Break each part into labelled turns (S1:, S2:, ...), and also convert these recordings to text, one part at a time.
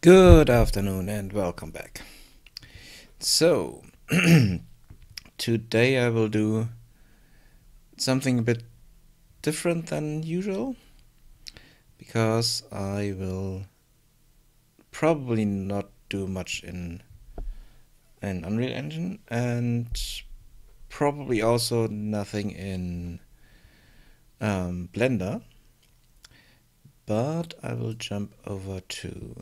S1: Good afternoon and welcome back. So, today I will do something a bit different than usual because I will probably not do much in Unreal Engine and probably also nothing in Blender, but I will jump over to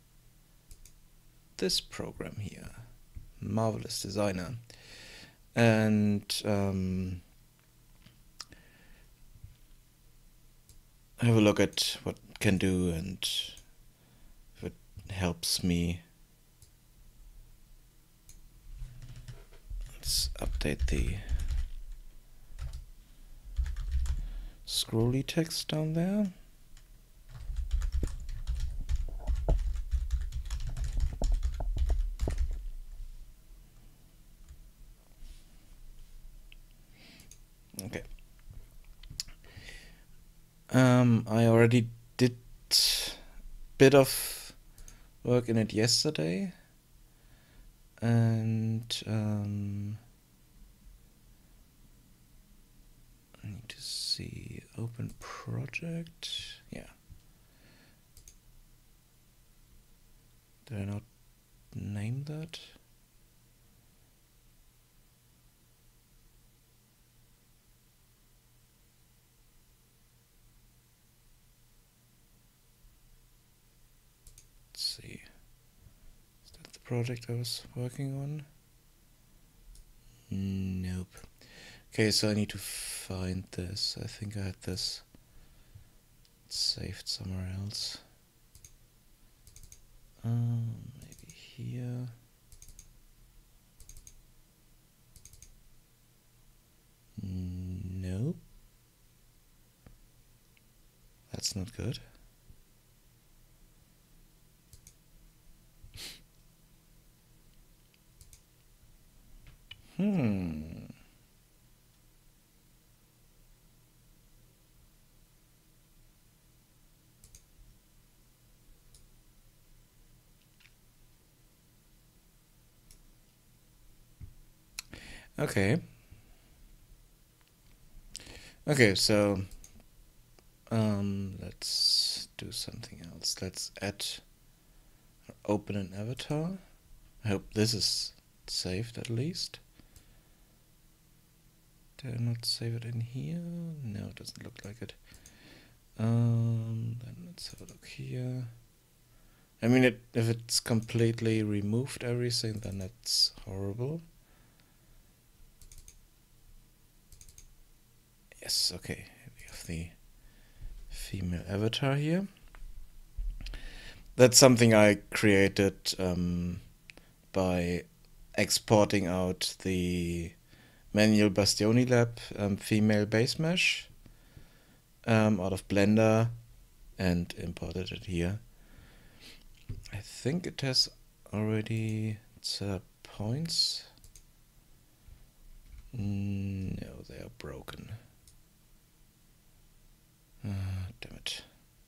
S1: this program here, Marvelous Designer, and have a look at what it can do and if it helps me. Let's update the scrolly text down there. Okay. I already did bit of work in it yesterday, and I need to see open project. Yeah. Did I not name that? Let's see. Is that the project I was working on? Nope. Okay, so I need to find this. I think I had this saved somewhere else. Maybe here. Nope. That's not good. Okay. Okay, so let's do something else. Let's add or open an avatar. I hope this is saved at least. Did I not save it in here? No, it doesn't look like it. Then let's have a look here. I mean, if it's completely removed everything, then that's horrible. Yes, okay. We have the female avatar here. That's something I created by exporting out the Manual Bastioni Lab female base mesh out of Blender and imported it here. I think it has already set up points. No, they are broken. Damn it.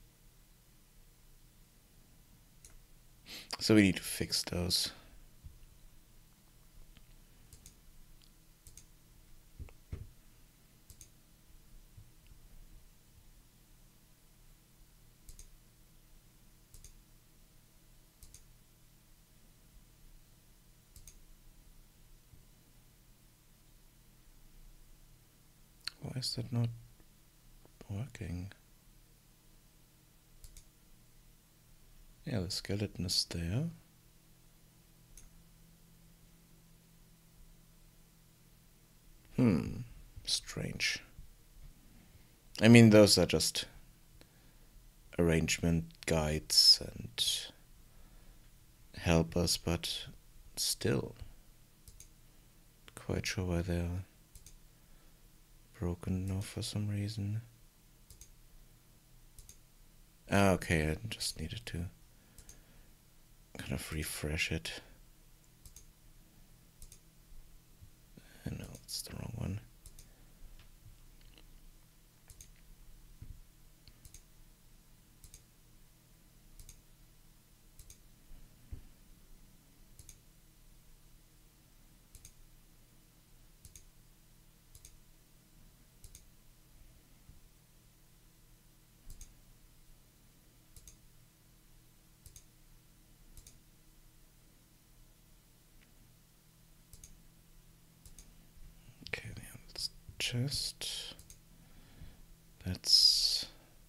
S1: So we need to fix those. Why is that not working? Yeah, the skeleton is there. Strange. I mean, those are just arrangement guides and helpers, but still quite sure why they're broken now for some reason. Okay, I just needed to kind of refresh it. No, it's the wrong one. chest. That's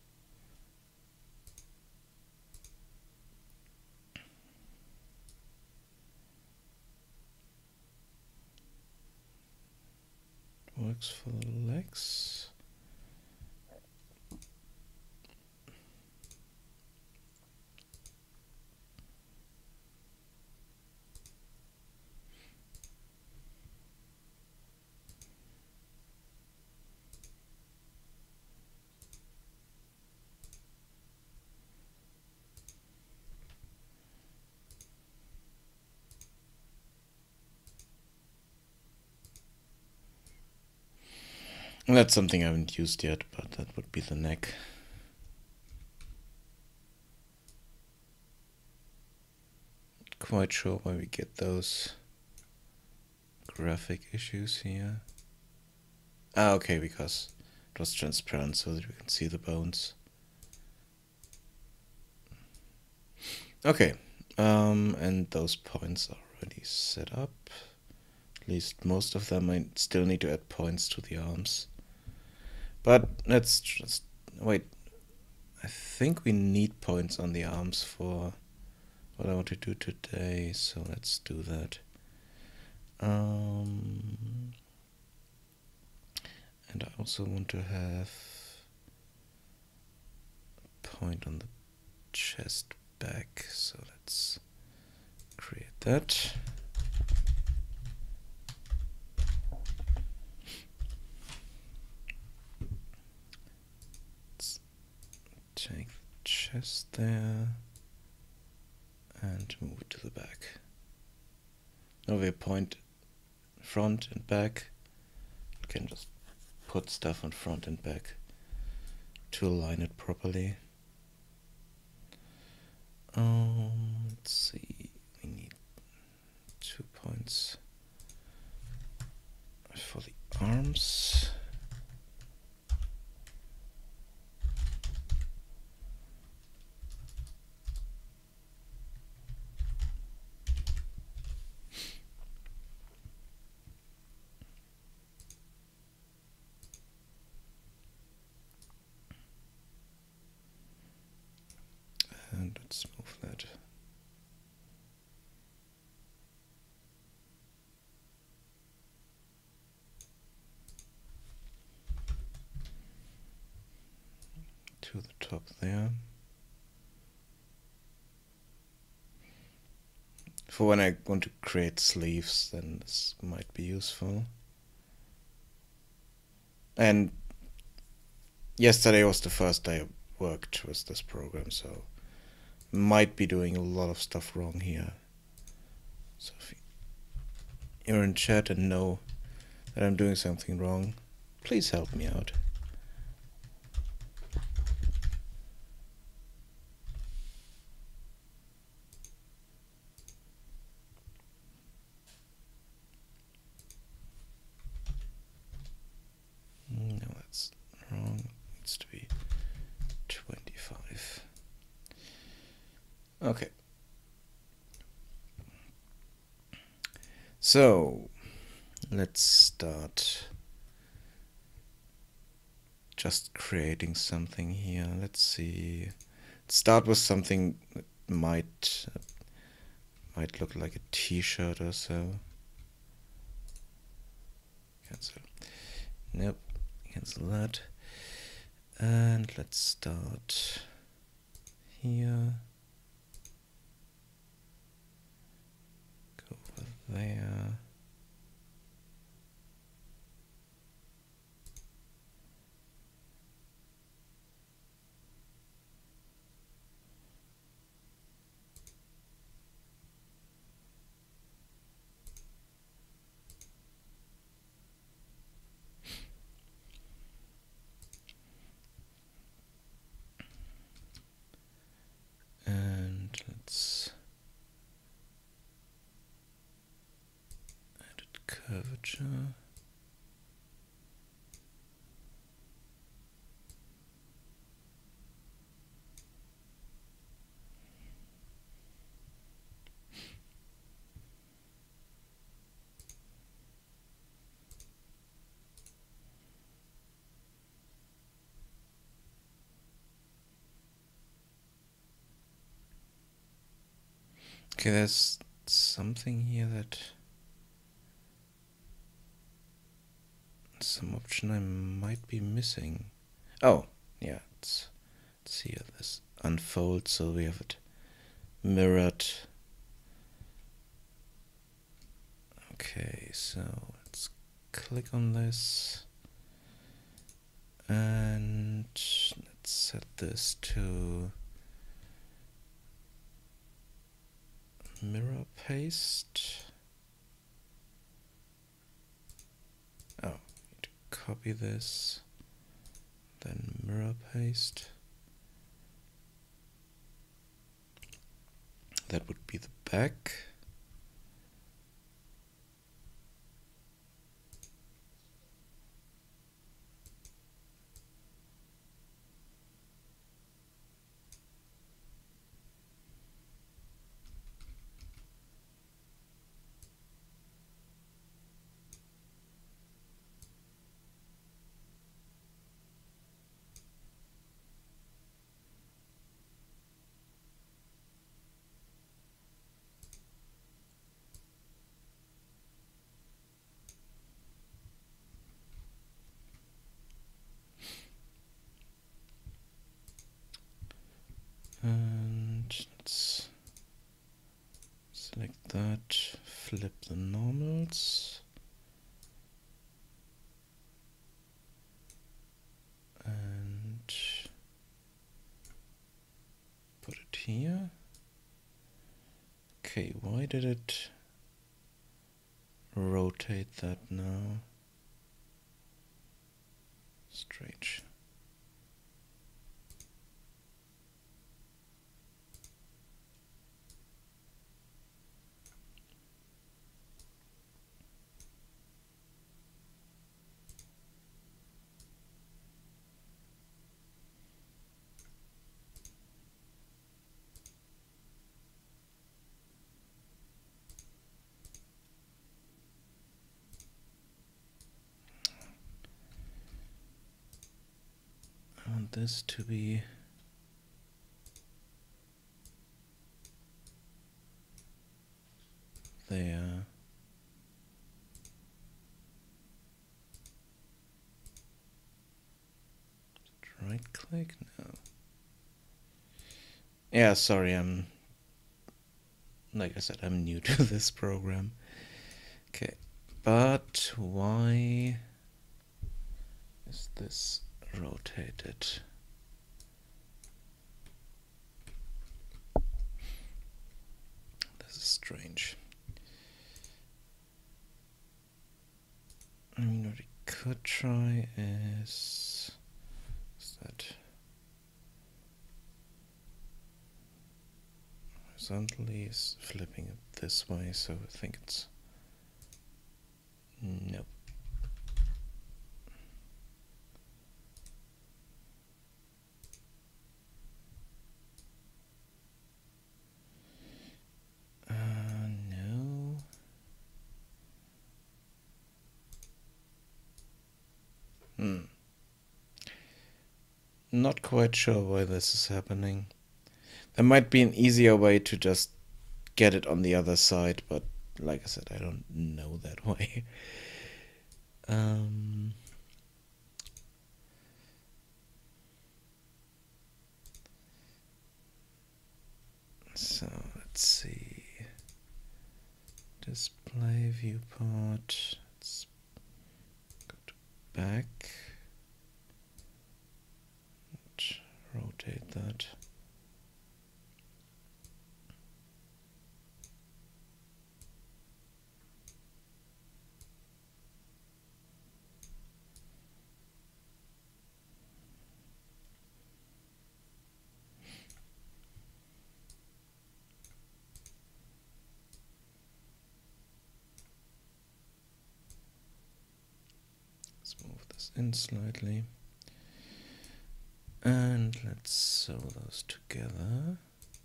S1: works for the legs. And that's something I haven't used yet, but that would be the neck. Quite sure why we get those graphic issues here. Ah, okay, because it was transparent so that we can see the bones. Okay, and those points are already set up. At least most of them. I still need to add points to the arms. But let's just wait. I think we need points on the arms for what I want to do today, so let's do that. And I also want to have a point on the chest back, so let's create that. Let's take the chest there and move it to the back. Now we point front and back. You can just put stuff on front and back to align it properly. Let's see, we need 2 points for the arms. And let's move that. To the top there. For when I want to create sleeves, then this might be useful. And yesterday was the first day I worked with this program, so might be doing a lot of stuff wrong here. So if you're in chat and know that I'm doing something wrong, please help me out. No, that's wrong. It needs to be 25. Okay. So let's start just creating something here. Let's see. Start with something that might look like a t-shirt or so. Cancel. Nope. Cancel that. And let's start here. Go over there. And let's edit curvature. Okay, there's something here that... some option I might be missing. Oh, yeah, let's see here, this unfold, so we have it mirrored. Okay, so let's click on this and let's set this to mirror paste. Oh, need to copy this, then mirror paste. That would be the back. And let's select that, flip the normals, and put it here. Okay, why did it rotate that now? Strange. I want this to be there. Right click? No. Yeah, sorry, like I said, I'm new to this program. Okay, but why is this rotated? This is strange. I mean, what we could try is that horizontally is flipping it this way, so I think it's nope. No. Not quite sure why this is happening. There might be an easier way to just get it on the other side, but like I said, I don't know that way. So let's see. Display viewport. Let's go to back. Rotate that. Let's move this in slightly. And let's sew those together.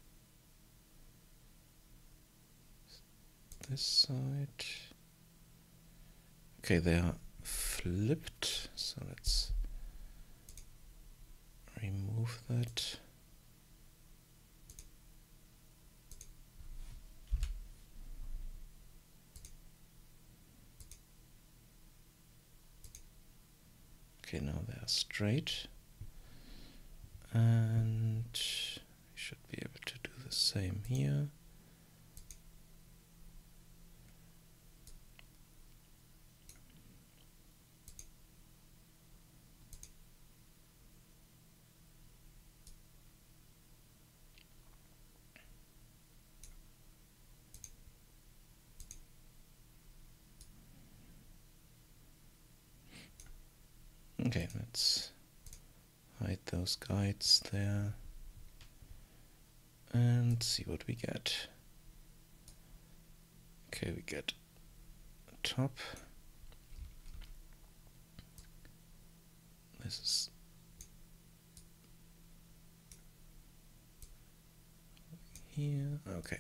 S1: This side. Okay, they are flipped, so let's remove that. Okay, now they are straight. And we should be able to do the same here. Okay, let's hide those guides there and see what we get. Okay, we get a top. This is here. Okay.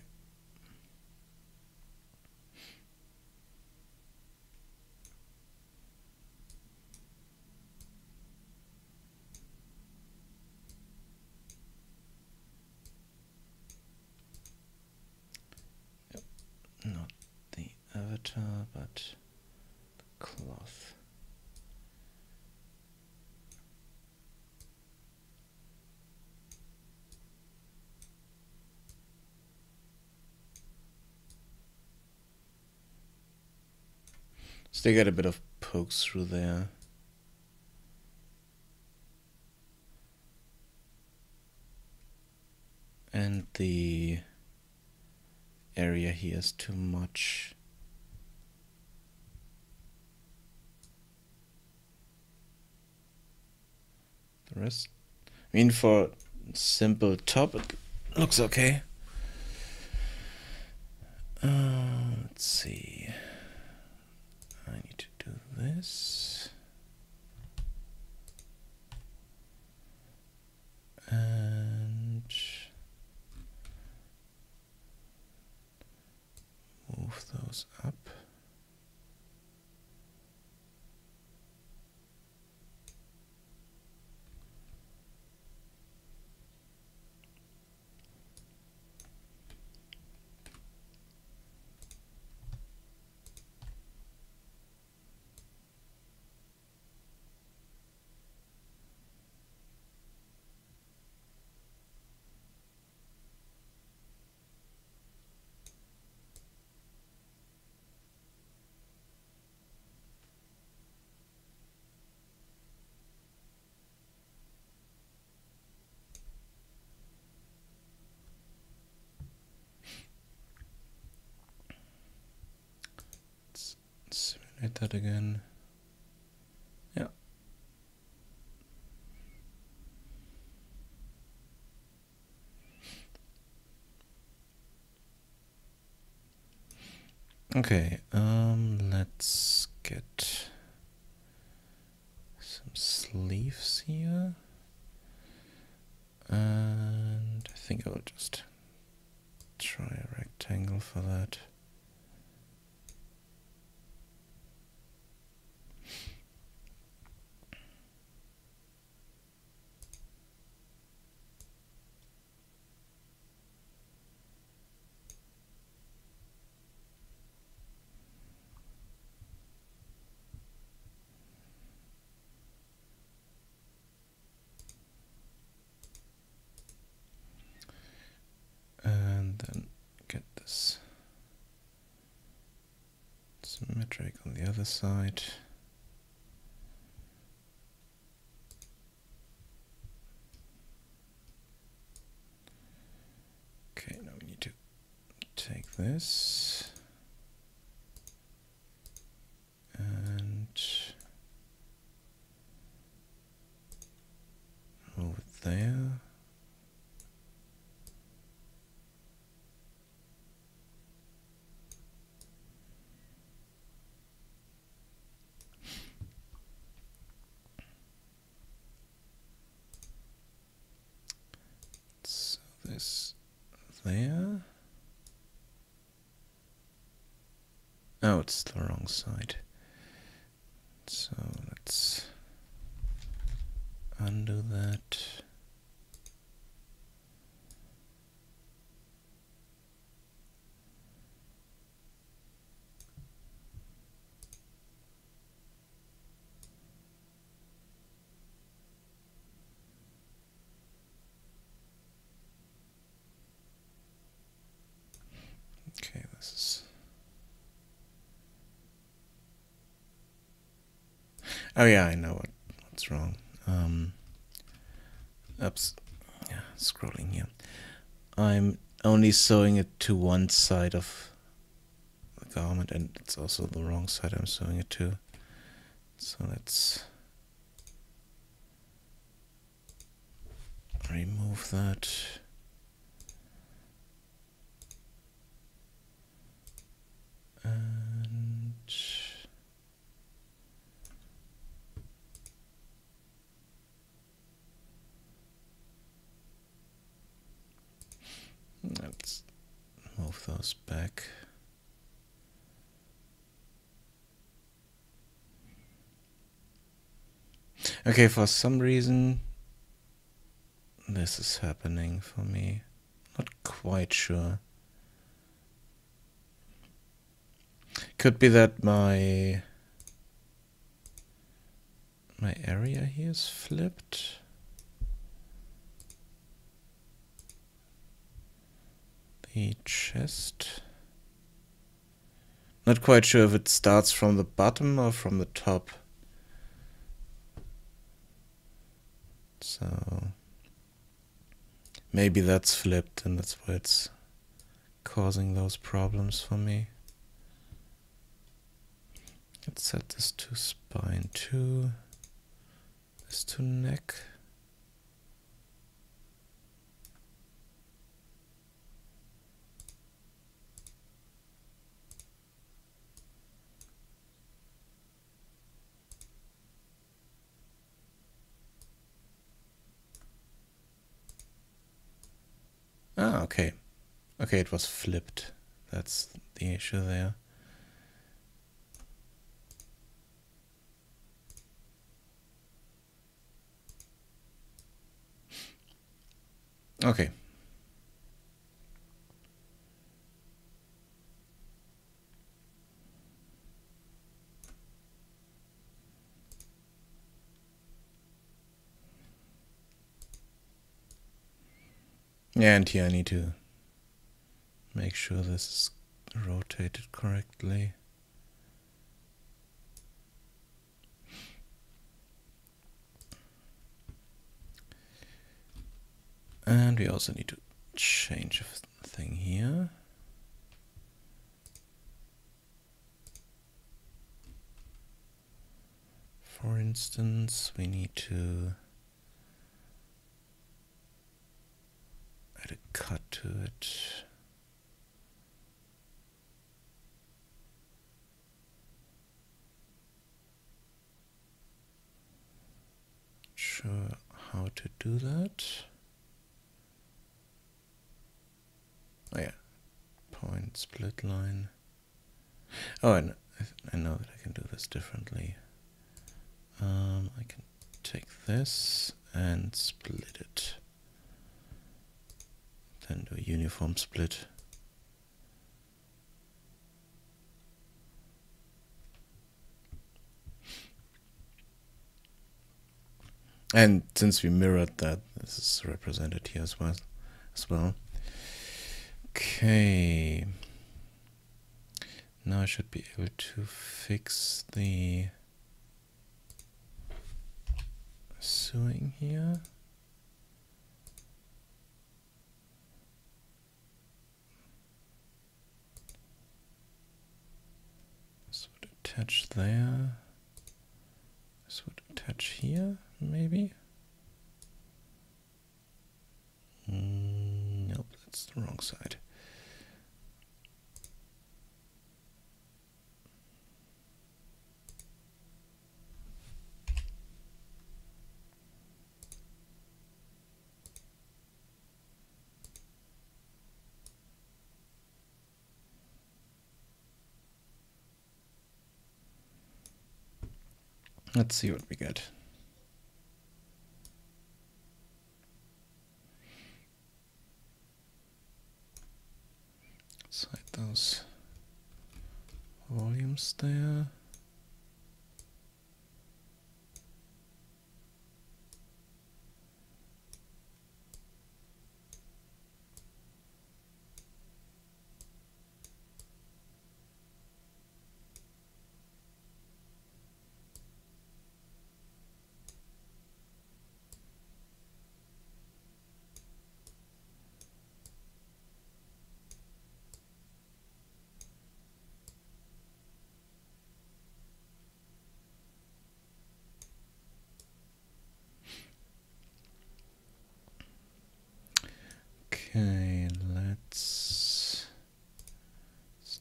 S1: Yep. Not the avatar, but the cloth. So they get a bit of pokes through there. And the area here is too much. The rest, I mean, for simple top, it looks okay. Let's see. I need to do this. And move those up. Simulate that again. Yeah. Okay, let's get some sleeves here. And I think I'll just try a rectangle for that. And then get this symmetric on the other side. Okay, now we need to take this and move it there. So this there. Oh, it's the wrong side. So let's undo that. Oh yeah, I know what's wrong. Oops. Yeah, scrolling here. I'm only sewing it to one side of the garment, and it's also the wrong side I'm sewing it to. So let's remove that. And let's move those back. Okay, for some reason this is happening for me. Not quite sure. Could be that my area here is flipped. The chest. Not quite sure if it starts from the bottom or from the top. So maybe that's flipped and that's why it's causing those problems for me. Let's set this to spine 2, this to neck. Ah, okay. Okay, it was flipped. That's the issue there. Okay. Yeah, and here I need to make sure this is rotated correctly. And we also need to change a thing here. For instance, we need to add a cut to it. Not sure how to do that. Oh yeah, point split line. Oh, and I know that I can do this differently. I can take this and split it. Then do a uniform split. And since we mirrored that, this is represented here as well. Okay. Now I should be able to fix the sewing here. This would attach there. This would attach here, maybe. Nope, that's the wrong side. Let's see what we get. Let's hide those volumes there.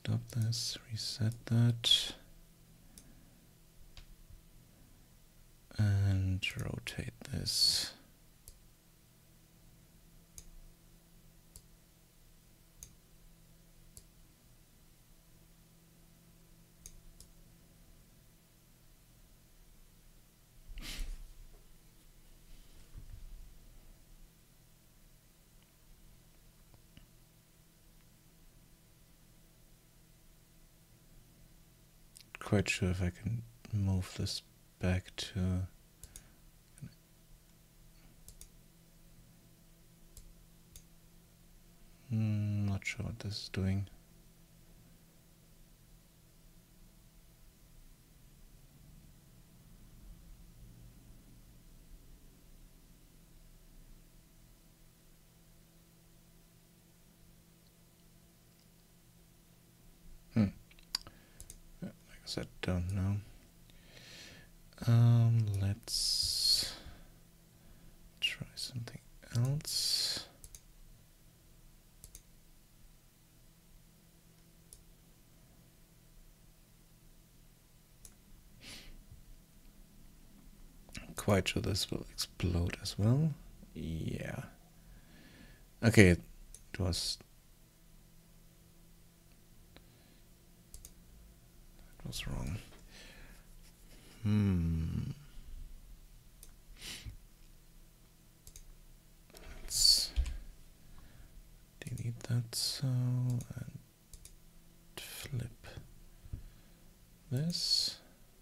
S1: stop this, reset that, and rotate this. Quite sure if I can move this back to not sure what this is doing. Like I said, don't know. Let's try something else. Quite sure this will explode as well. Yeah. Okay, it was wrong. Let's delete that so and flip this.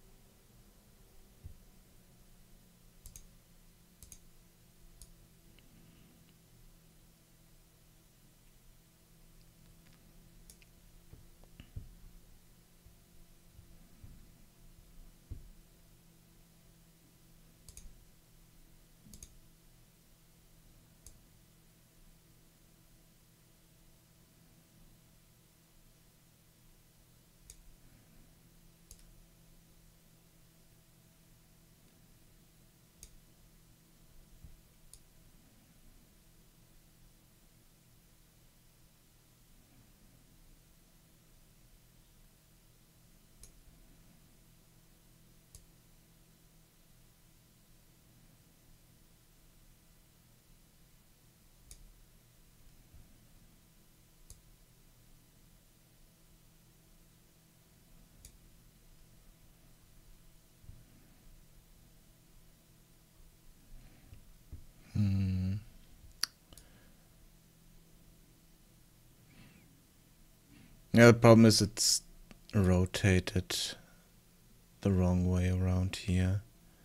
S1: Yeah, the problem is it's rotated the wrong way around here.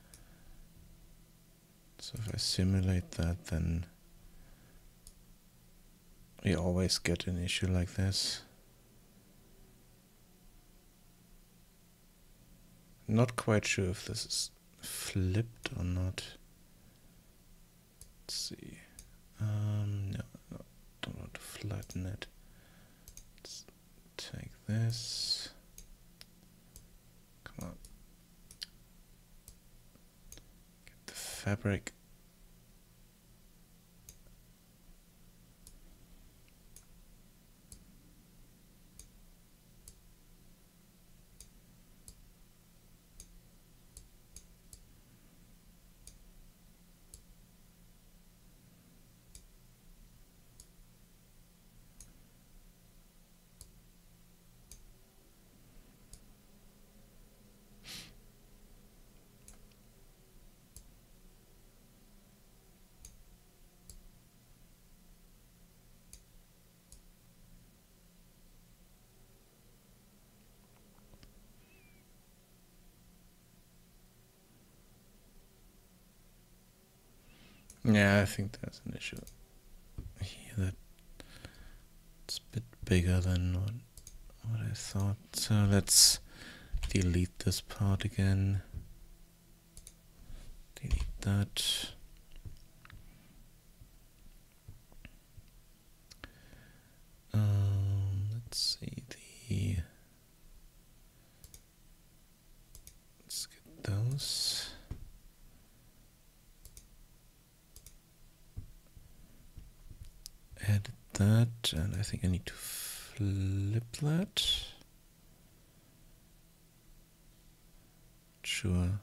S1: So if I simulate that, then we always get an issue like this. Not quite sure if this is flipped or not. Let's see. No, don't want to flatten it. Let's take this. Come on. Get the fabric. Yeah, I think there's an issue here that it's a bit bigger than what I thought. So let's delete this part again. Delete that. Let's see let's get those. Edit that, and I think I need to flip that. Sure.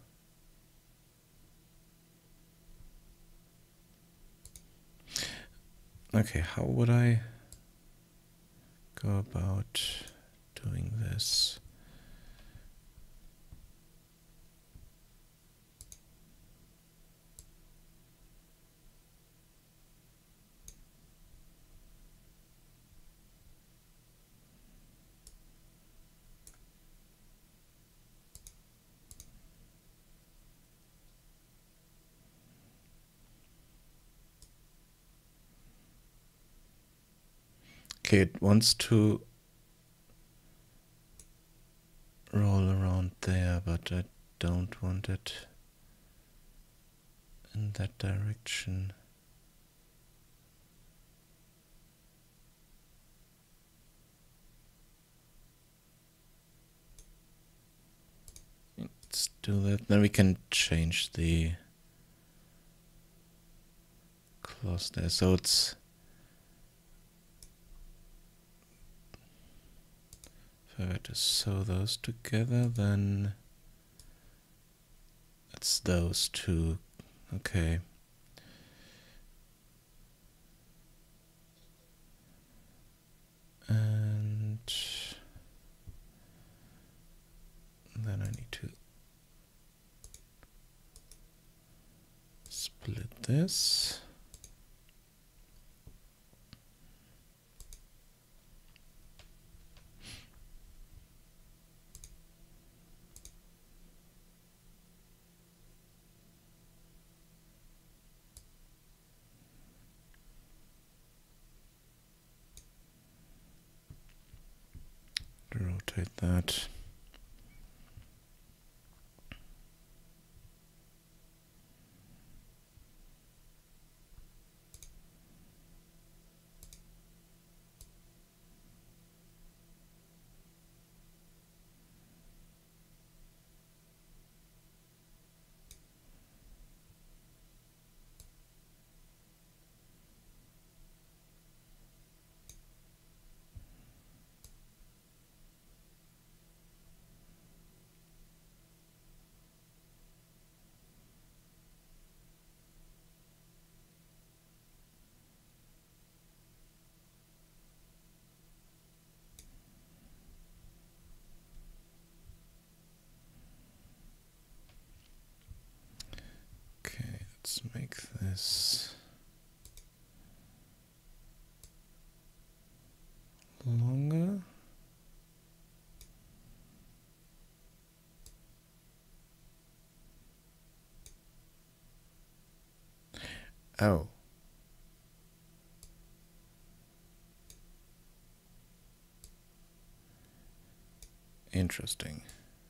S1: Okay, how would I go about doing this? Okay, it wants to roll around there, but I don't want it in that direction. Let's do that. Then we can change the clause there. So it's if I were to sew those together, then it's those two. Okay. And then I need to split this. Rotate that. Okay, let's make this longer. Oh. Interesting.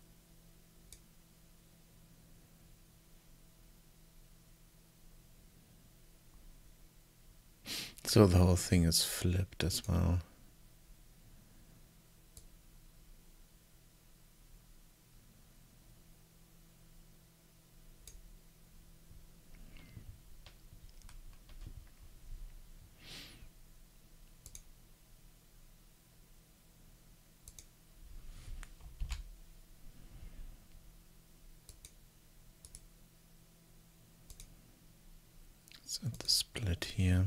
S1: So the whole thing is flipped as well. Let's add the split here.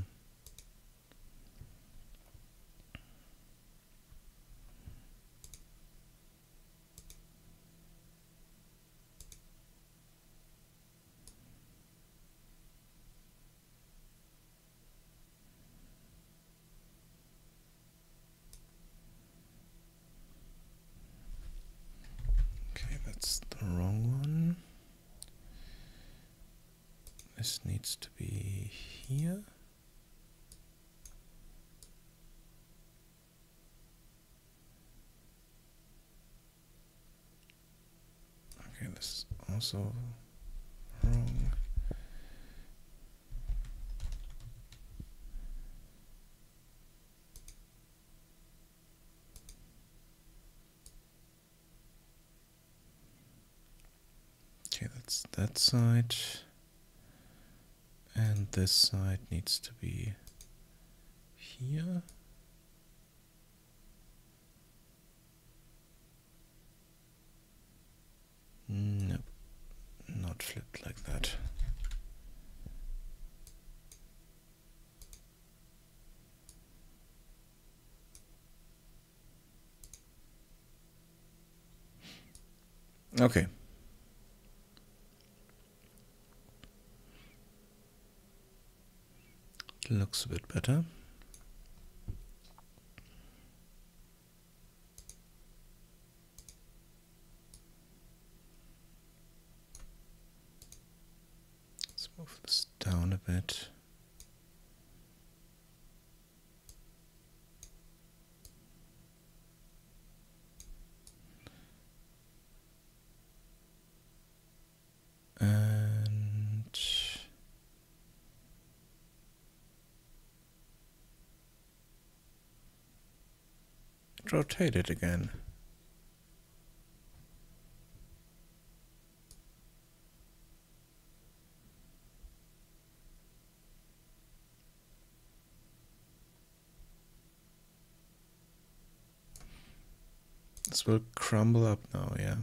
S1: Okay, that's the wrong one. This needs to be here. Okay, this is also wrong. Okay, that's that side. And this side needs to be here. Okay. Looks a bit better. Let's move this down a bit. And rotate it again. This will crumble up now, yeah.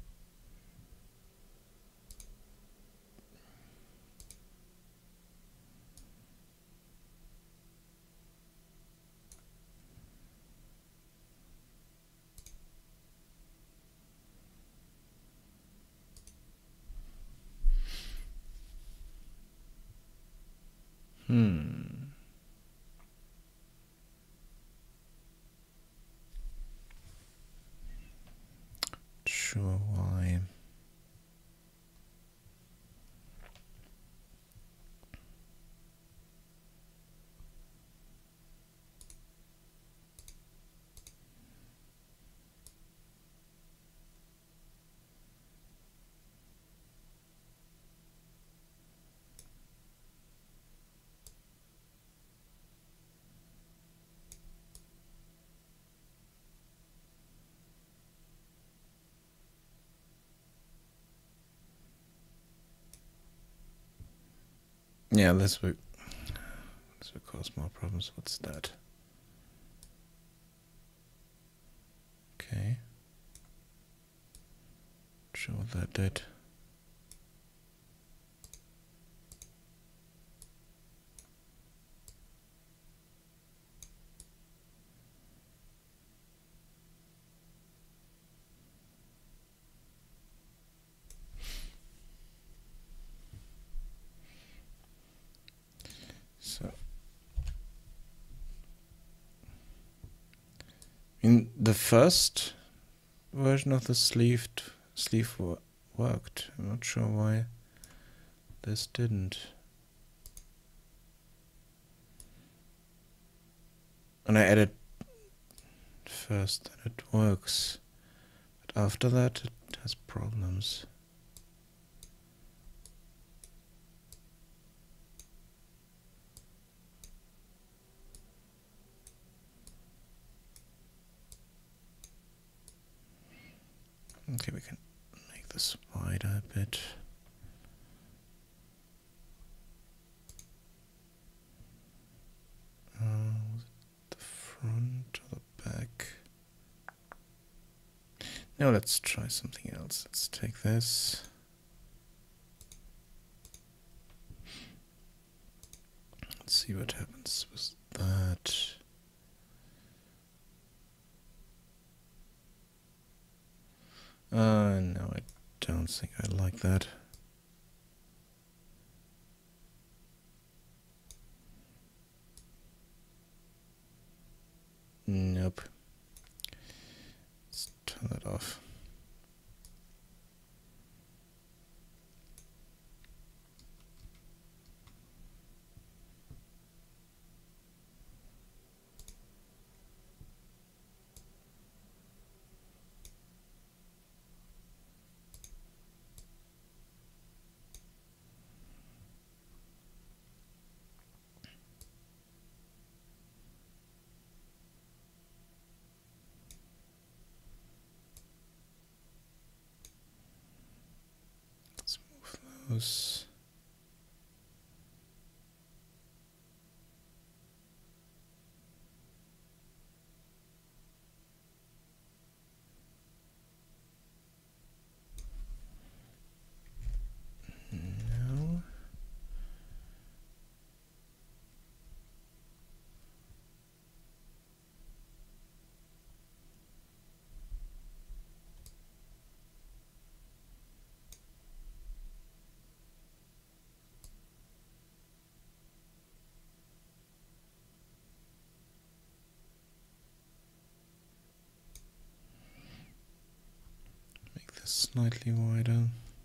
S1: Sure why. Yeah, this will cause more problems. What's that? Okay. Sure what that did. So, in the first version of the sleeve worked. I'm not sure why this didn't. And I added first and it works. But after that it has problems. Okay, we can make this wider a bit. The front or the back? Now let's try something else. Let's take this. Let's see what happens with that. No, I don't think I like that. Nope. Let's turn that off. Let's move those. No. slightly wider.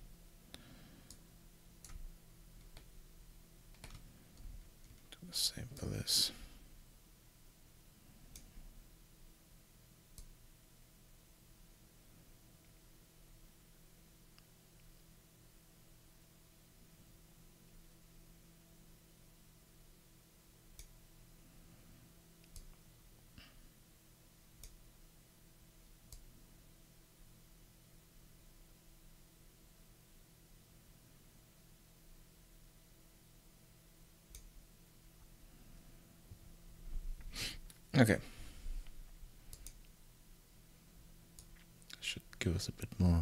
S1: Do the same for this. Okay. Should give us a bit more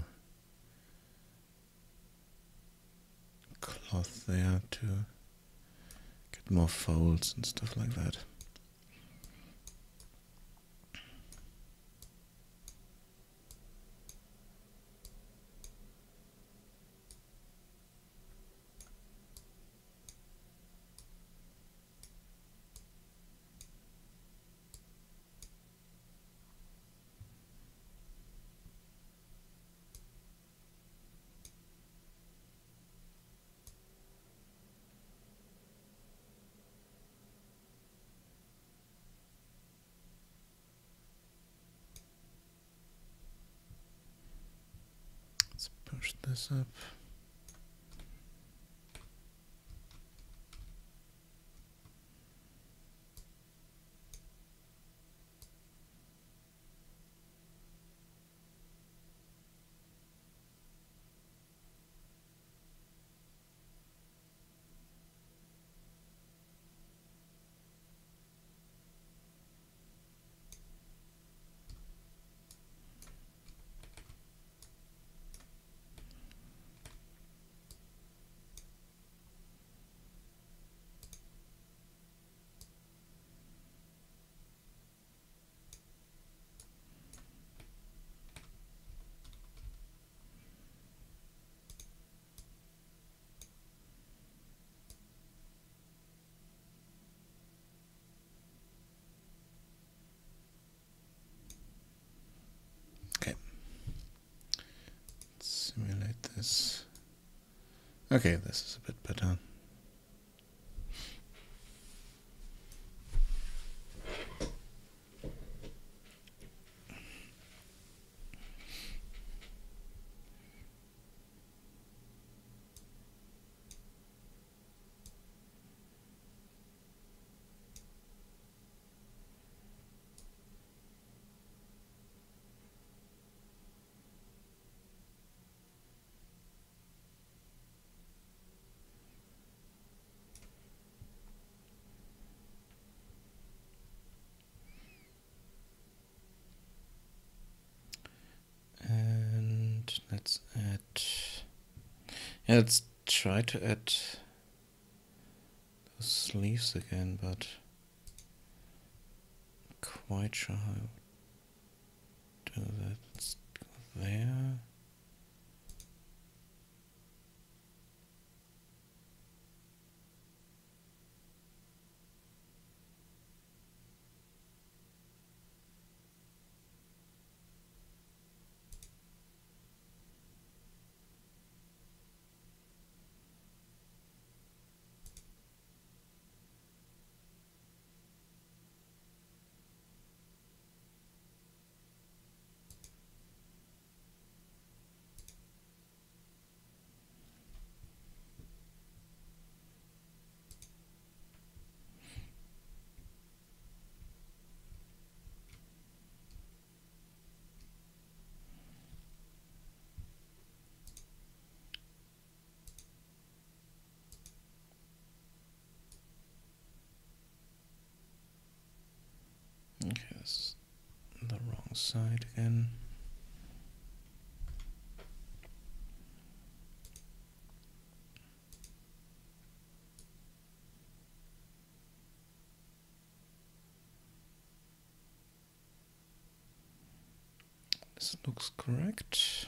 S1: cloth there to get more folds and stuff like that. Let's push this up. Okay. Let's simulate this. Okay, this is a bit better. And let's add, yeah, let's try to add those sleeves again, but not quite sure how to do that. Let's go there. Okay, this is the wrong side again. This looks correct.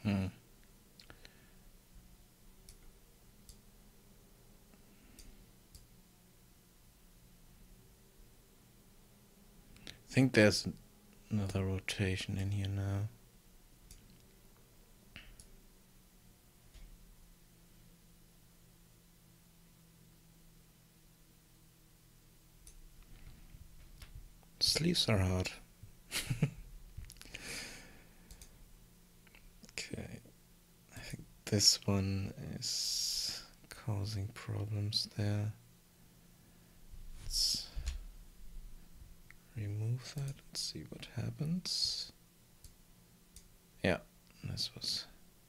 S1: Hmm. I think there's another rotation in here now. Sleeves are hard. Okay, I think this one is causing problems there. Let's remove that and see what happens. Yeah, this was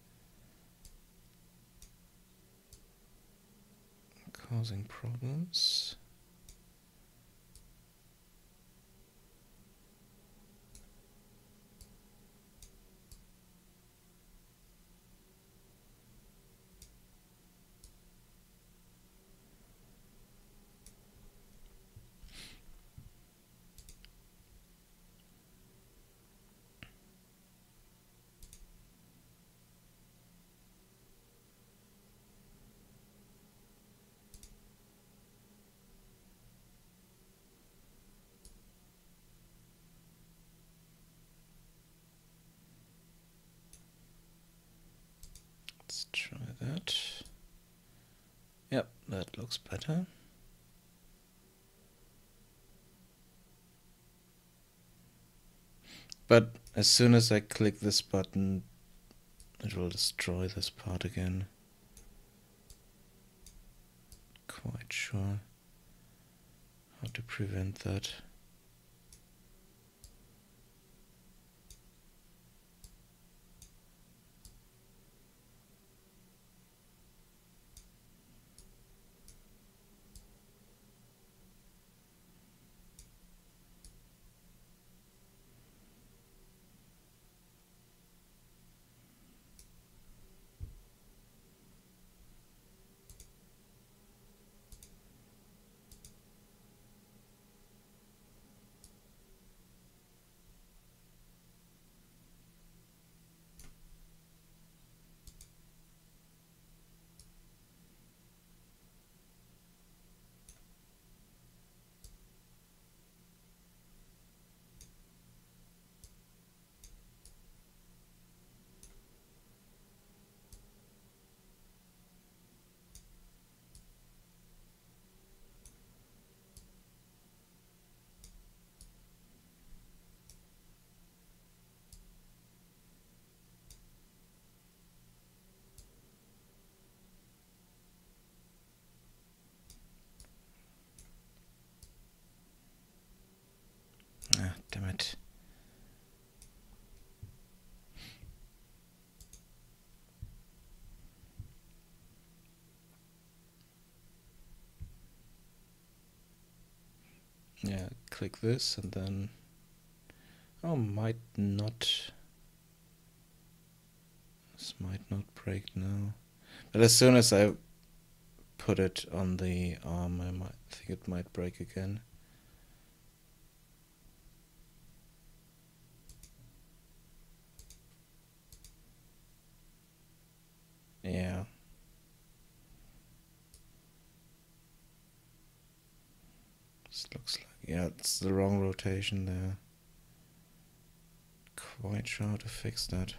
S1: causing problems. Let's try that. Yep, that looks better. But as soon as I click this button, it will destroy this part again. Quite sure how to prevent that. Ah, damn it. Yeah, click this and then... Oh, might not... This might not break now. But as soon as I put it on the arm, I might think it might break again. Yeah. This looks like... Yeah, it's the wrong rotation there. Quite sure how to fix that.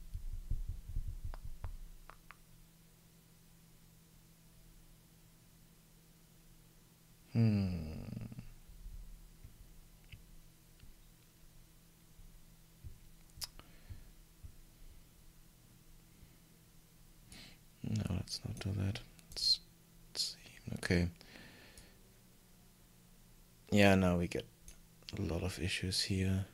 S1: No, let's not do that. Let's see. Okay. Yeah, now we get a lot of issues here.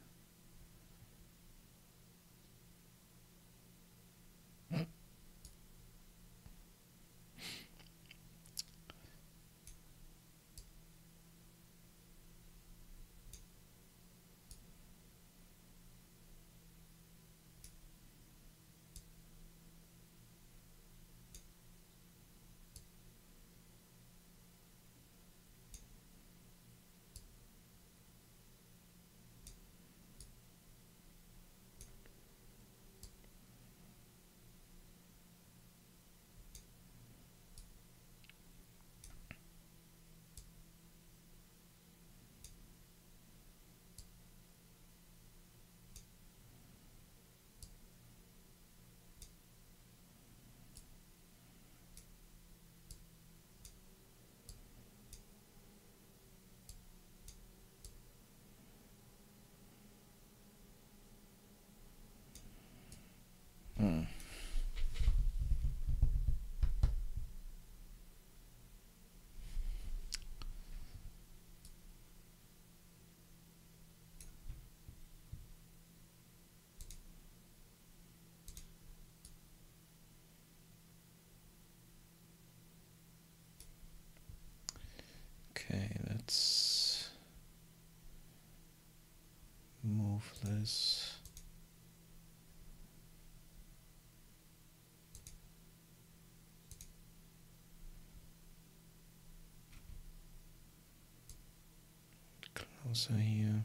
S1: Okay, let's move this. Closer here.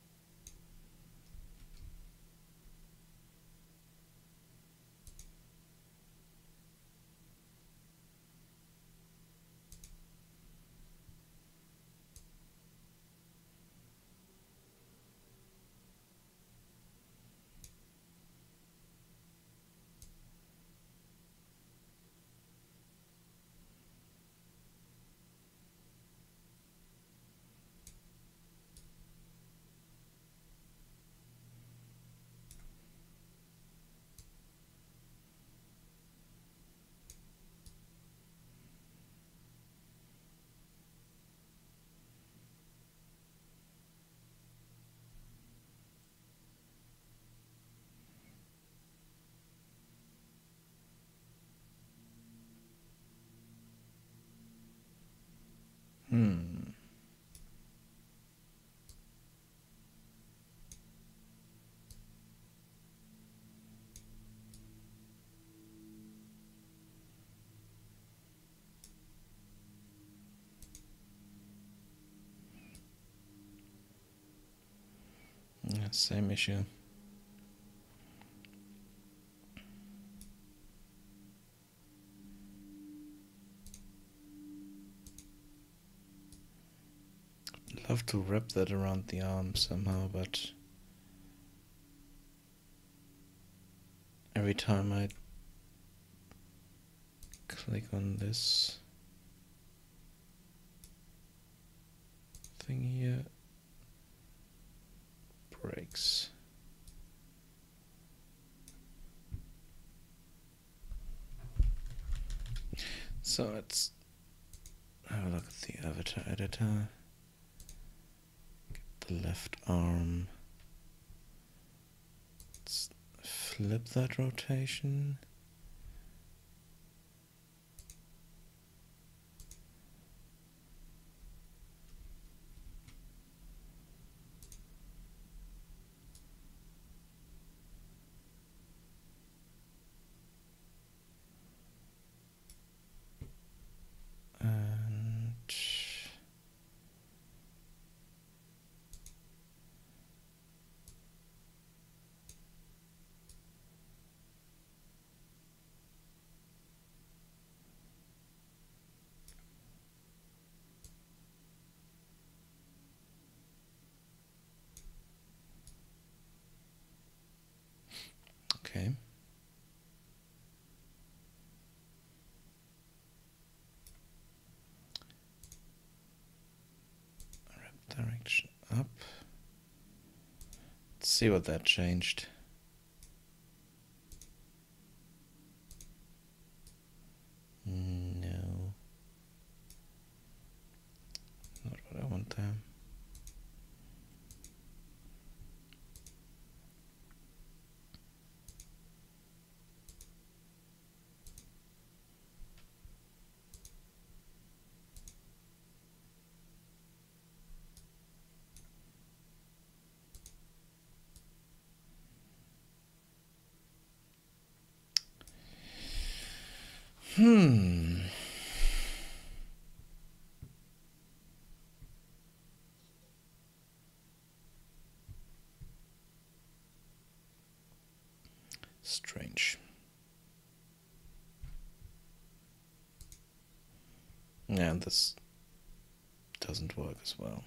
S1: Yeah, same issue. Love to wrap that around the arm somehow, but every time I click on this thing here, it breaks. So let's have a look at the avatar editor. Get the left arm. Let's flip that rotation. And okay. Wrap direction up. Let's see what that changed. No. Not what I want there. Strange. Yeah, this doesn't work as well.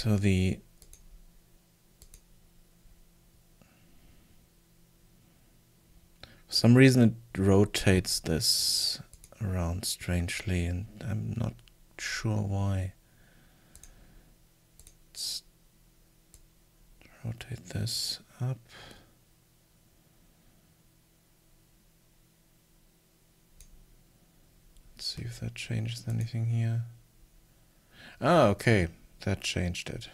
S1: So the for some reason it rotates this around strangely, and I'm not sure why. Let's rotate this up. Let's see if that changes anything here. Oh, okay, that changed it.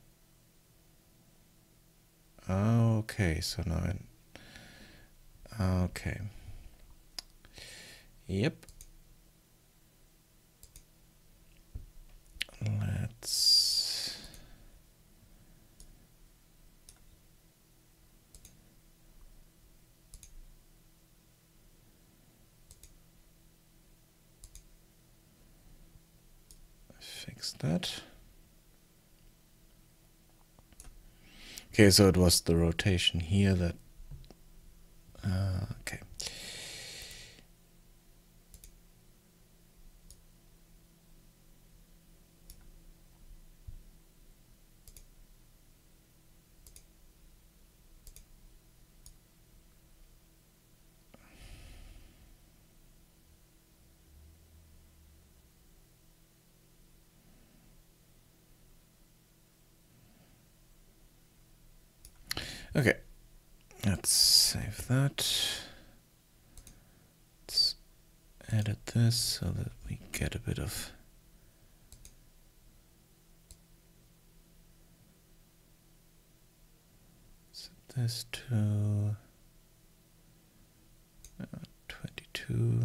S1: Okay, so now okay. Yep. Let's fix that. Okay, so it was the rotation here that okay. Okay, let's save that. Let's edit this so that we get a bit of set this to 22.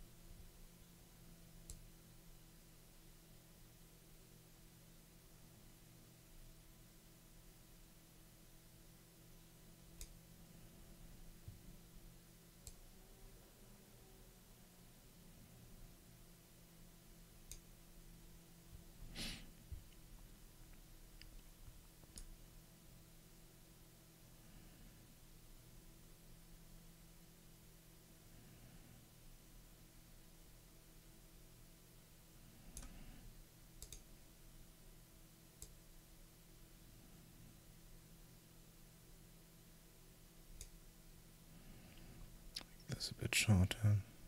S1: That's a bit shorter.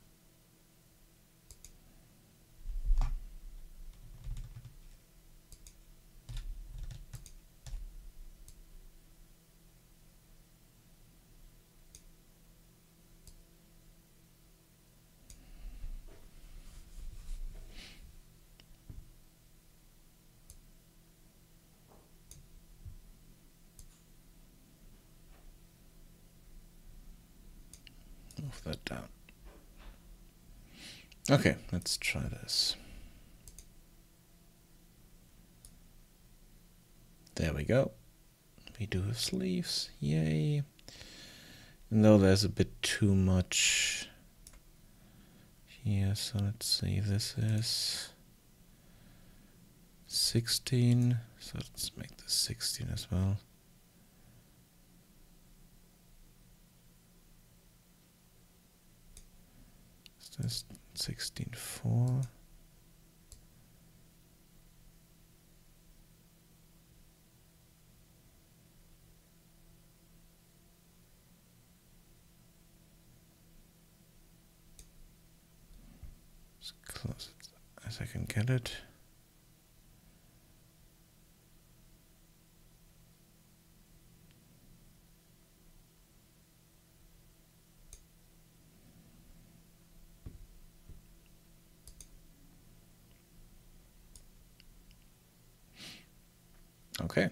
S1: Move that down. Okay, let's try this. There we go. We do have sleeves, yay. And though there's a bit too much here, so let's see, this is 16, so let's make this 16 as well. Is this 16.4? As close as I can get it. Okay.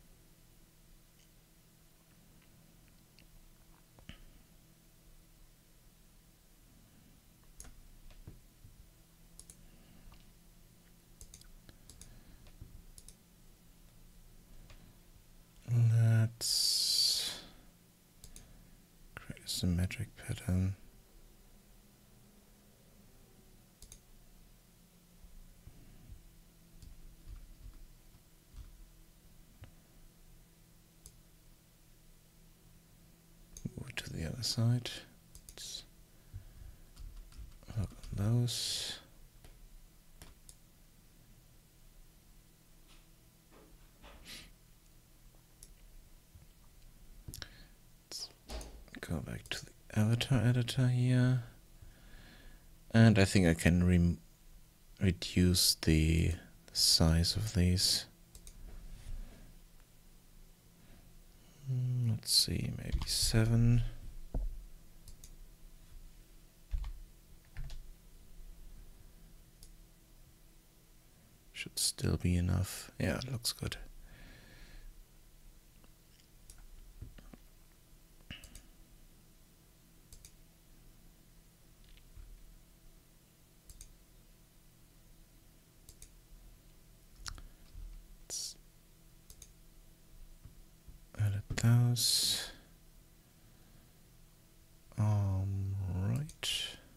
S1: Let's create a symmetric pattern. Move it to the other side. Let's work on those. go back to the avatar editor here. And I think I can reduce the size of these. Let's see, maybe 7. Should still be enough. Yeah, it looks good. Let's edit those. Right.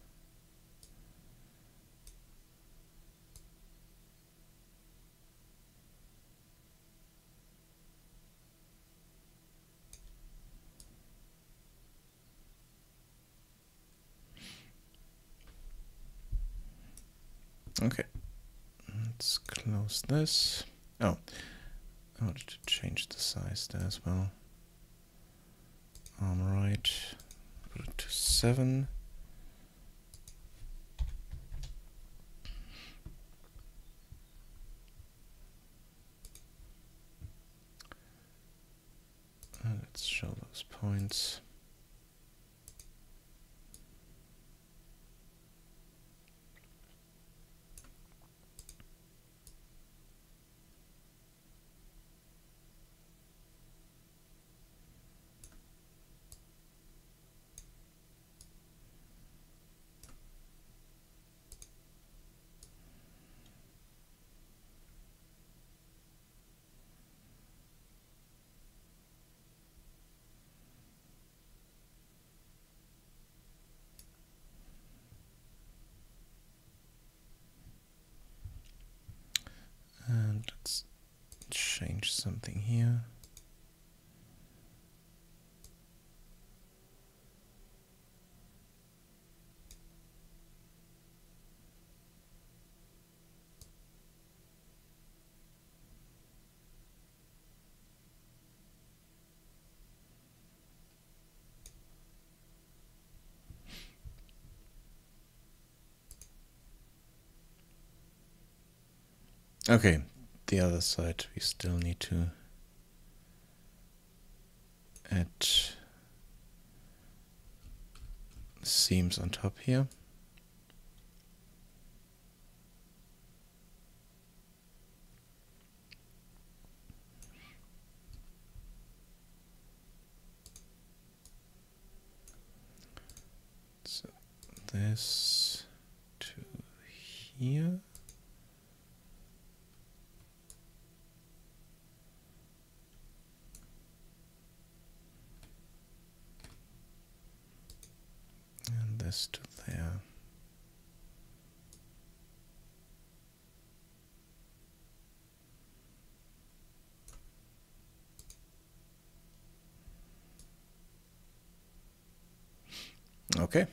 S1: Okay, let's close this. Oh, I wanted to change the size there as well. Right, put it to 7. Let's show those points. And let's change something here. Okay, the other side we still need to add seams on top here. So this to here. And this to there. Okay.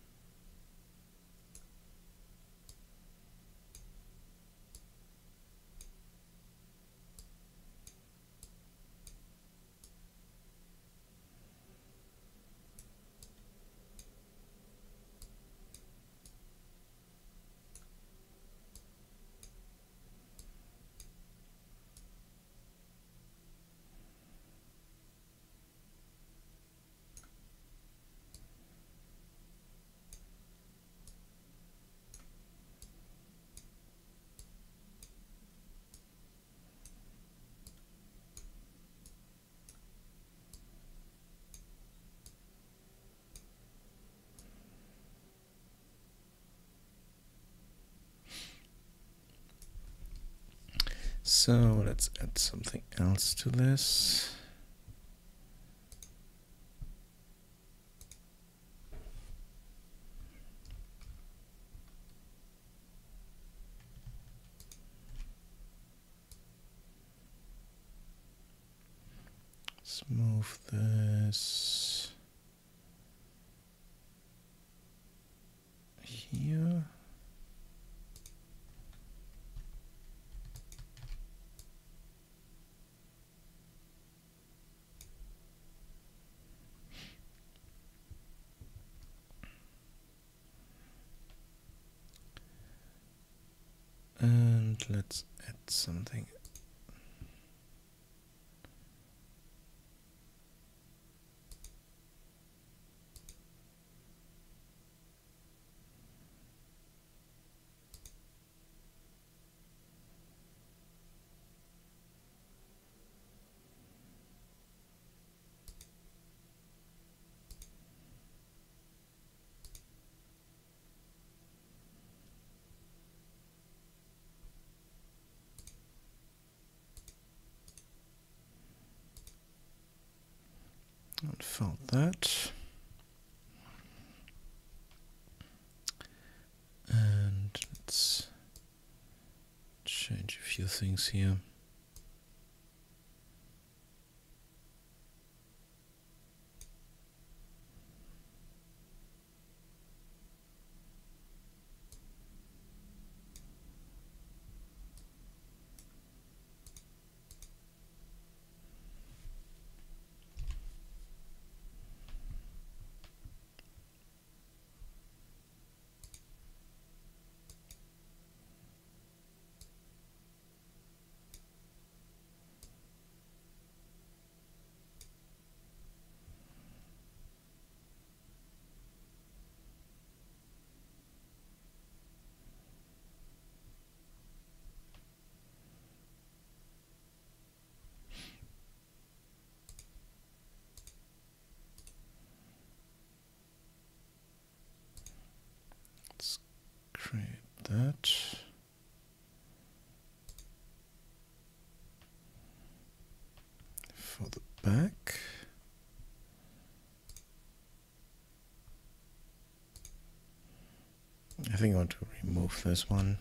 S1: So let's add something else to this. Let's move this here. let's add something. Unfold that. And let's change a few things here. Let's create that. For the back. I think I want to remove this one.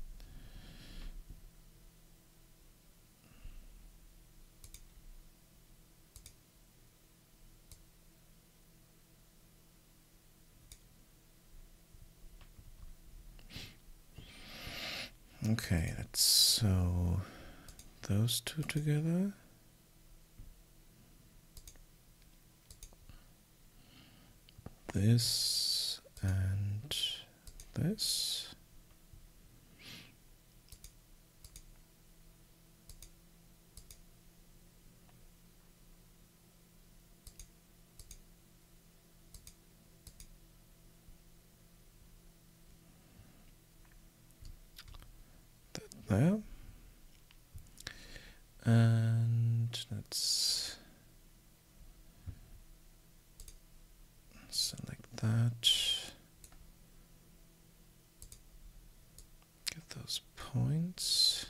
S1: Okay, let's sew those two together. This and this. That there. And let's select that. Get those points.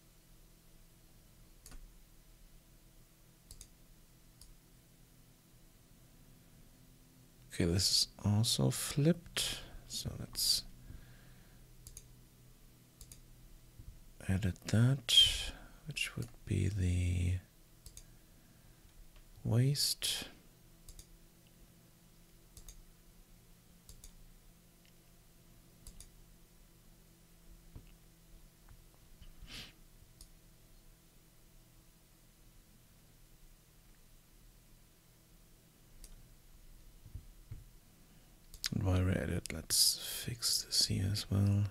S1: Okay, this is also flipped, so let's edit that, which would be the waist. And while we're at it, let's fix this here as well.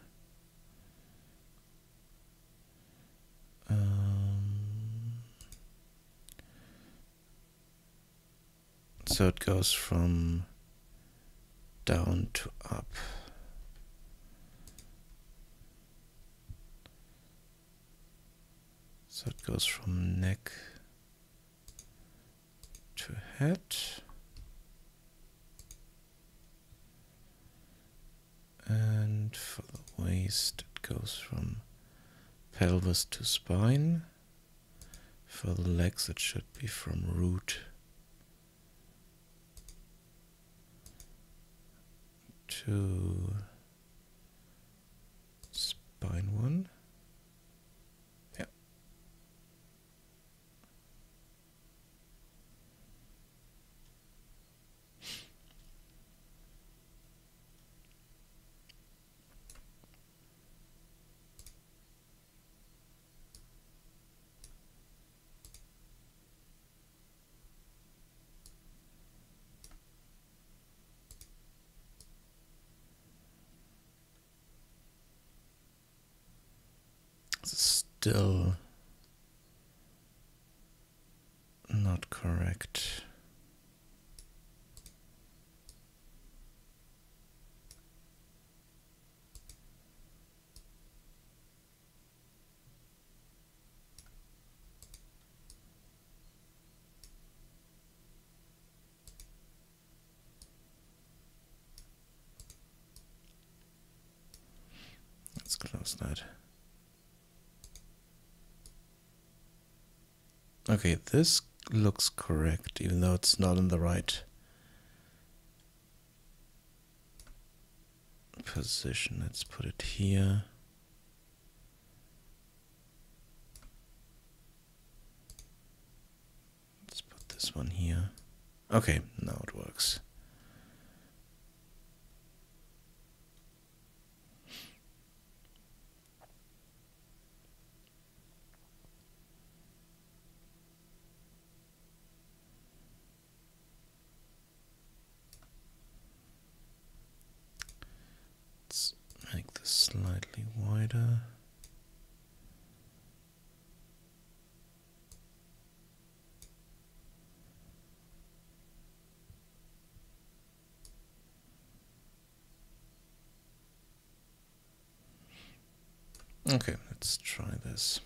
S1: So it goes from down to up. So it goes from neck to head. And for the waist, it goes from pelvis to spine. For the legs, it should be from root to spine one. Yeah. still not correct. Let's close that. Okay, this looks correct, even though it's not in the right position. Let's put it here. Let's put this one here. Okay, now it works. Let's make this slightly wider. Okay, let's try this.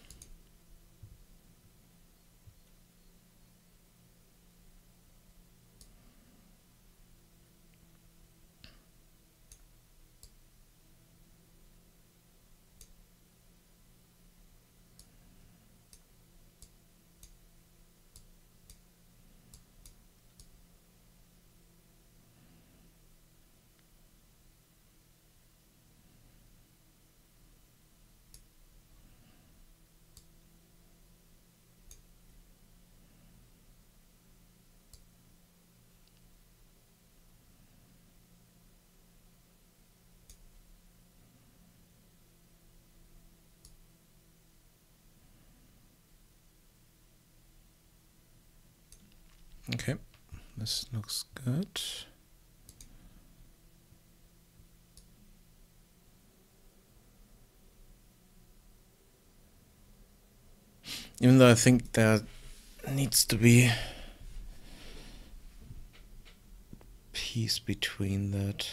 S1: Okay, this looks good. Even though I think there needs to be peace between that.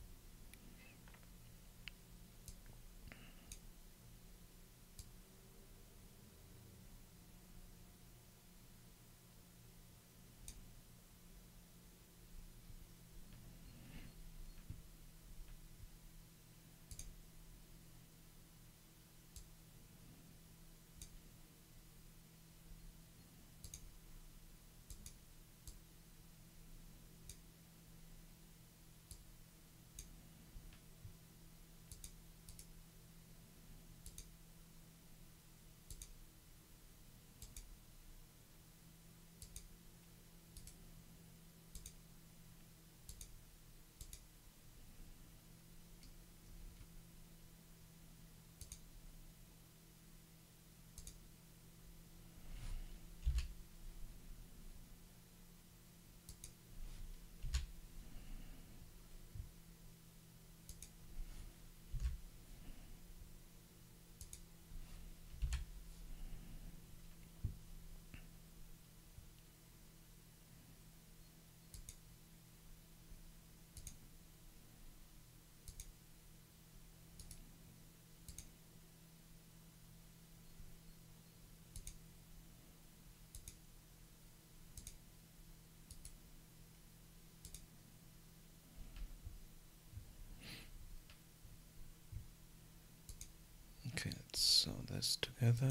S1: Okay, let's sew this together.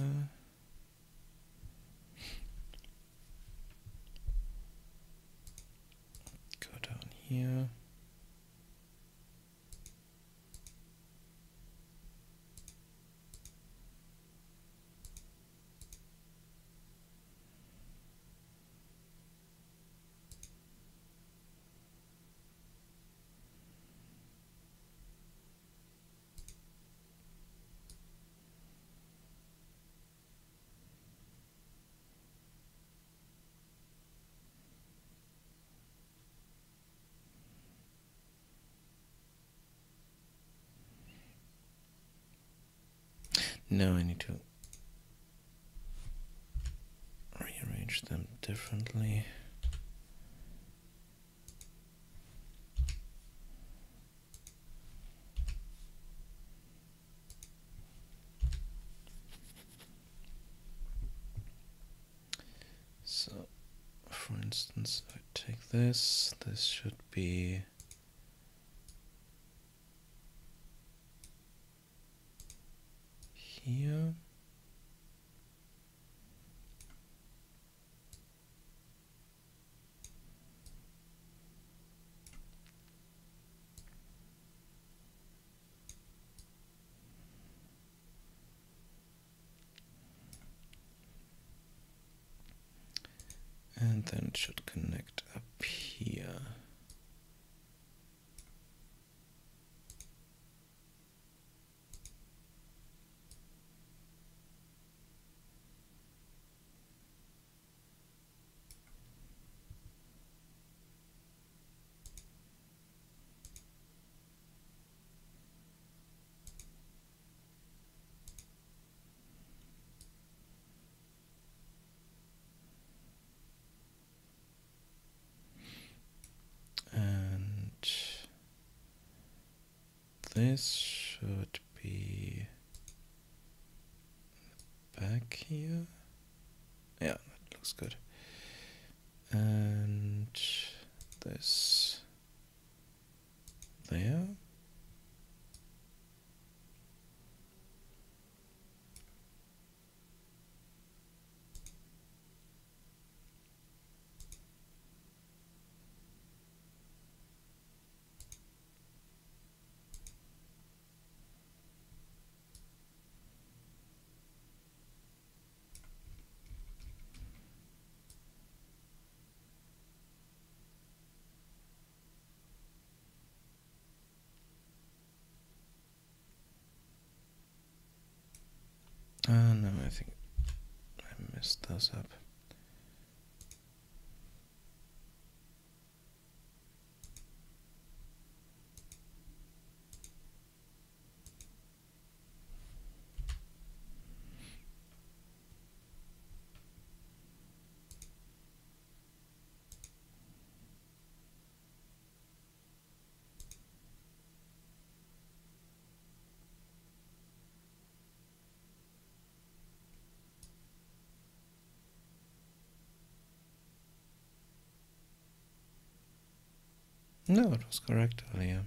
S1: Go down here. Now I need to arrange them differently. So, for instance, I take this. This should be here. And then it should connect up here. And this should be back here. Yeah, that looks good. And this there. No, I think I messed those up. No, it was correct earlier.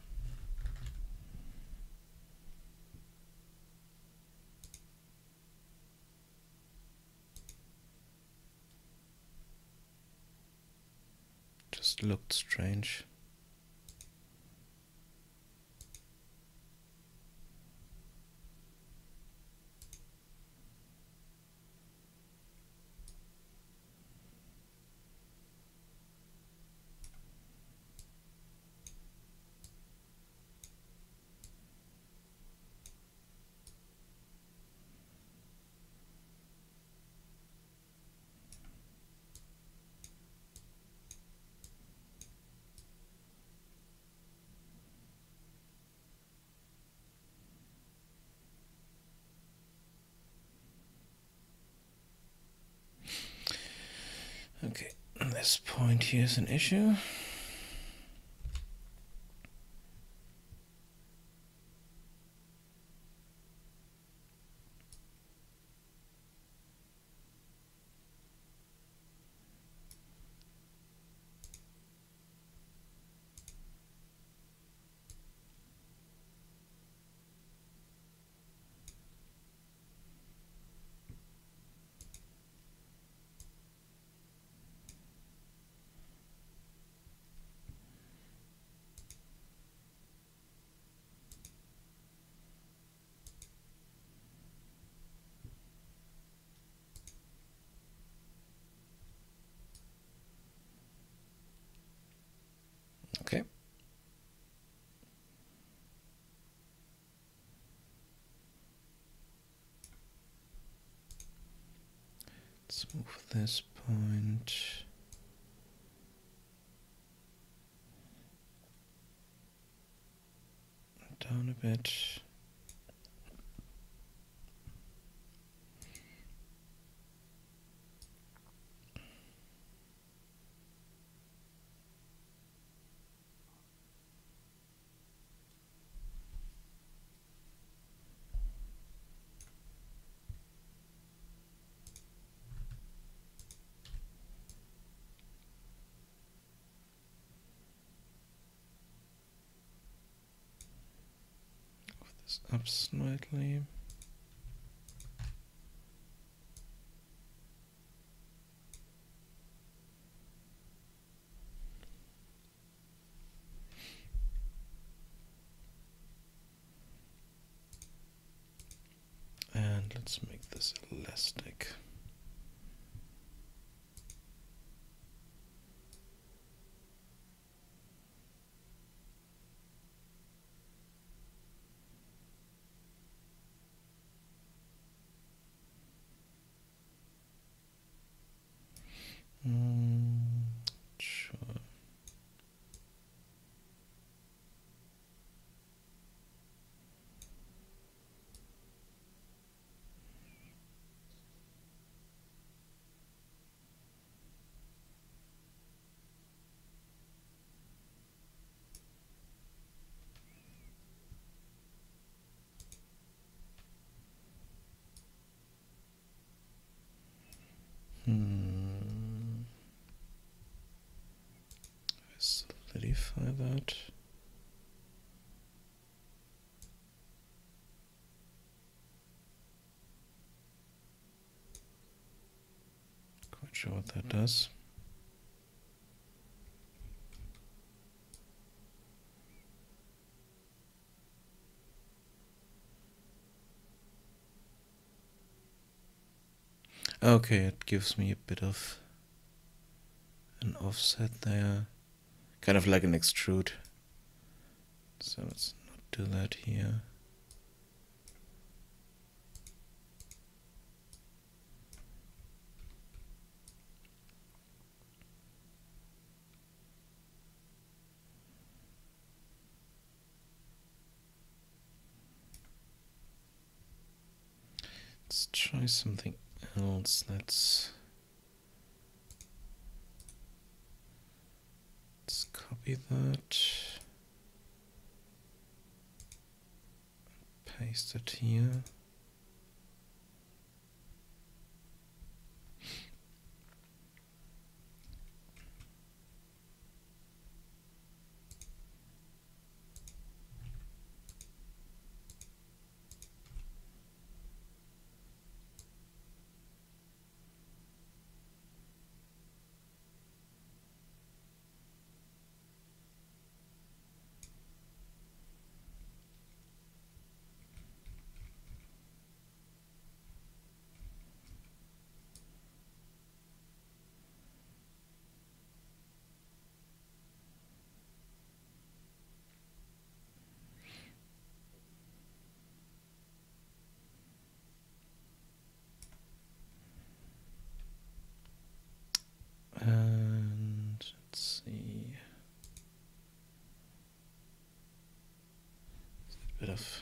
S1: Just looked strange. Okay, this point here is an issue. Okay. Let's move this point down a bit. this up slightly. And let's make this elastic. Sure. Solidify that. Quite sure what that does. Okay, it gives me a bit of an offset there, kind of like an extrude. So let's not do that here. Let's try something else. Let's copy that, paste it here. And let's see, a bit of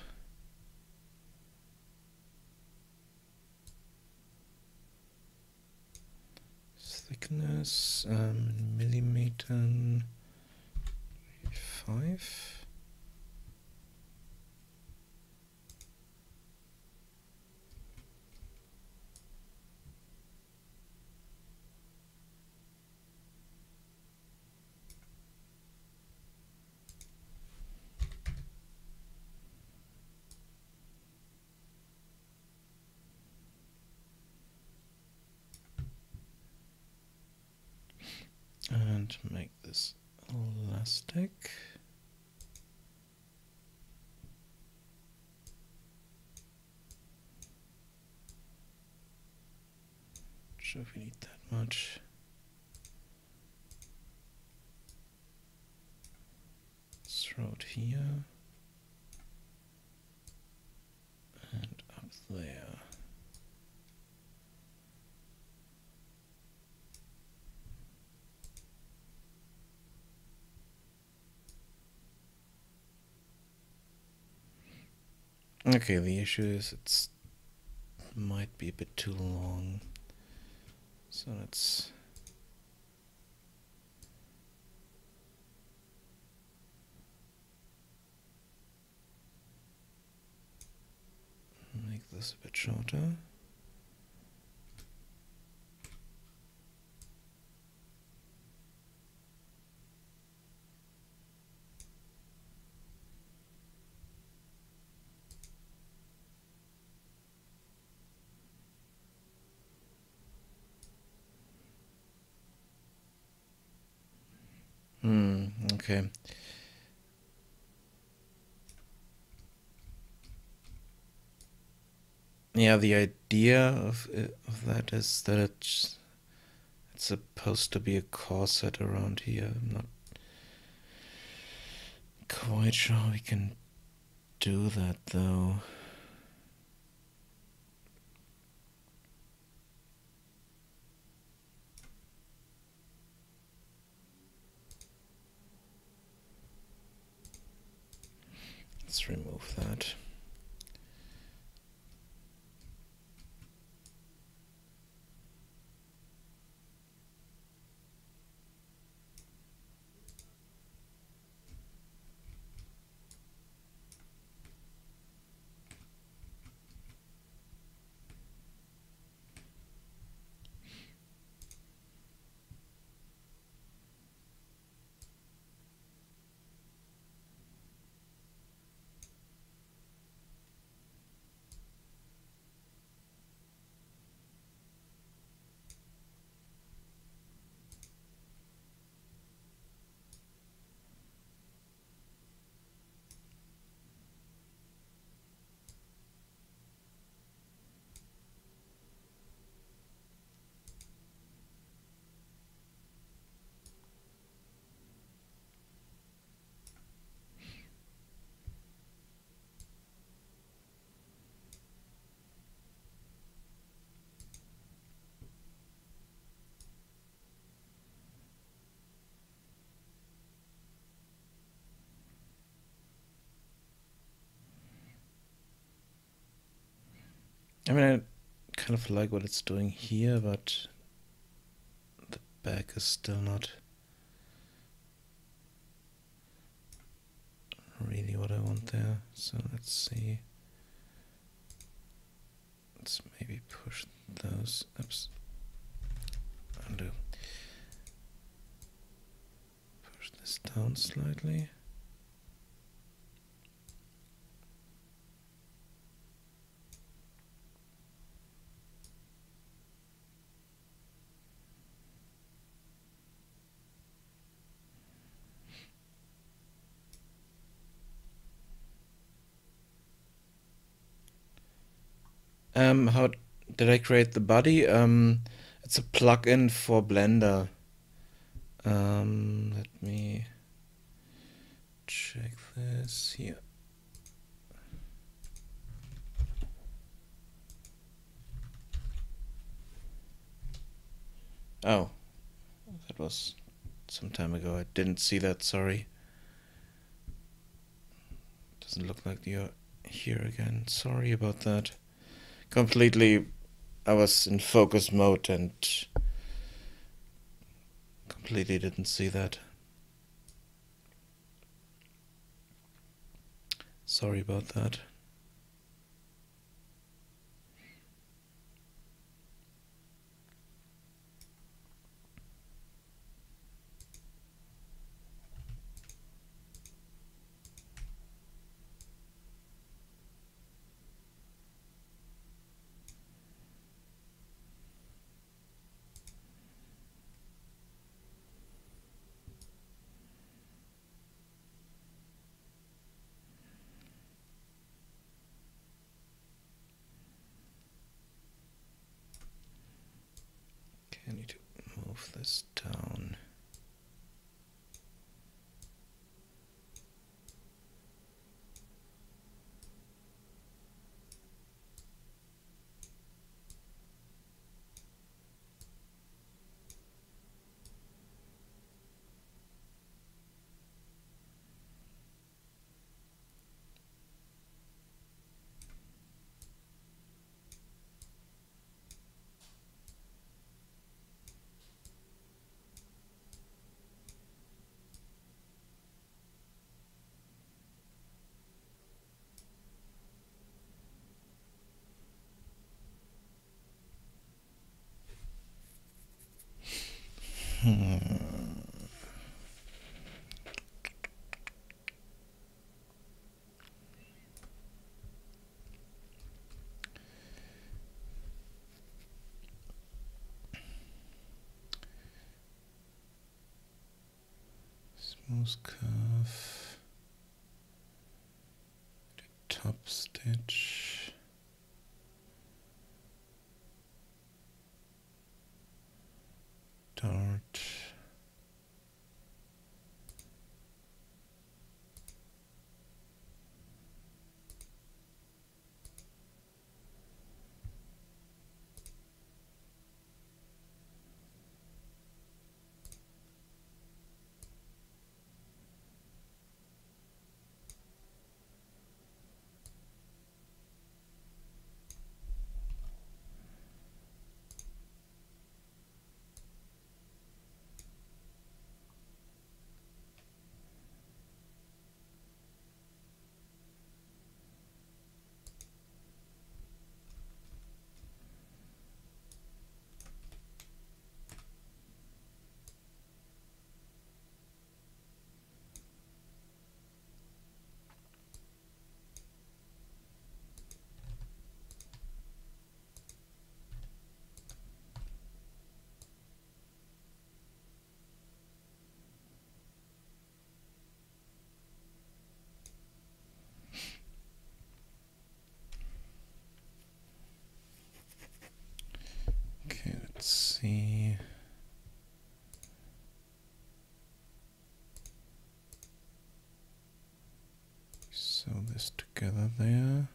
S1: thickness, millimeter 5. And make this elastic. Not sure if we need that much. Let's throw it here and up there. Okay, the issue is it might be a bit too long, so let's make this a bit shorter. Okay. Yeah, the idea of that is that it's supposed to be a corset around here. I'm not quite sure how we can do that though. Let's remove that. I mean, I kind of like what it's doing here, but the back is still not really what I want there. So let's see. Let's maybe push those. Oops. Undo. Push this down slightly. How did I create the body? It's a plugin for Blender. Let me check this here. Oh, that was some time ago. I didn't see that, sorry. Doesn't look like you're here again. Sorry about that. Completely, I was in focus mode and completely didn't see that. Sorry about that. Okay, I need to move this down. Smooth curve. The top stitch. Dart. Okay, let's see. Sew this together there.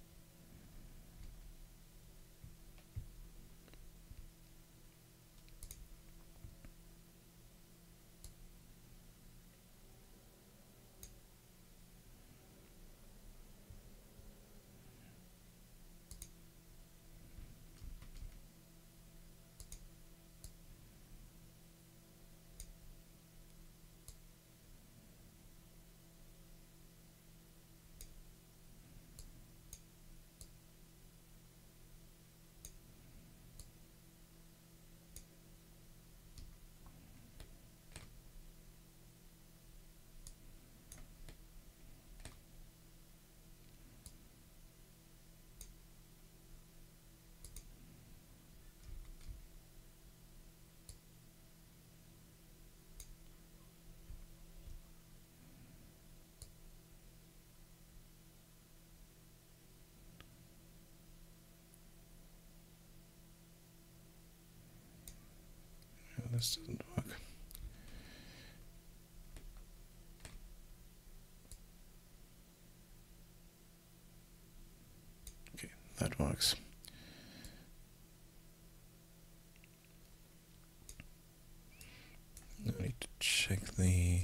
S1: No, this doesn't work. Okay, that works. I need to check the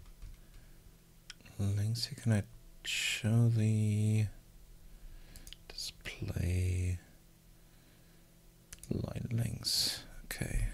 S1: lengths here. Can I show the display line lengths? Okay.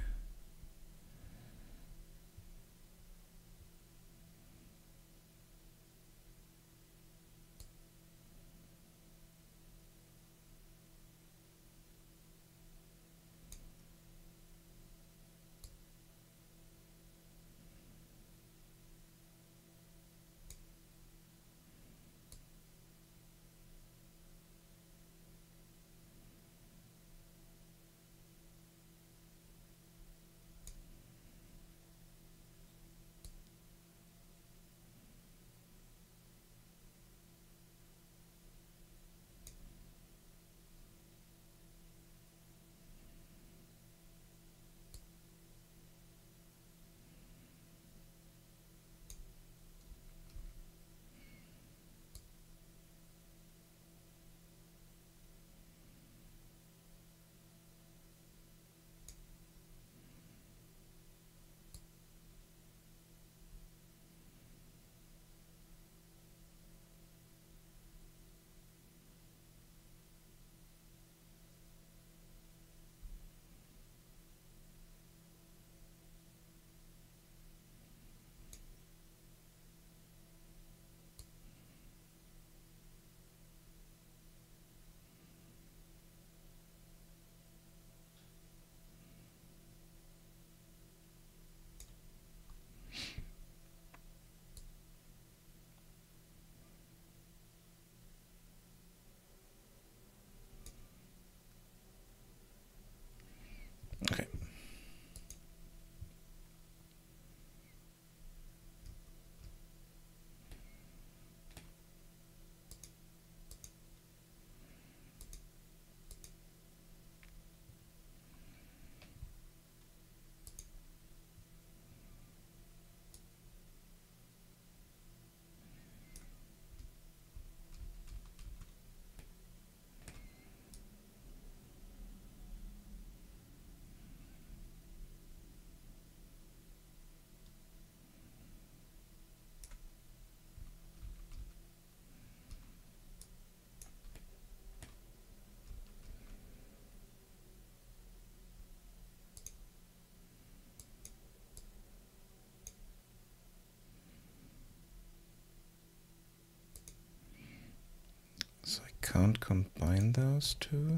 S1: can't combine those two.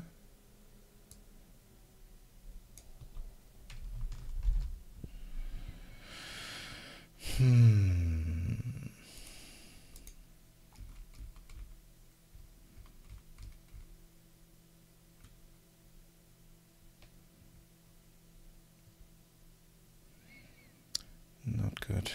S1: Not good.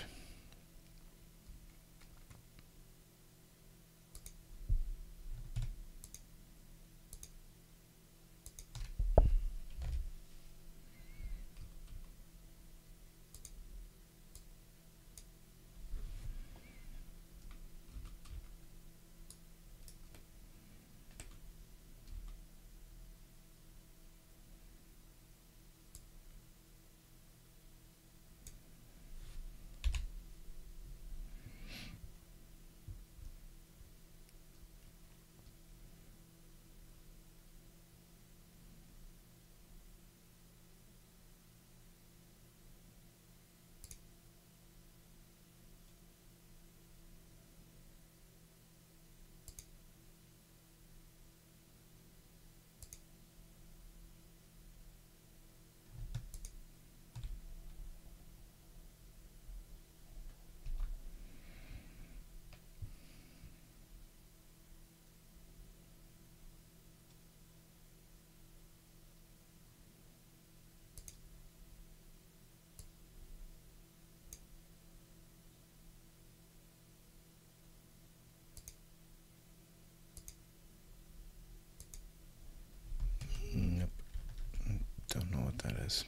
S1: Nope. Don't know what that is.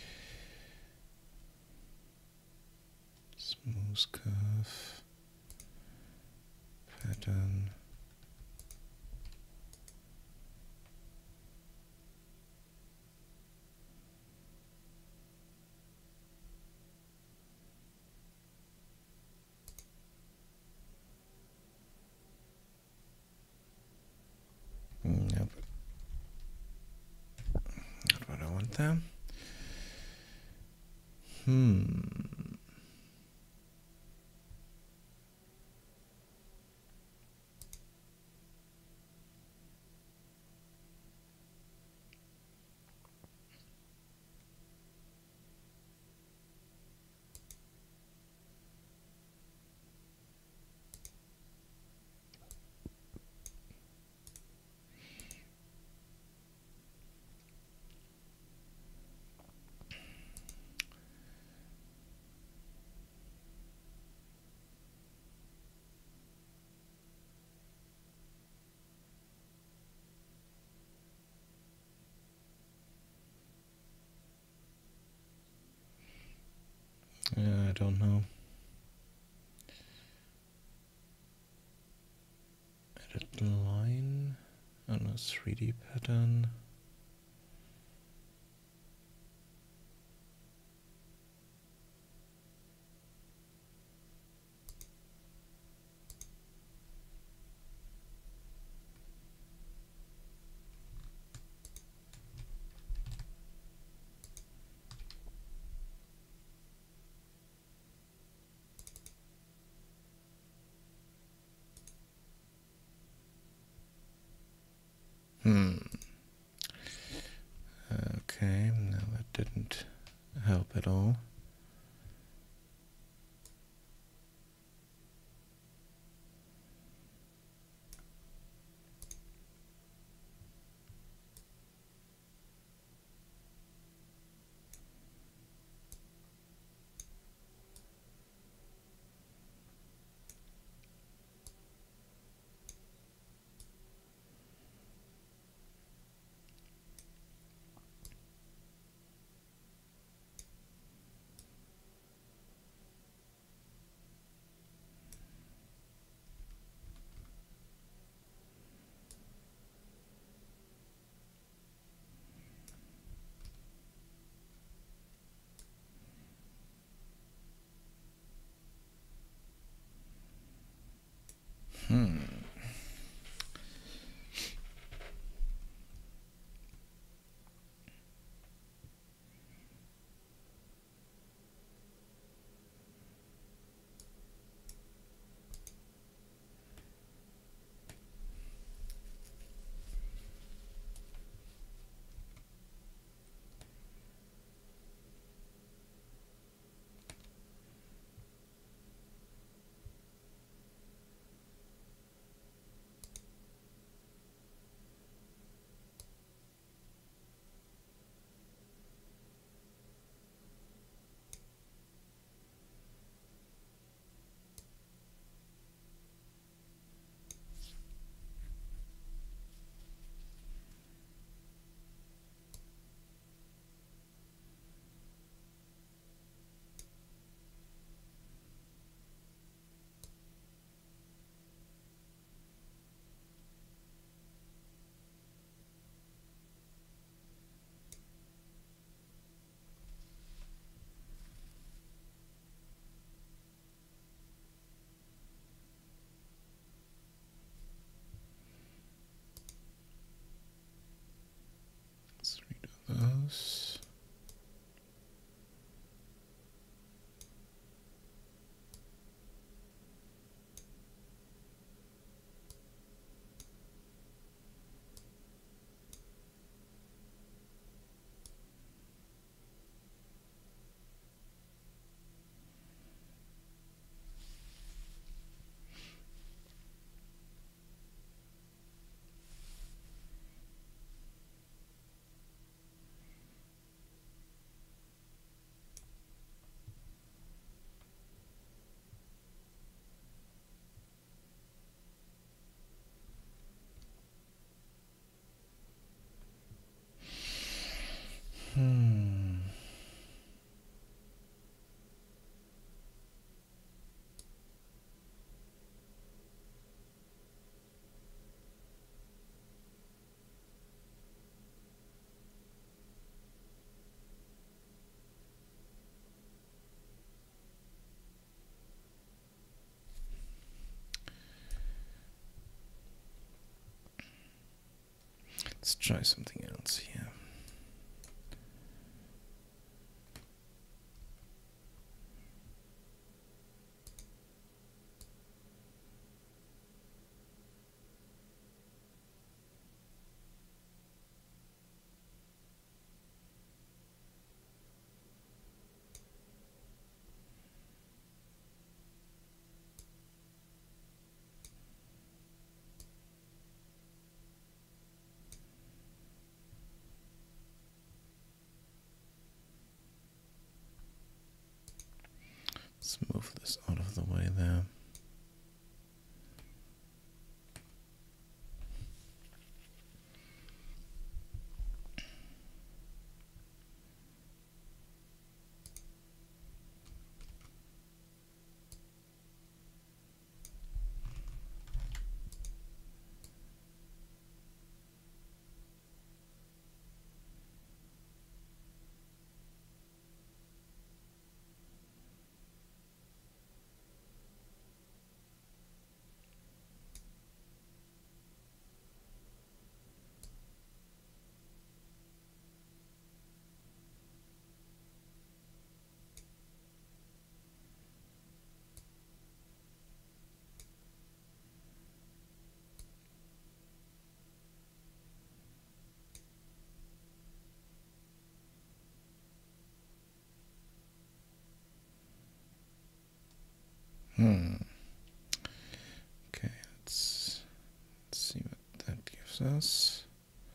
S1: Smooth curve. Pattern. Nope. Not what I want there. I don't know. Edit line on a 3D pattern. Okay, no, that didn't help at all. try something else here. Let's move this out of the way there. Okay, let's see what that gives us.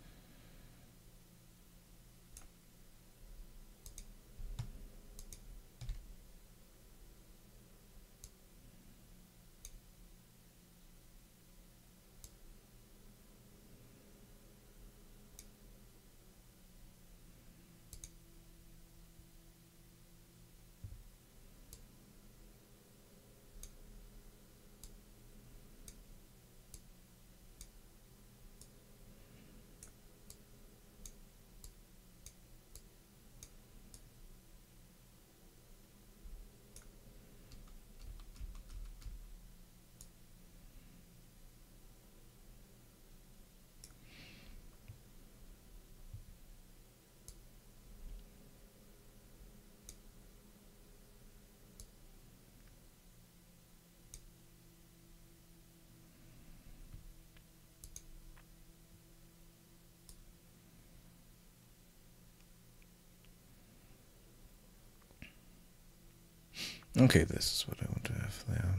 S1: Okay, this is what I want to have there.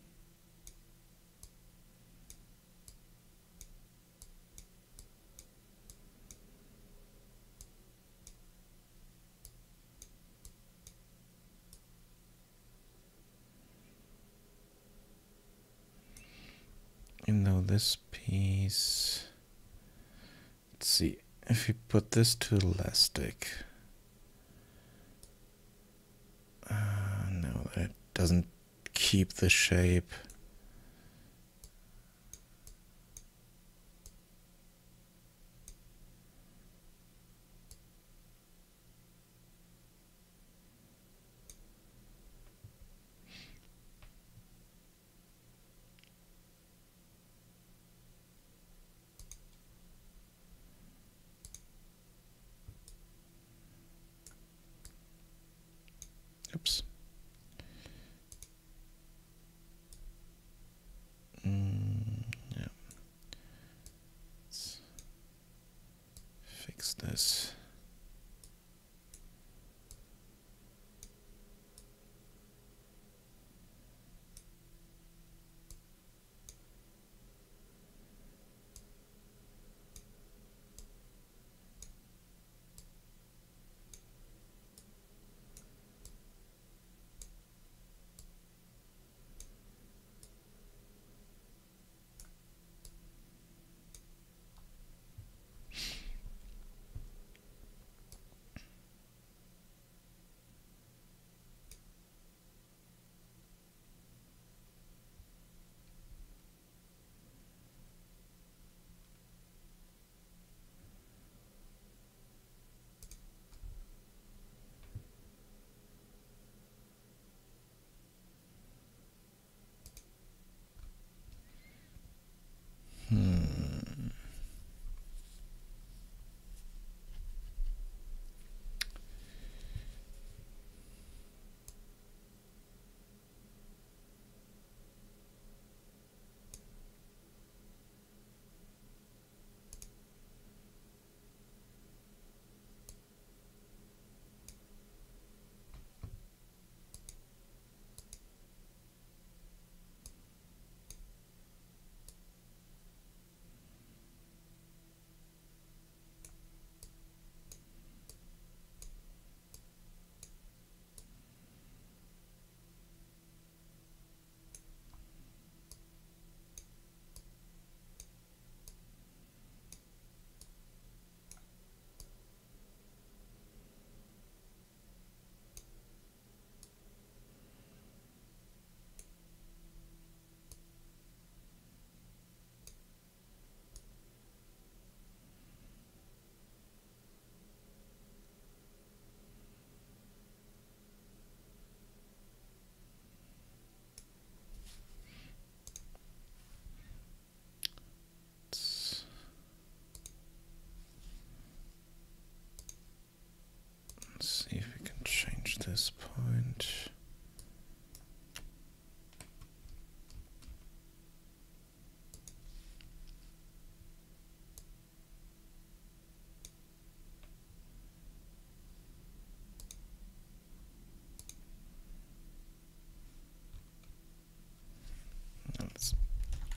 S1: And now this piece, let's see, if we put this to elastic, no, that doesn't keep the shape. Oops. Yeah. Let's fix this.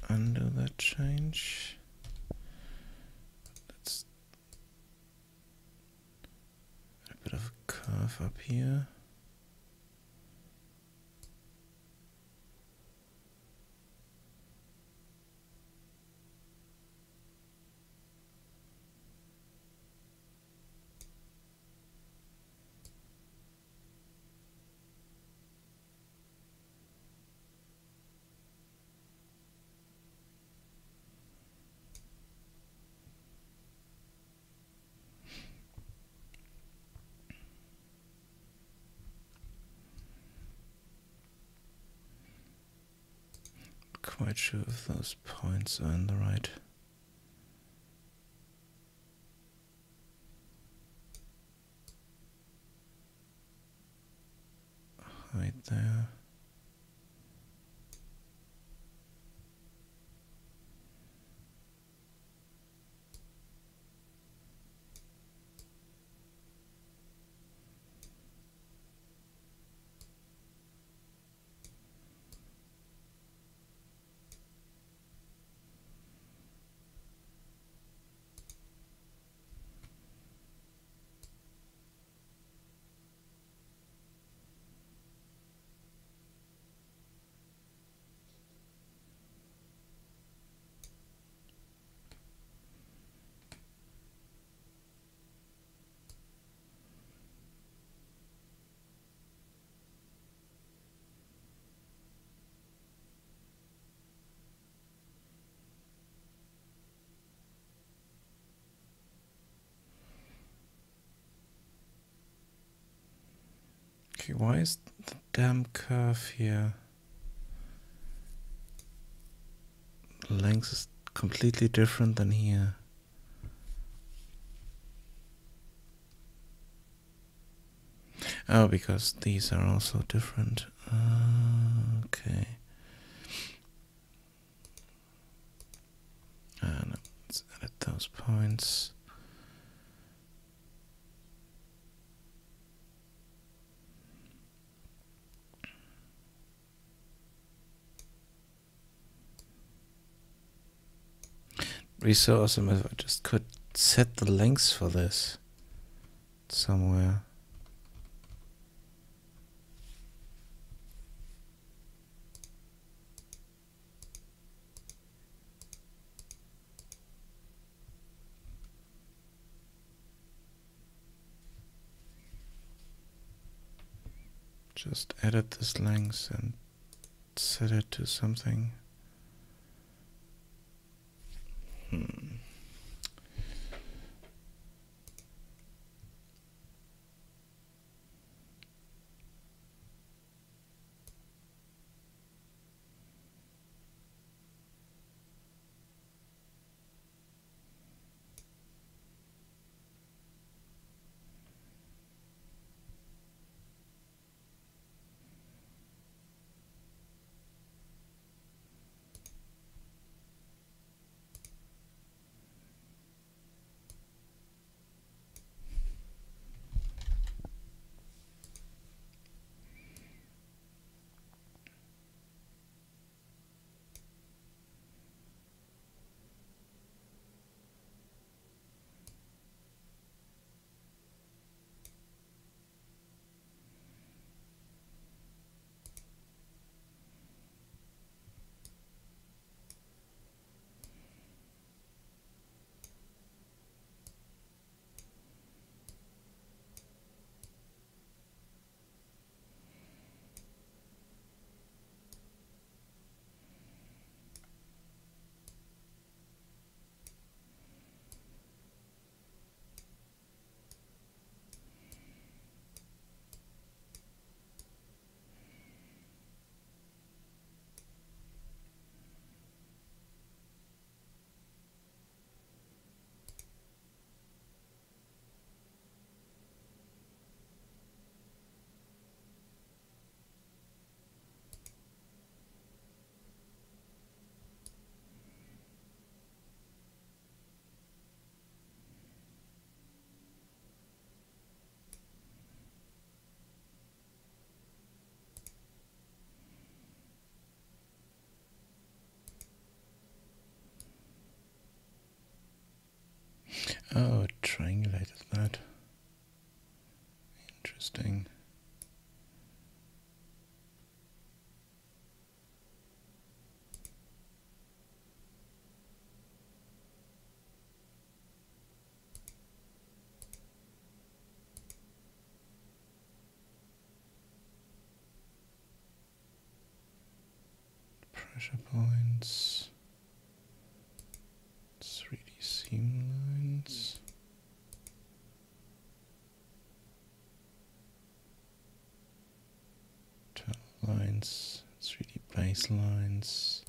S1: undo that change. Let's add a bit of a curve up here. Quite sure if those points are in the right height there. Okay, why is the damn curve here? The length is completely different than here. Oh, because these are also different. Okay. And let's edit those points. It'd be so awesome if I just could set the lengths for this somewhere. Just edit this length and set it to something. pressure points, 3D seam lines. Lines, 3D baselines.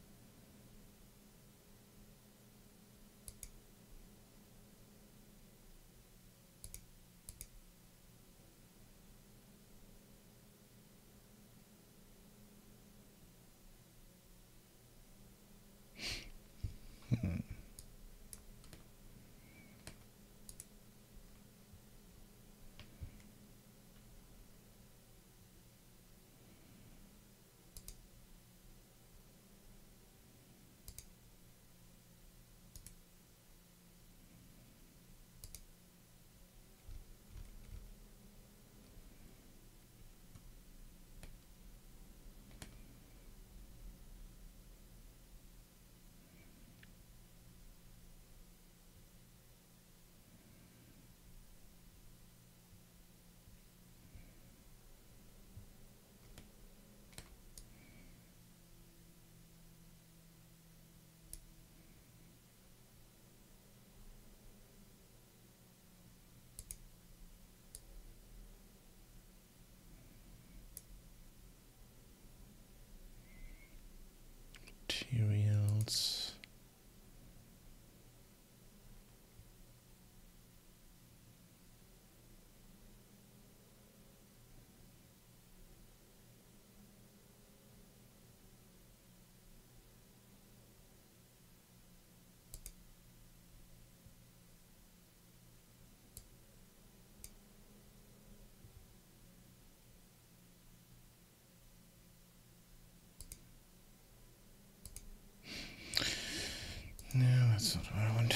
S1: Materials. No, that's not what I want.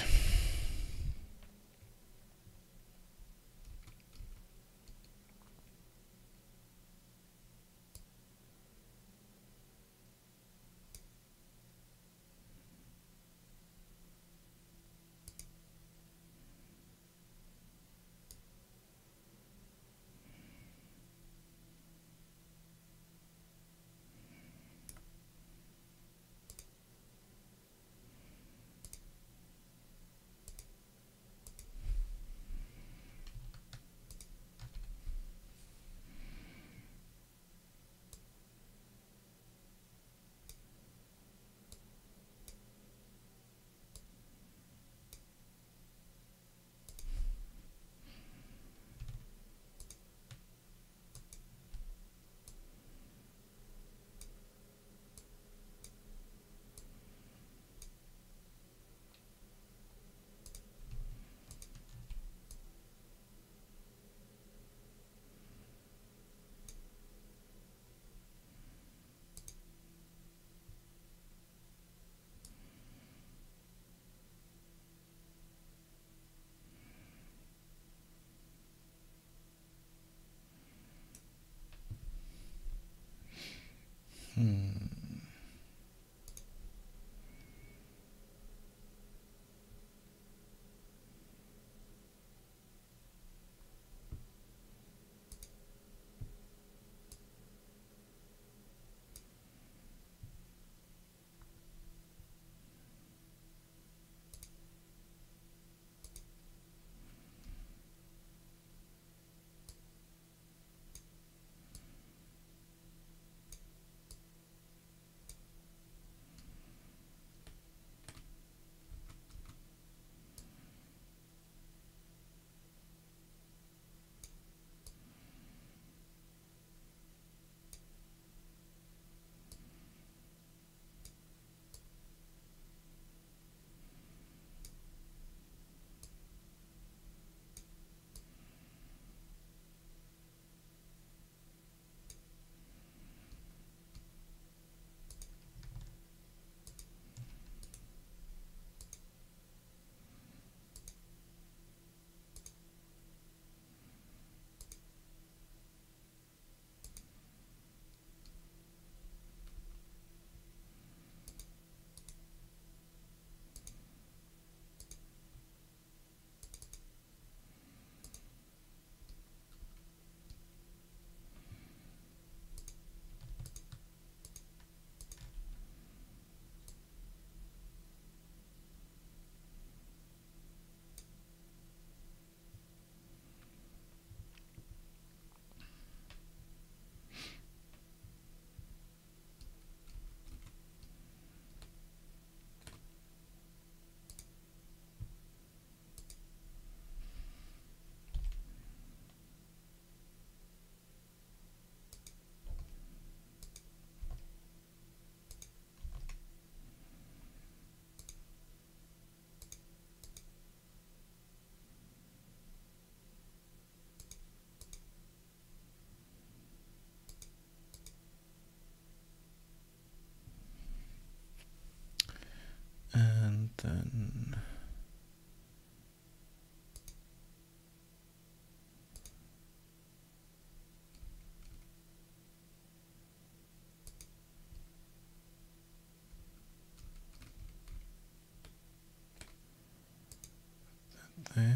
S1: then there.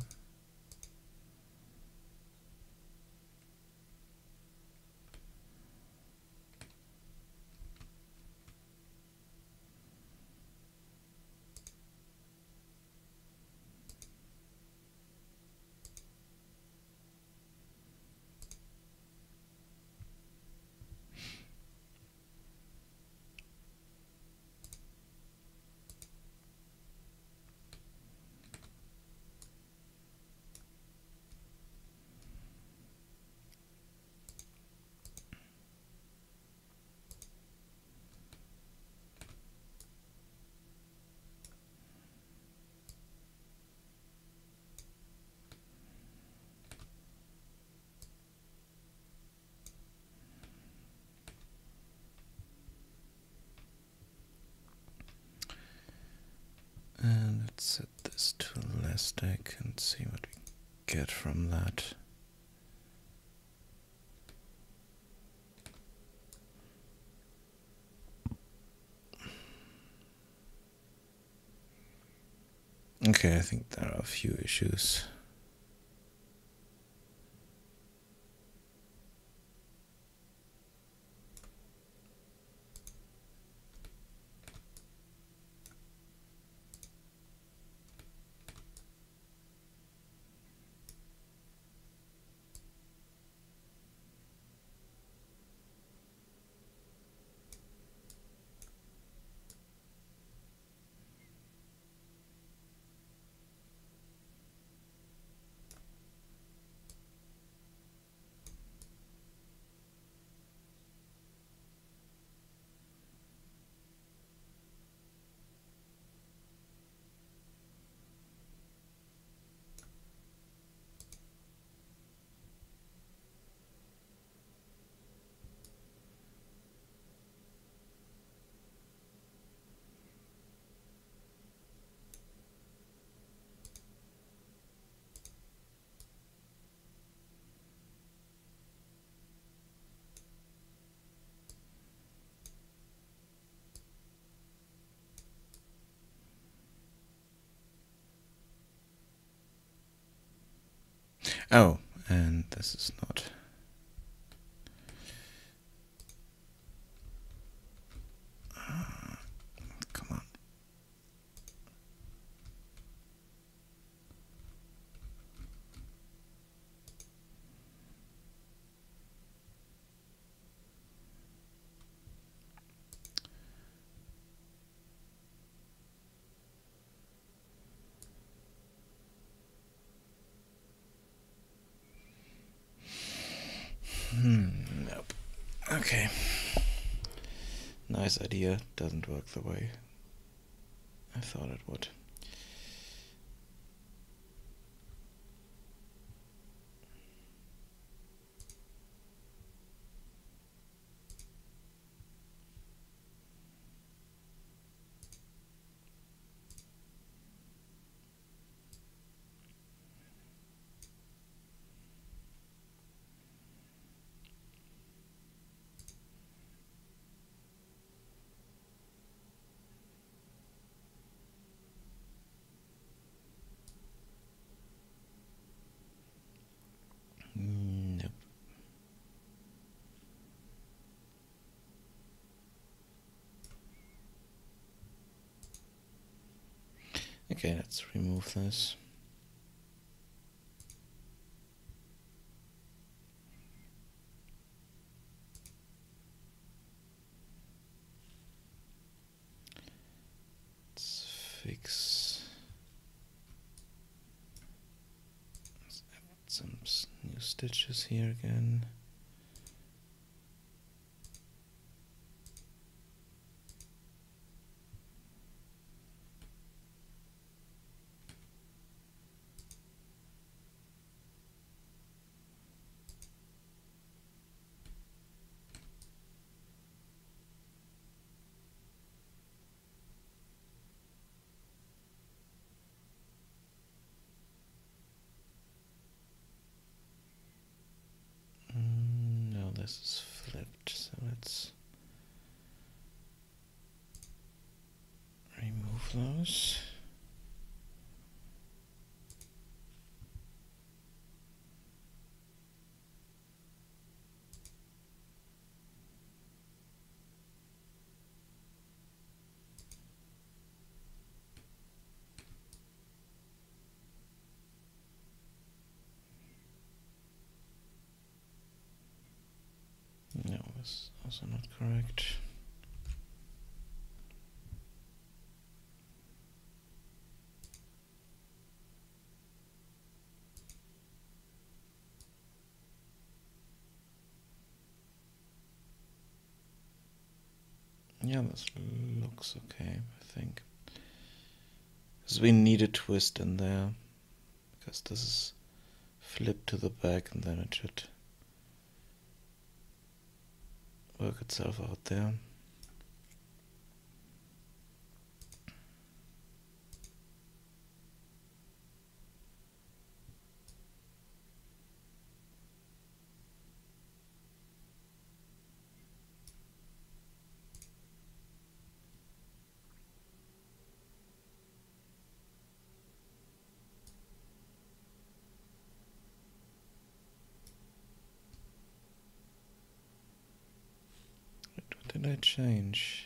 S1: And let's set this to elastic and see what we get from that. Okay, I think there are a few issues. Oh, and this is not. Come on. Nope. Okay. Nice idea. Doesn't work the way I thought it would. Nope. Okay, let's remove this. Let's fix. Let's add some new stitches here again. this is flipped, so let's remove those. No, that's also not correct. Yeah, this looks okay, I think. Because we need a twist in there. Because this is flipped to the back and then it should work itself out there. What did I change?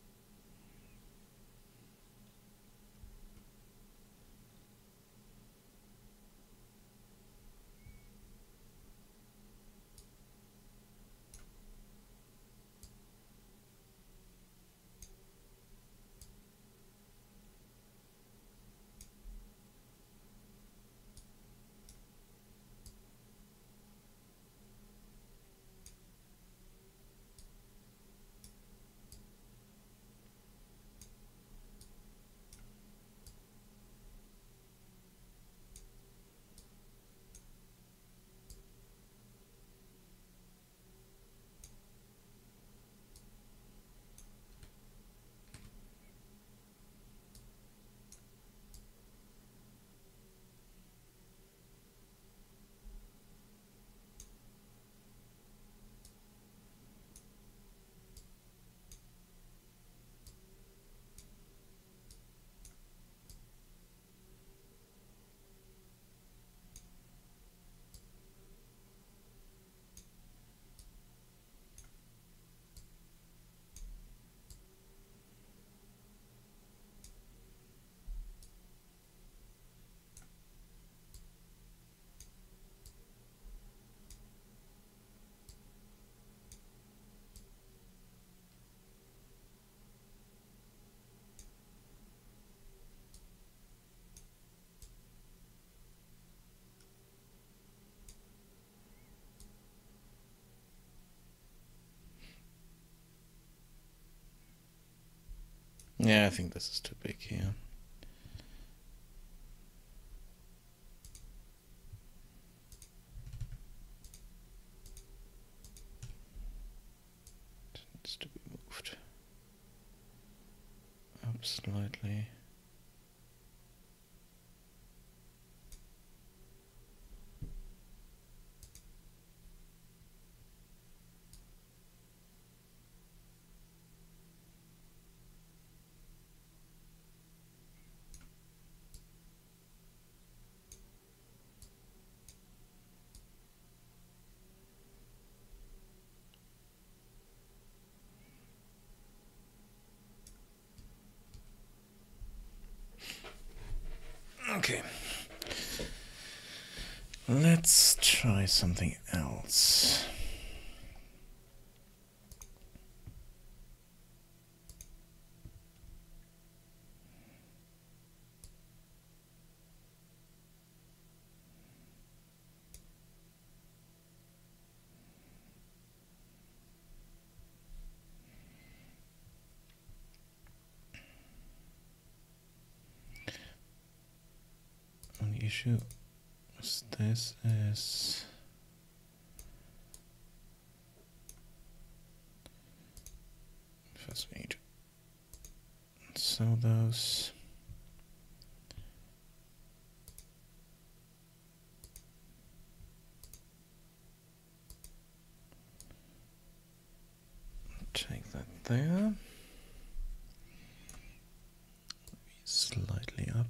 S1: Yeah, I think this is too big here. It needs to be moved up slightly. Okay. Let's try something else. Only issue with this is first we need to sew those. there. Slightly up.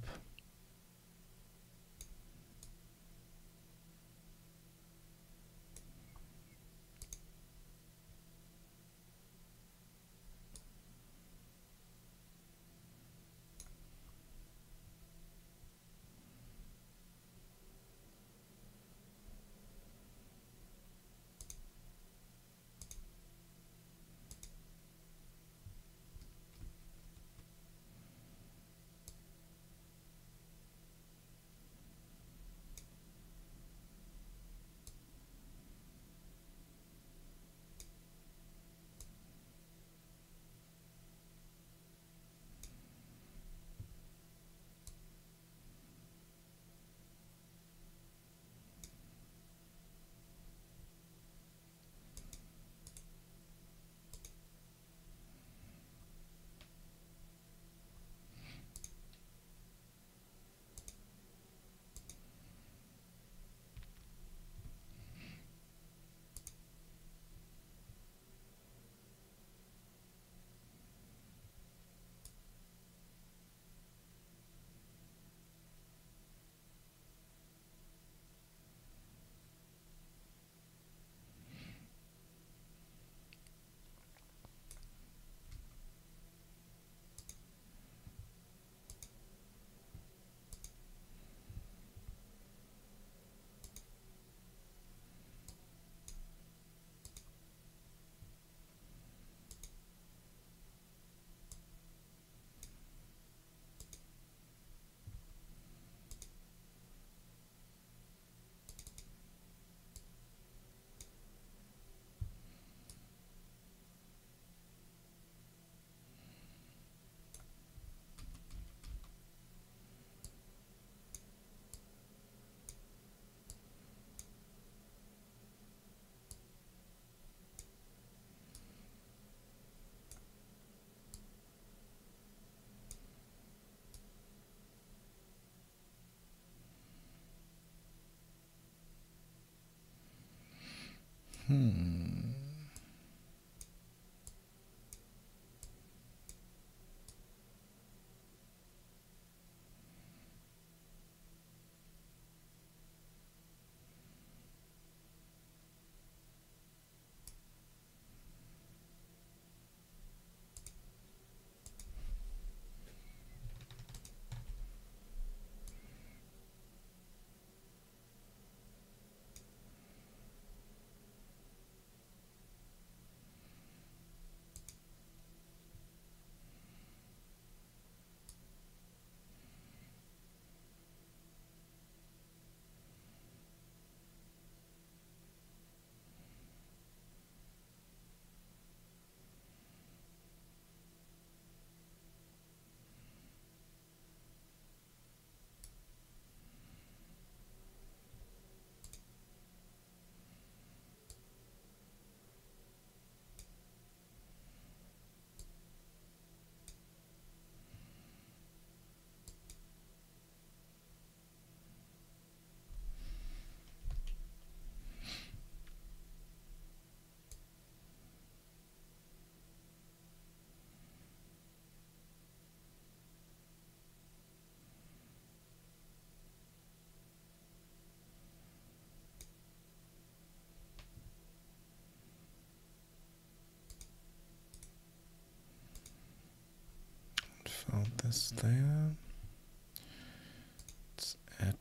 S1: Found this there. Let's add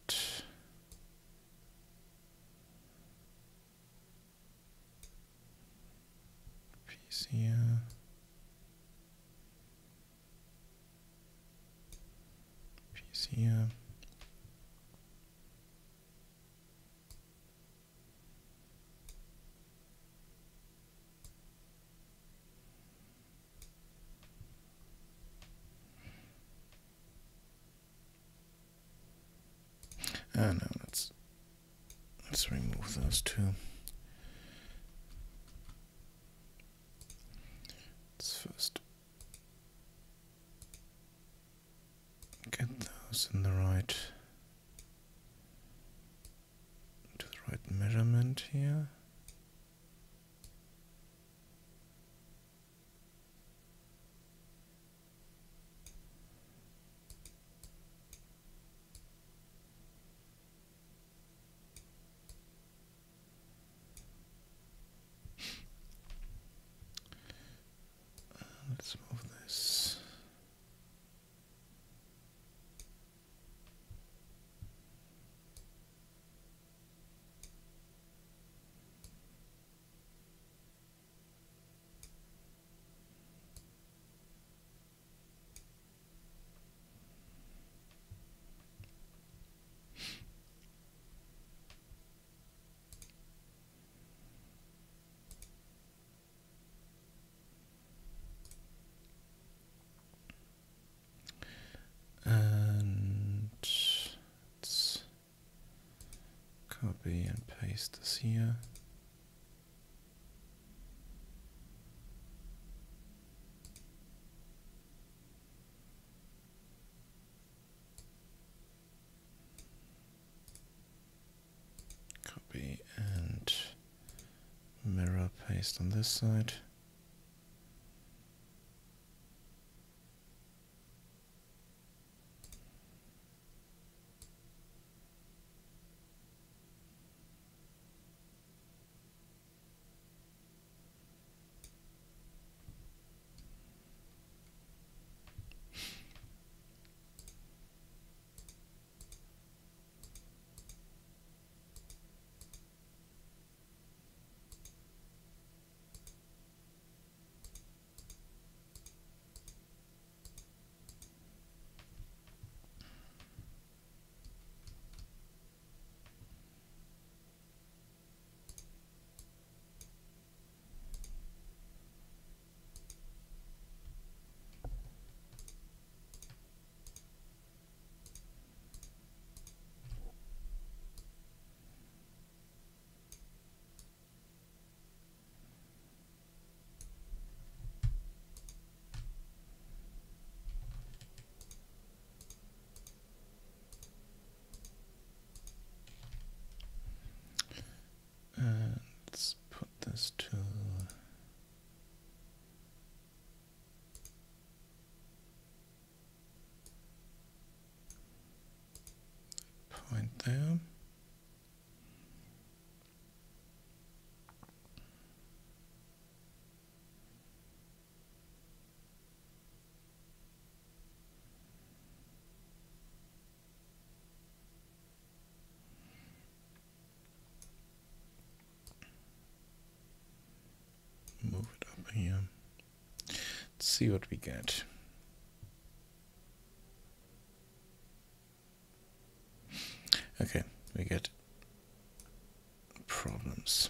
S1: piece here. Piece here. Ah, no, let's remove those two. Let's first get those in the right measurement here. paste this here. Copy and mirror paste on this side. And let's put this to point there. Move it up here. Let's see what we get. Okay, we get problems.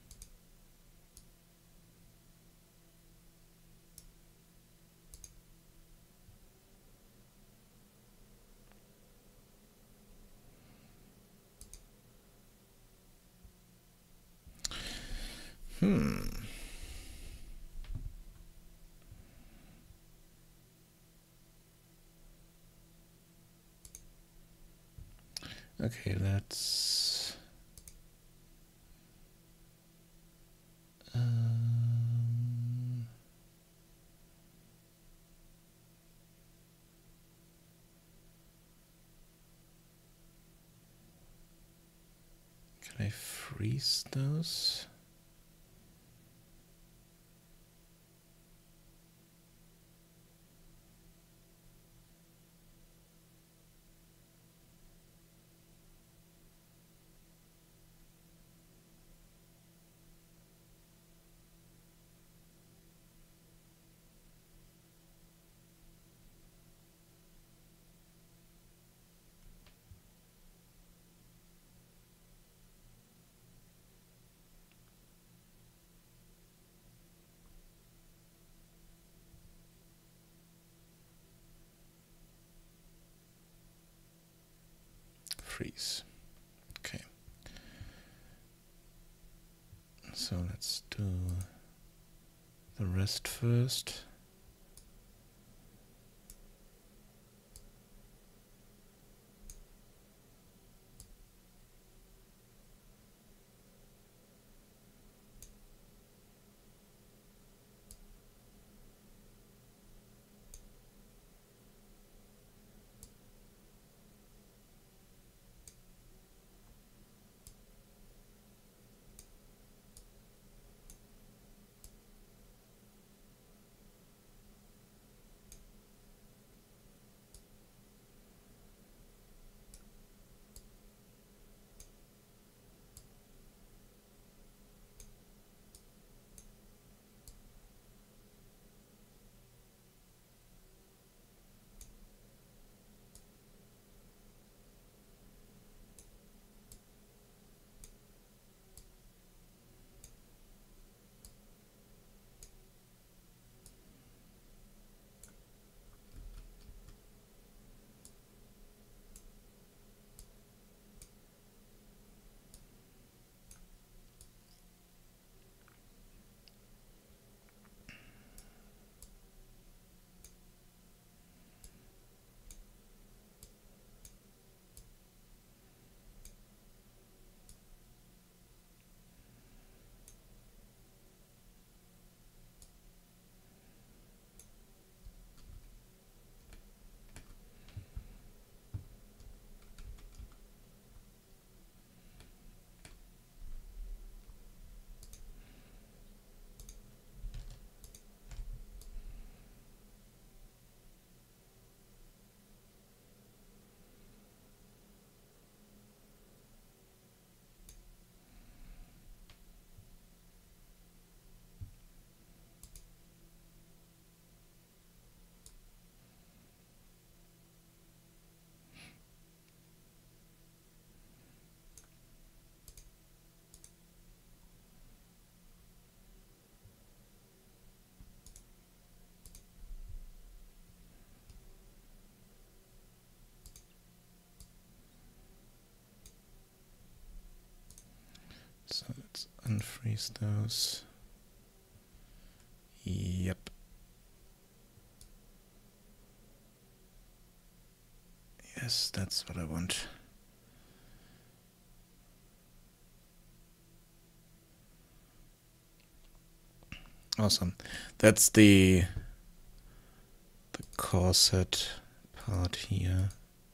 S1: Okay, let's can I freeze those? Freeze. Okay. So let's do the rest first. freeze those. Yep. Yes, that's what I want. Awesome. That's the core set part here.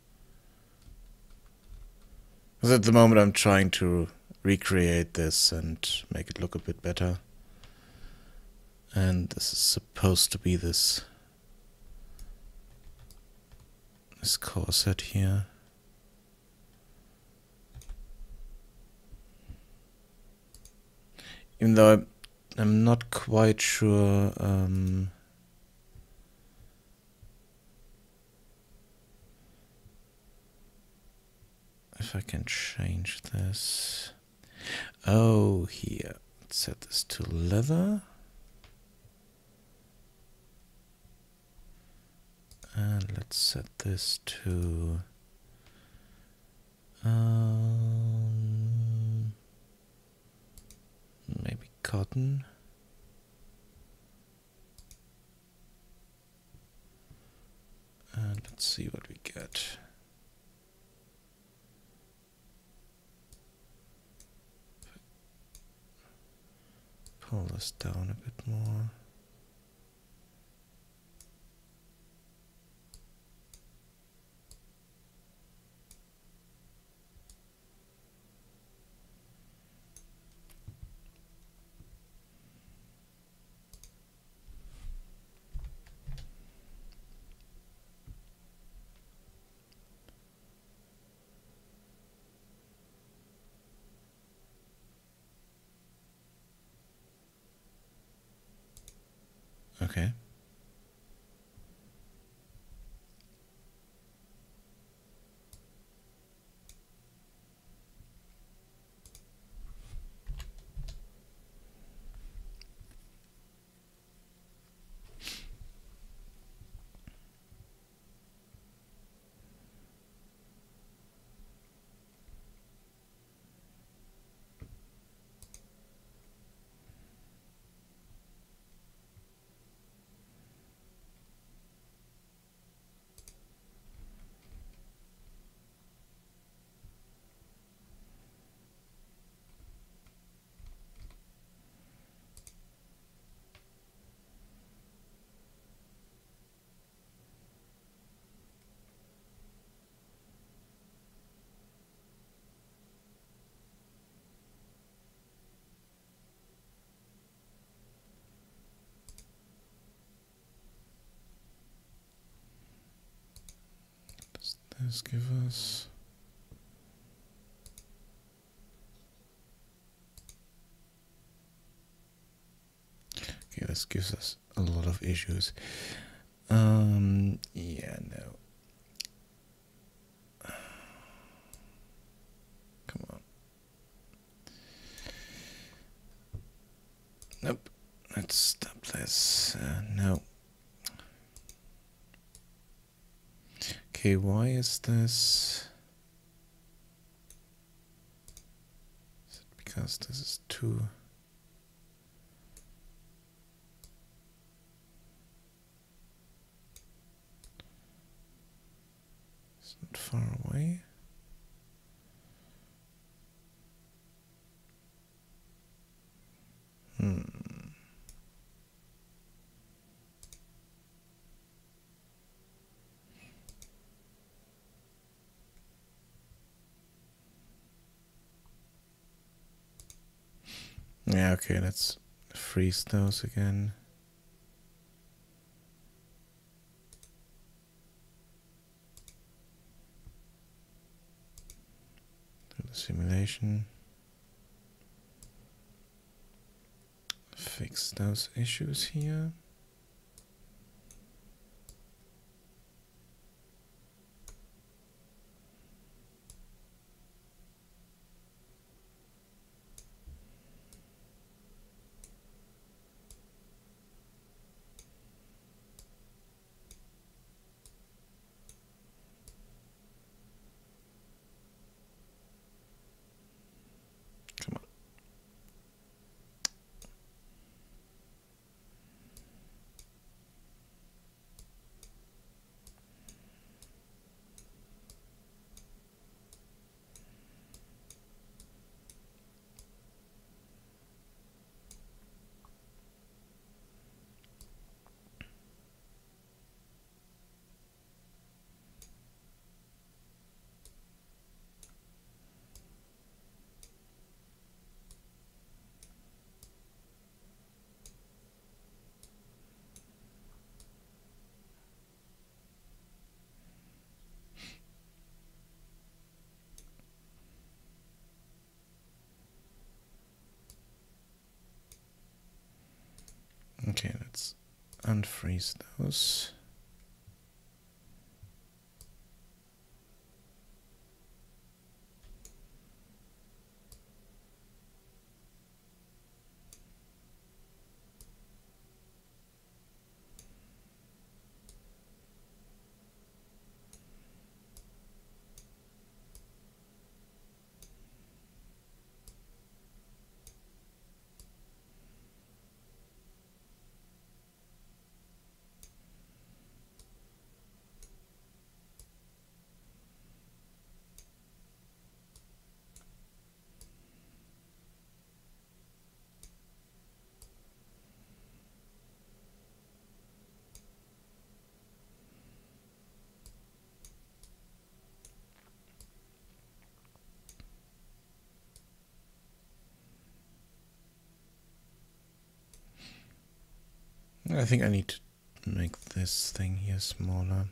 S1: Because at the moment I'm trying to recreate this and make it look a bit better. And this is supposed to be this core set here. Even though I'm not quite sure if I can change this. Oh, here. Let's set this to leather. And let's set this to maybe cotton. And let's see what we get. Pull this down a bit more. Okay. Does this give us... Okay, this gives us a lot of issues. Yeah, no. Come on. Nope. Let's stop this. No. Okay, why is this? Is it because this is too... It's not far away. Yeah, okay, let's freeze those again. Do the simulation. Fix those issues here. Come on. Let's unfreeze those. I think I need to make this thing here smaller.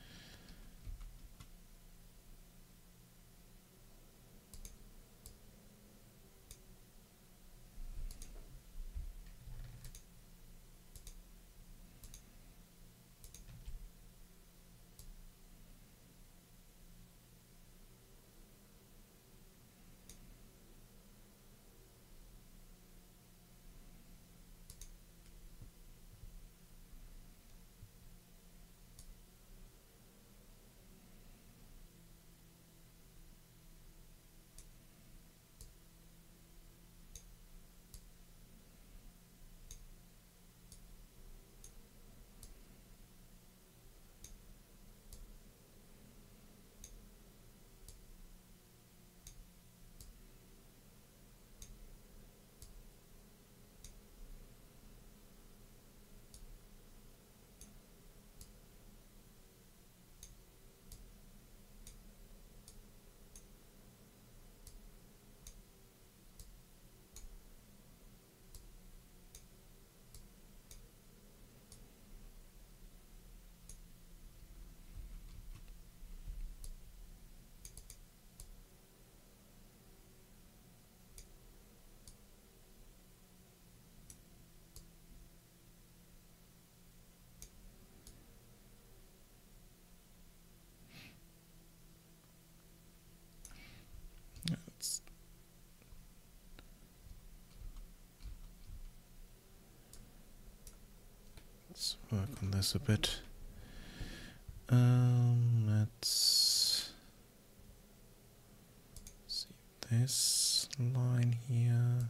S1: Let's work on this a bit. Let's see this line here.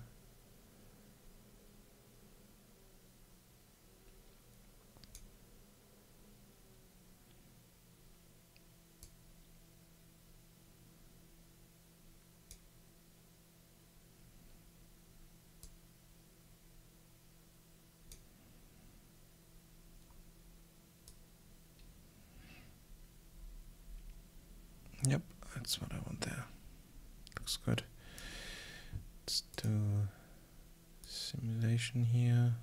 S1: Yep, that's what I want there. Looks good. Let's do simulation here.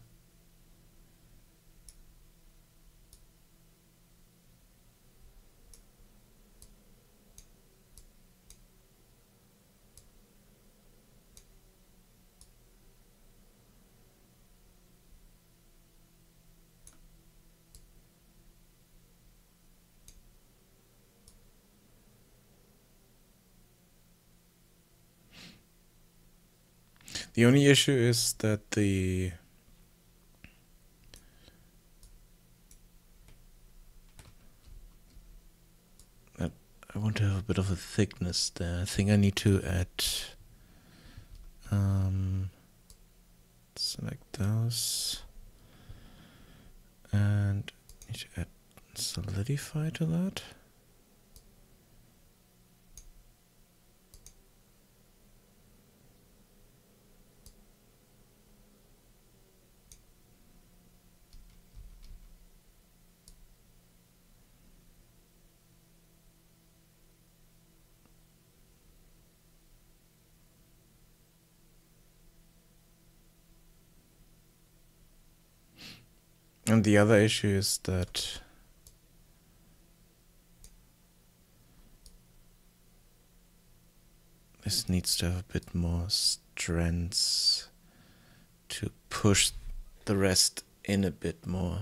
S1: The only issue is that I want to have a bit of a thickness there. I think I need to add select those and need to add solidify to that. And the other issue is that this needs to have a bit more strength to push the rest in a bit more.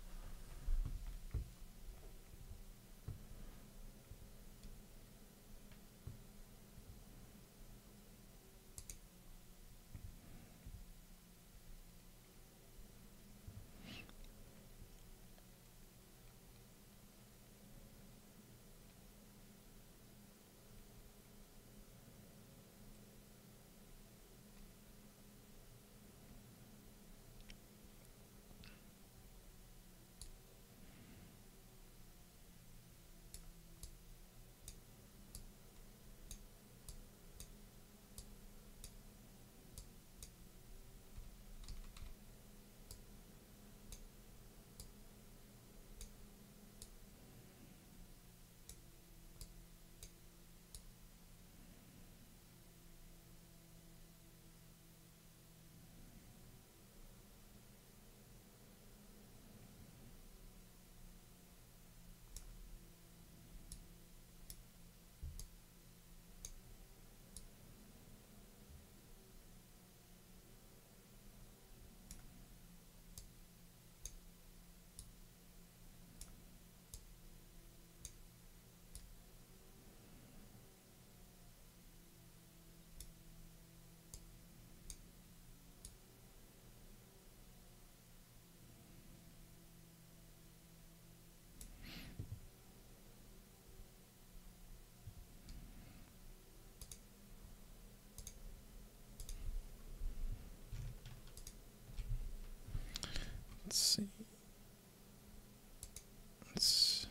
S1: Let's see. Let's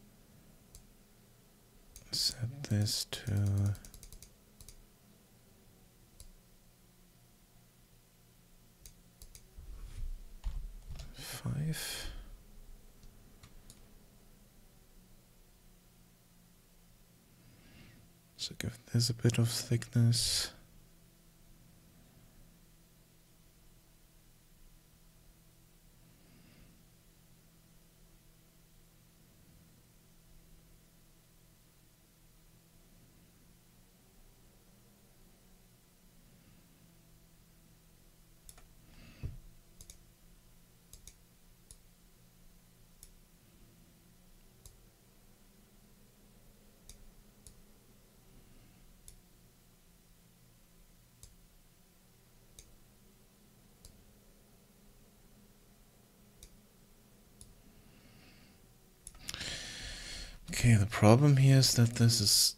S1: set this to 5. So give this a bit of thickness. Okay, the problem here is that this is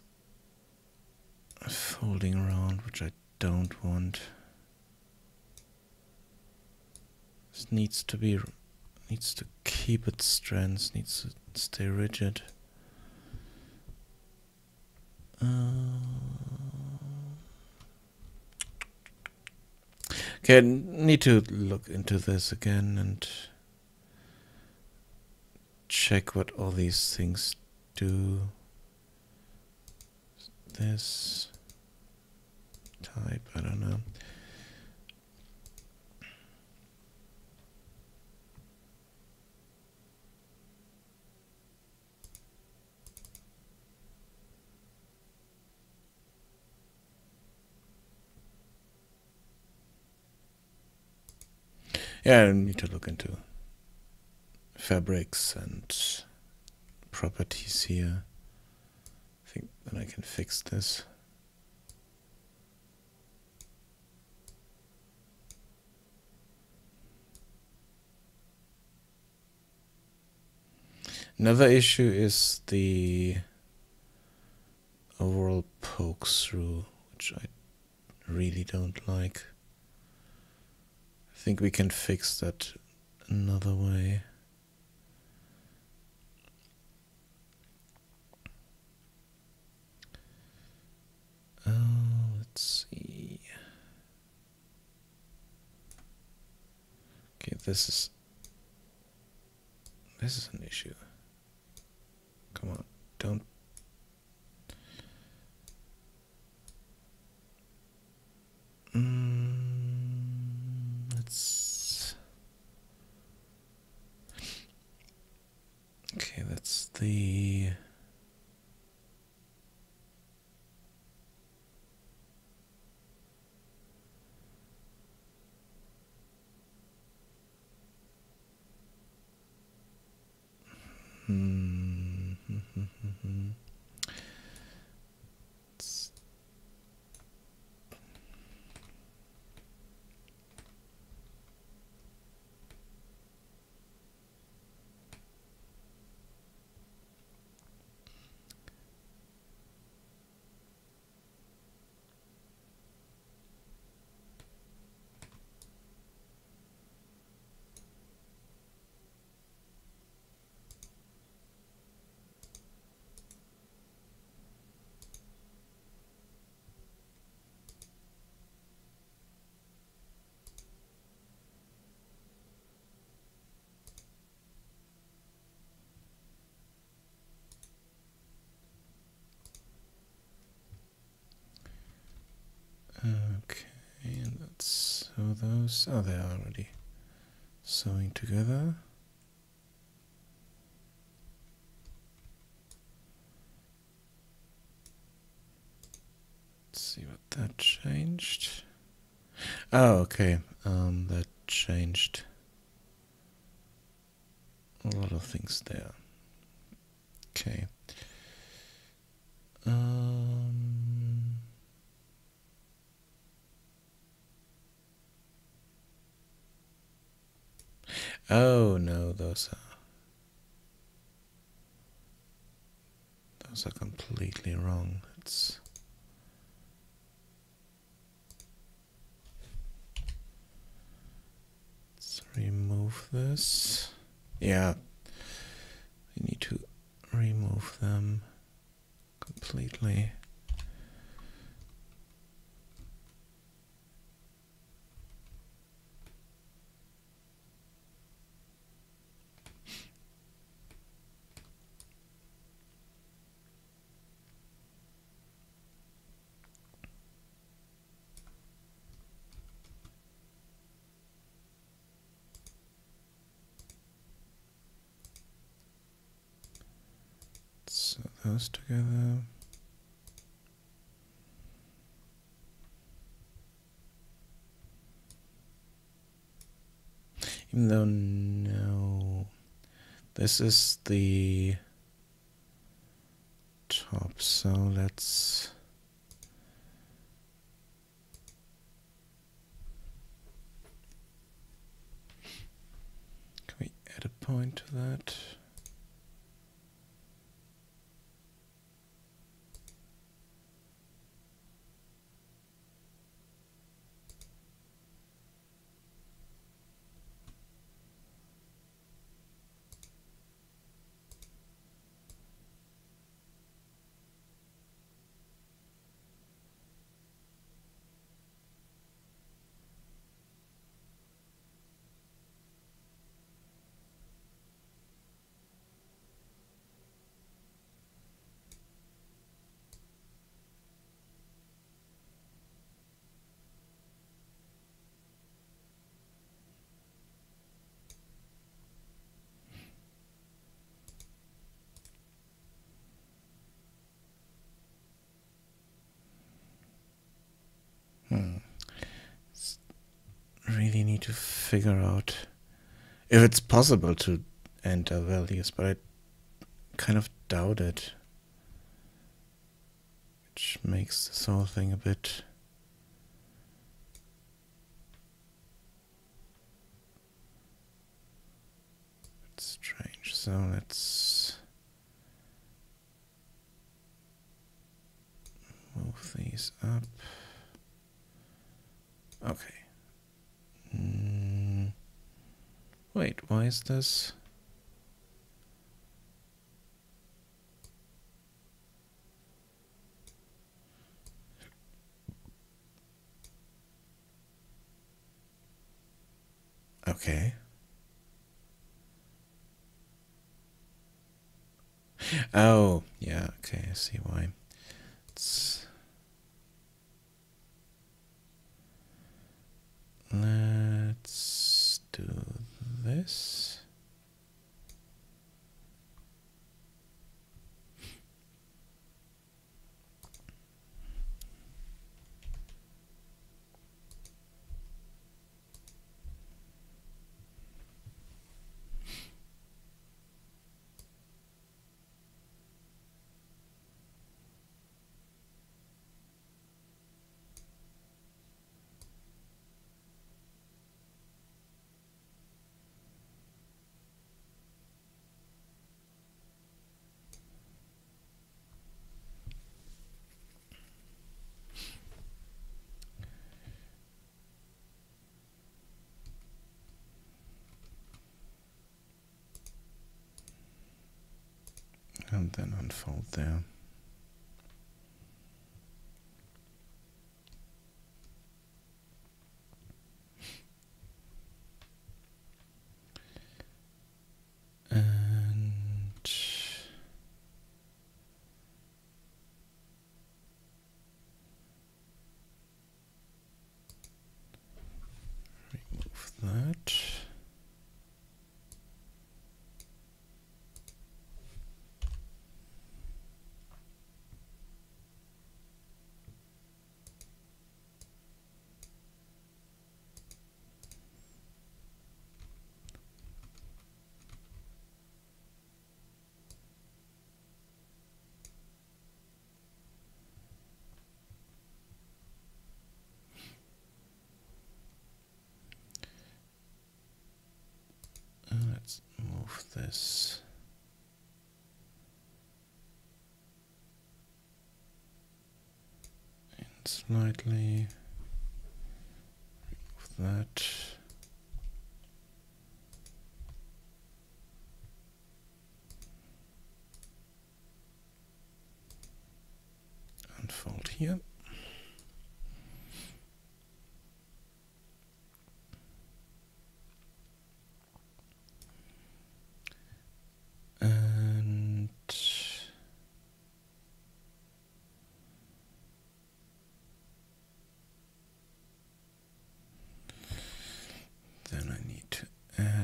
S1: folding around, which I don't want. This needs to keep its strands, needs to stay rigid. Okay, I need to look into this again and check what all these things do. This type, I don't know. Yeah, I need to look into fabrics and properties here. I think then I can fix this. Another issue is the overall poke through, which I really don't like. I think we can fix that another way. Let's see. Okay, this is an issue. Come on, don't. Let's. Okay, that's the. sew those. Oh, they're already sewing together. Let's see what that changed. Oh, okay. That changed a lot of things there. Okay. Oh no, those are completely wrong. Let's remove this. Yeah, we need to remove them completely. Sew those together. Even though, no, this is the top, so let's can we add a point to that? Really need to figure out if it's possible to enter values, but I kind of doubt it, which makes this whole thing a bit strange. So let's move these up. Okay. Wait, why is this? Okay. Oh, yeah, okay, I see why. Let's do this. And then unfold there. And that. Let's move this in slightly. Remove that. Unfold here. And then I need to add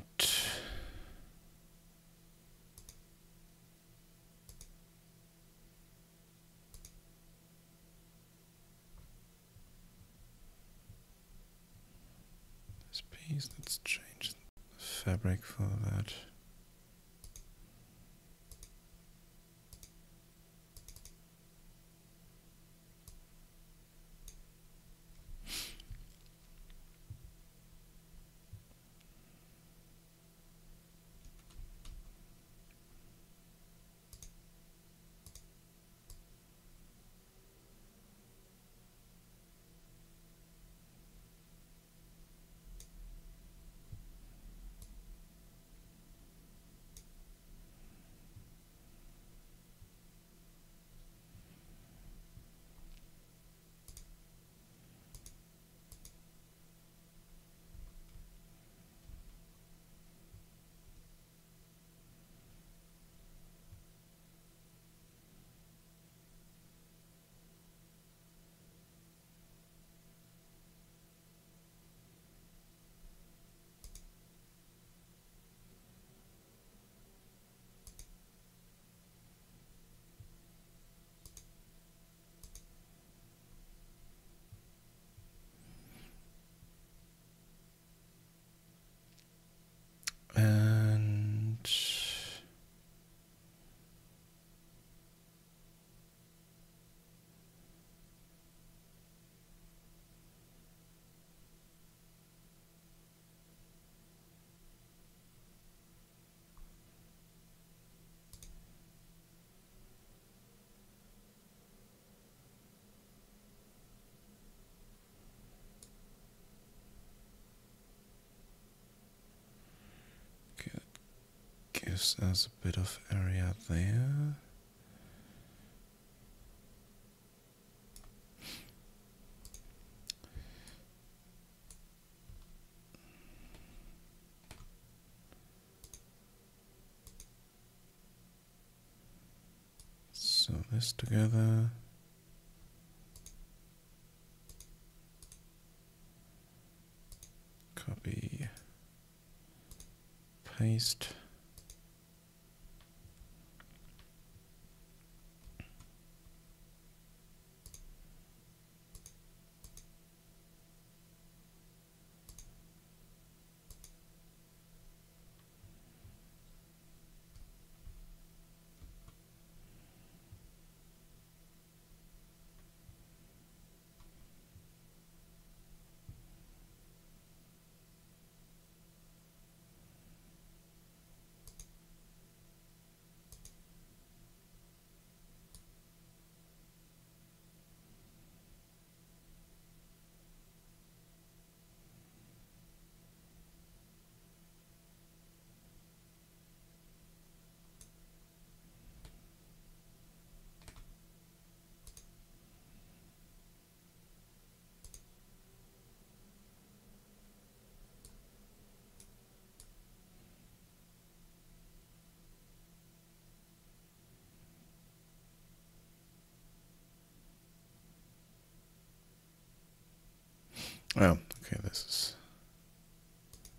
S1: this piece. Let's change the fabric for that. And gives us a bit of area there. Sew this together. Copy, paste. Oh, okay, this is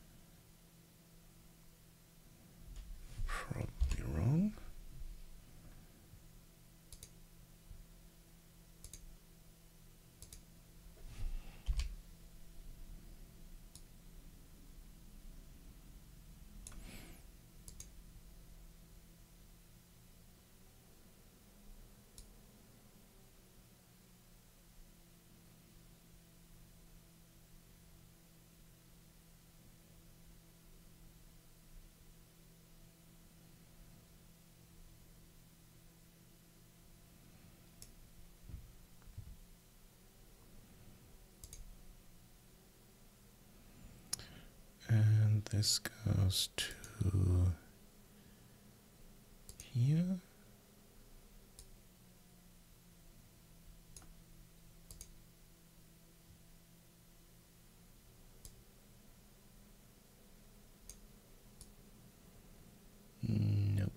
S1: this goes to here. Nope.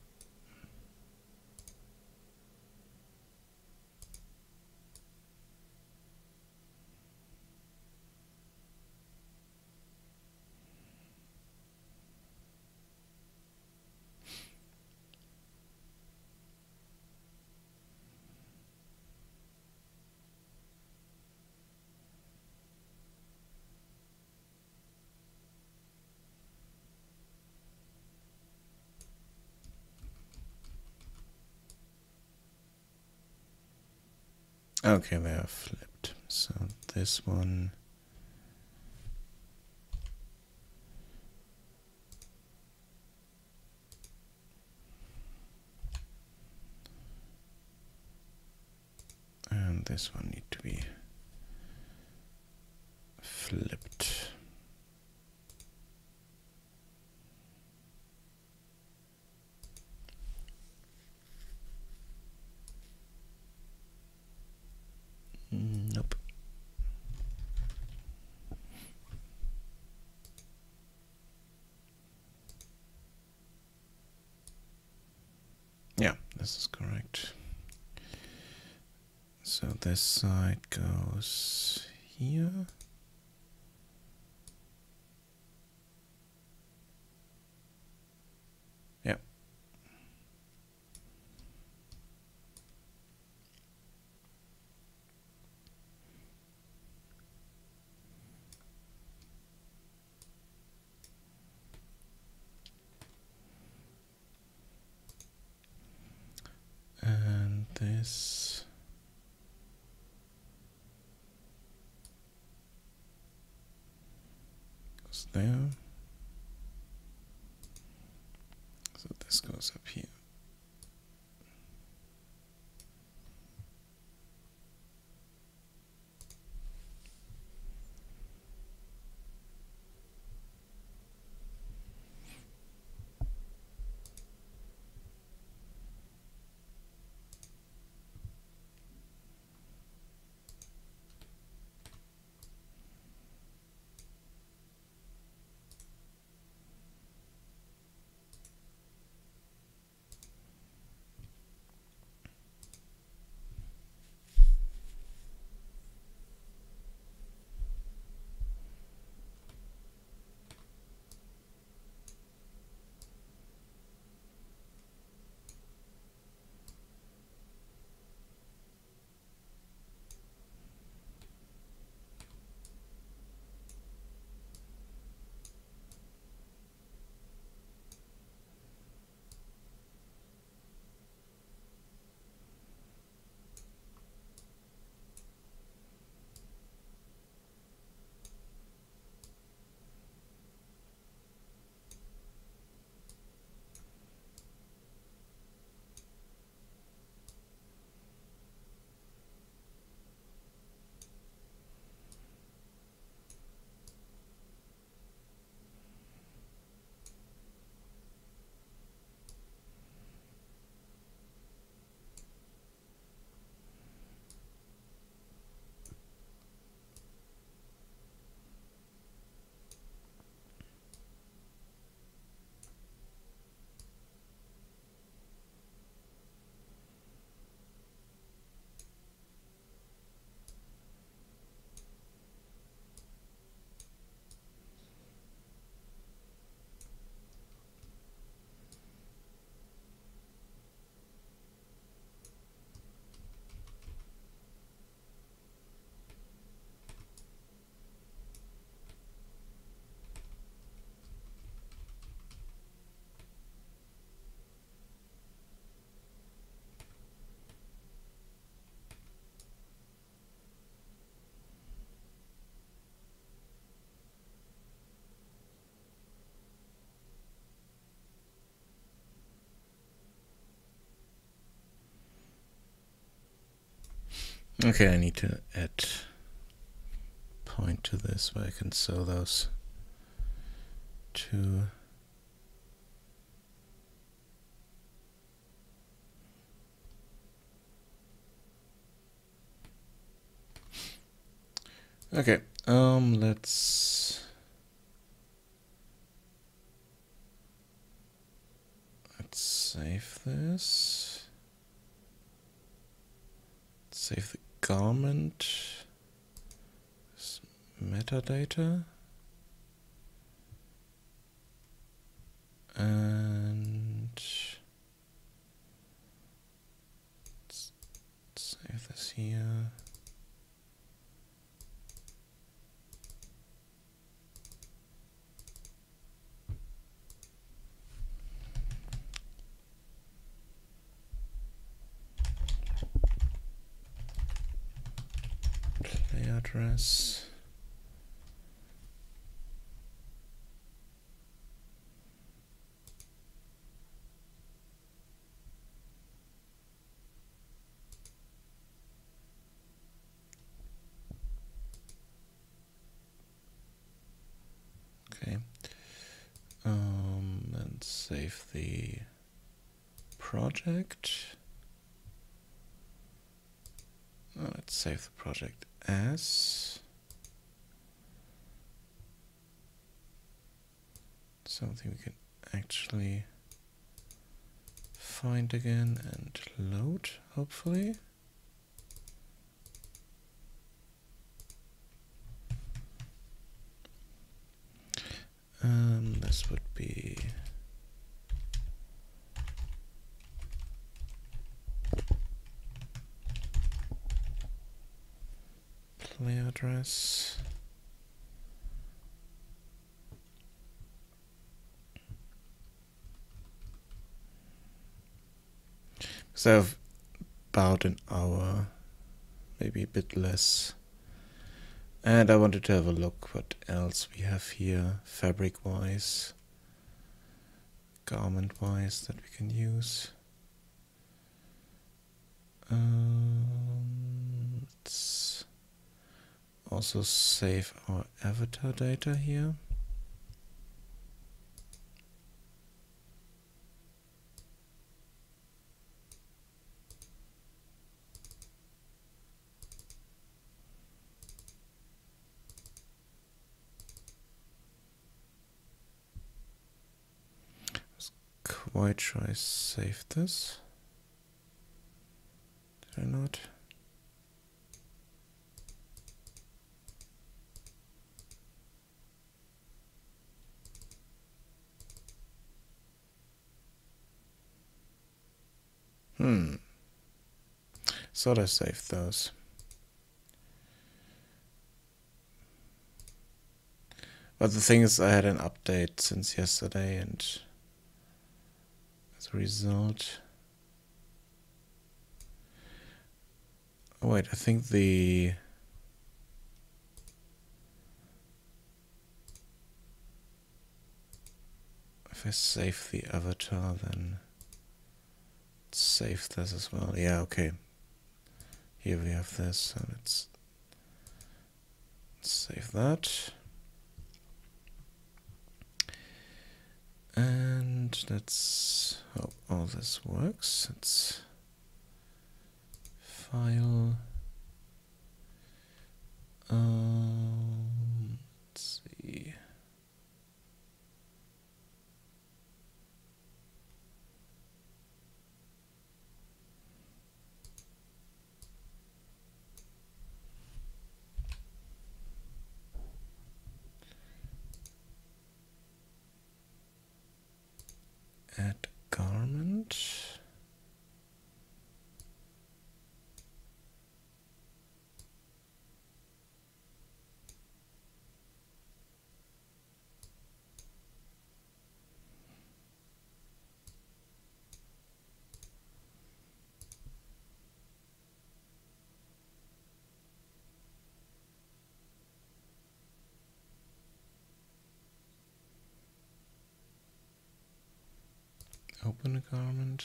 S1: Okay, they are flipped. So this one and this one need to be flipped. Nope. Yeah, this is correct. So this side goes here. Yeah. And this goes there. So this goes up here. Okay, I need to add point to this where I can sew those to okay, let's save this. Save the garment. This metadata. And let's save this here. Play address. Okay. And save the project. Let's save the project as something we can actually find again and load, hopefully. This would be play address. So I have about an hour, maybe a bit less. And I wanted to have a look what else we have here, fabric-wise, garment-wise, that we can use. Let's also save our avatar data here. Quite sure I saved this. Did I not? Thought I saved those. But the thing is, I had an update since yesterday, and as a result... Oh wait, I think the... If I save the avatar, then save this as well. Yeah, okay. Here we have this, so let's save that. And let's hope all this works. It's file. Let's see. Add garment. Open a garment.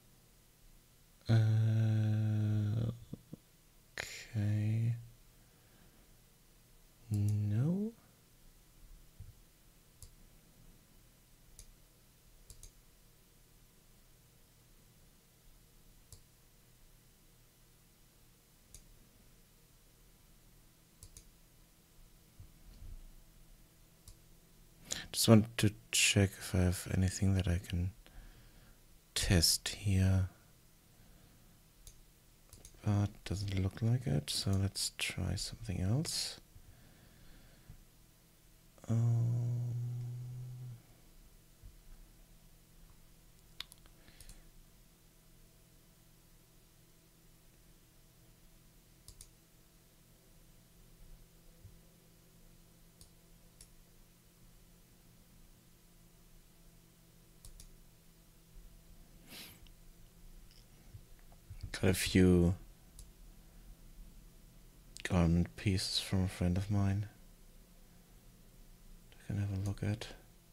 S1: Okay. Just want to check if I have anything that I can test here. But doesn't look like it, so let's try something else. Got a few garment pieces from a friend of mine I can have a look at.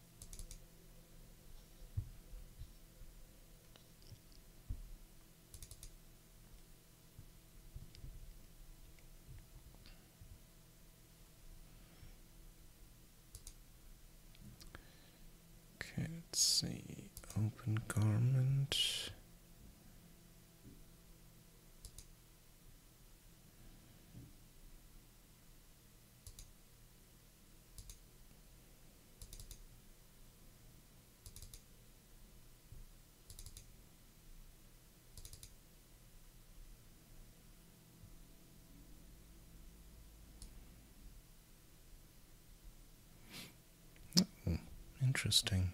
S1: Okay, let's see. Open garment. Oh, interesting.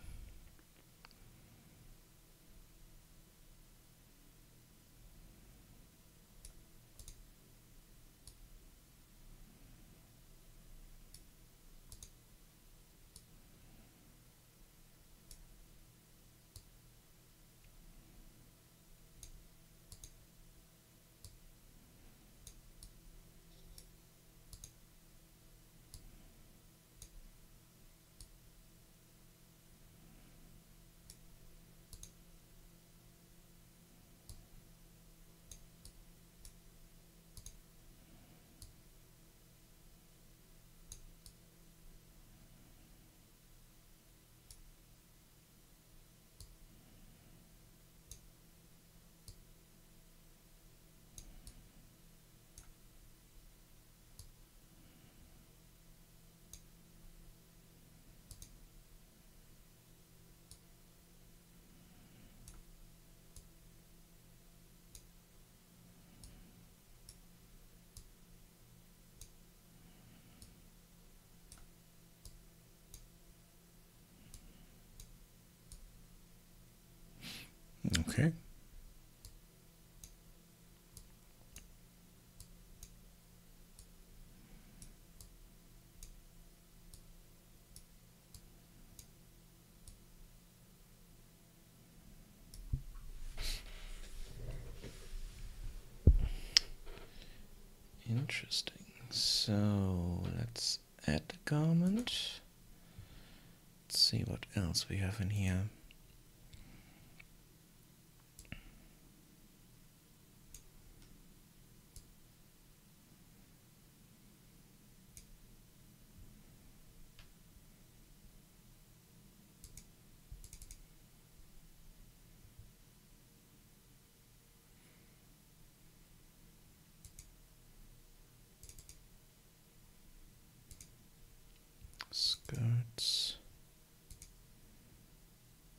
S1: Okay. Interesting. So let's add the garment. Let's see what else we have in here. Skirts.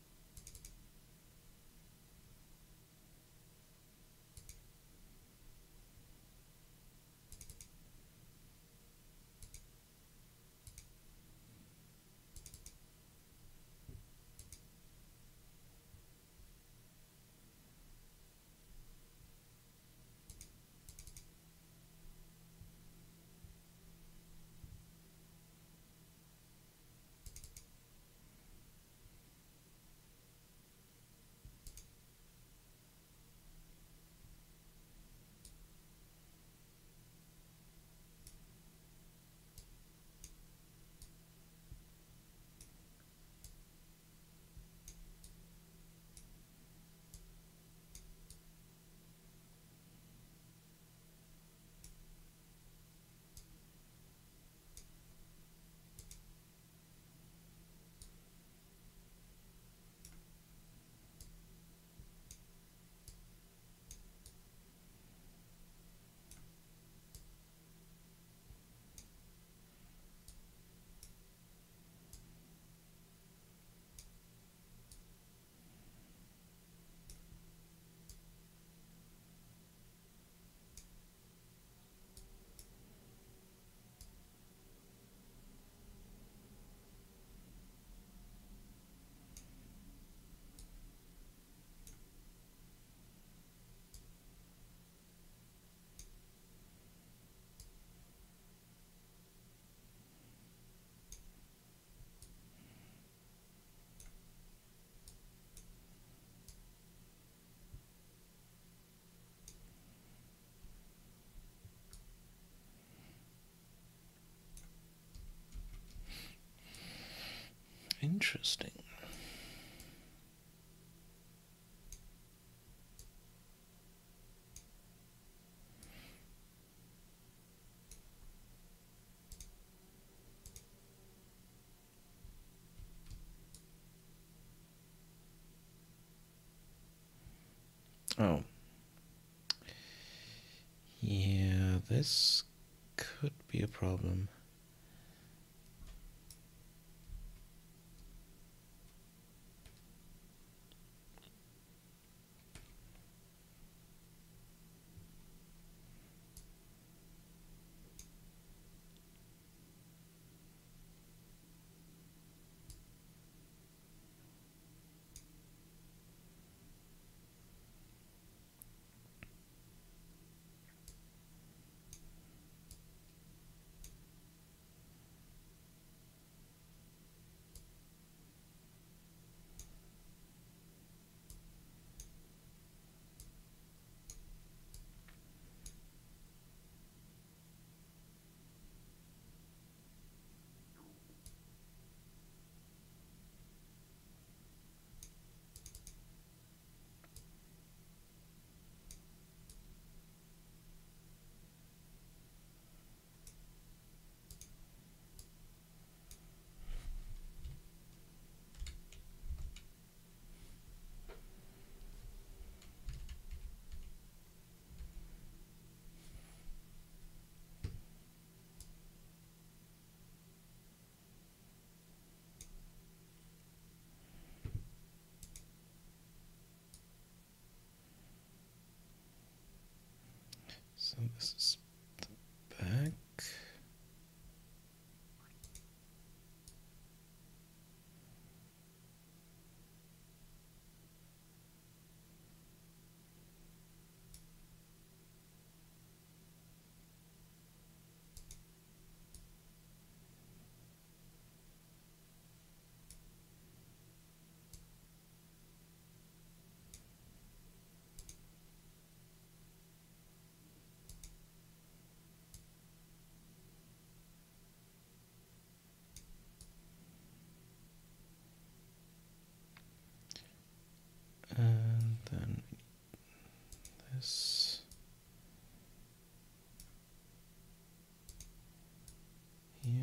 S1: Interesting. Oh. Yeah, this could be a problem. So this is the back. And then this here.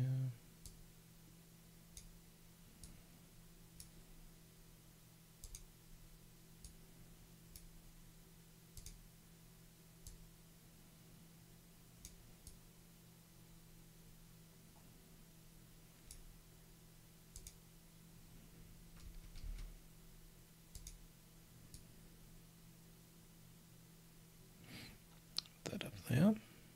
S1: That up there.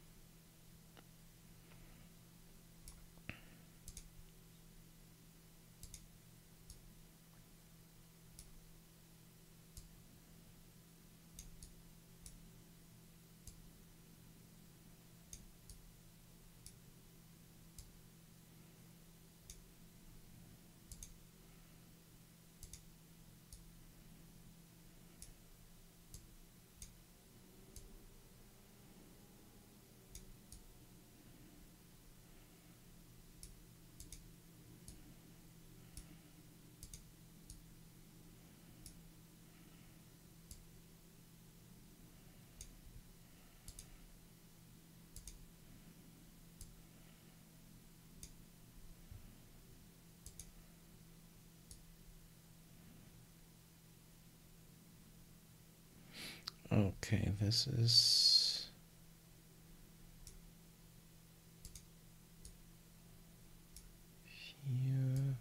S1: Okay, this is here.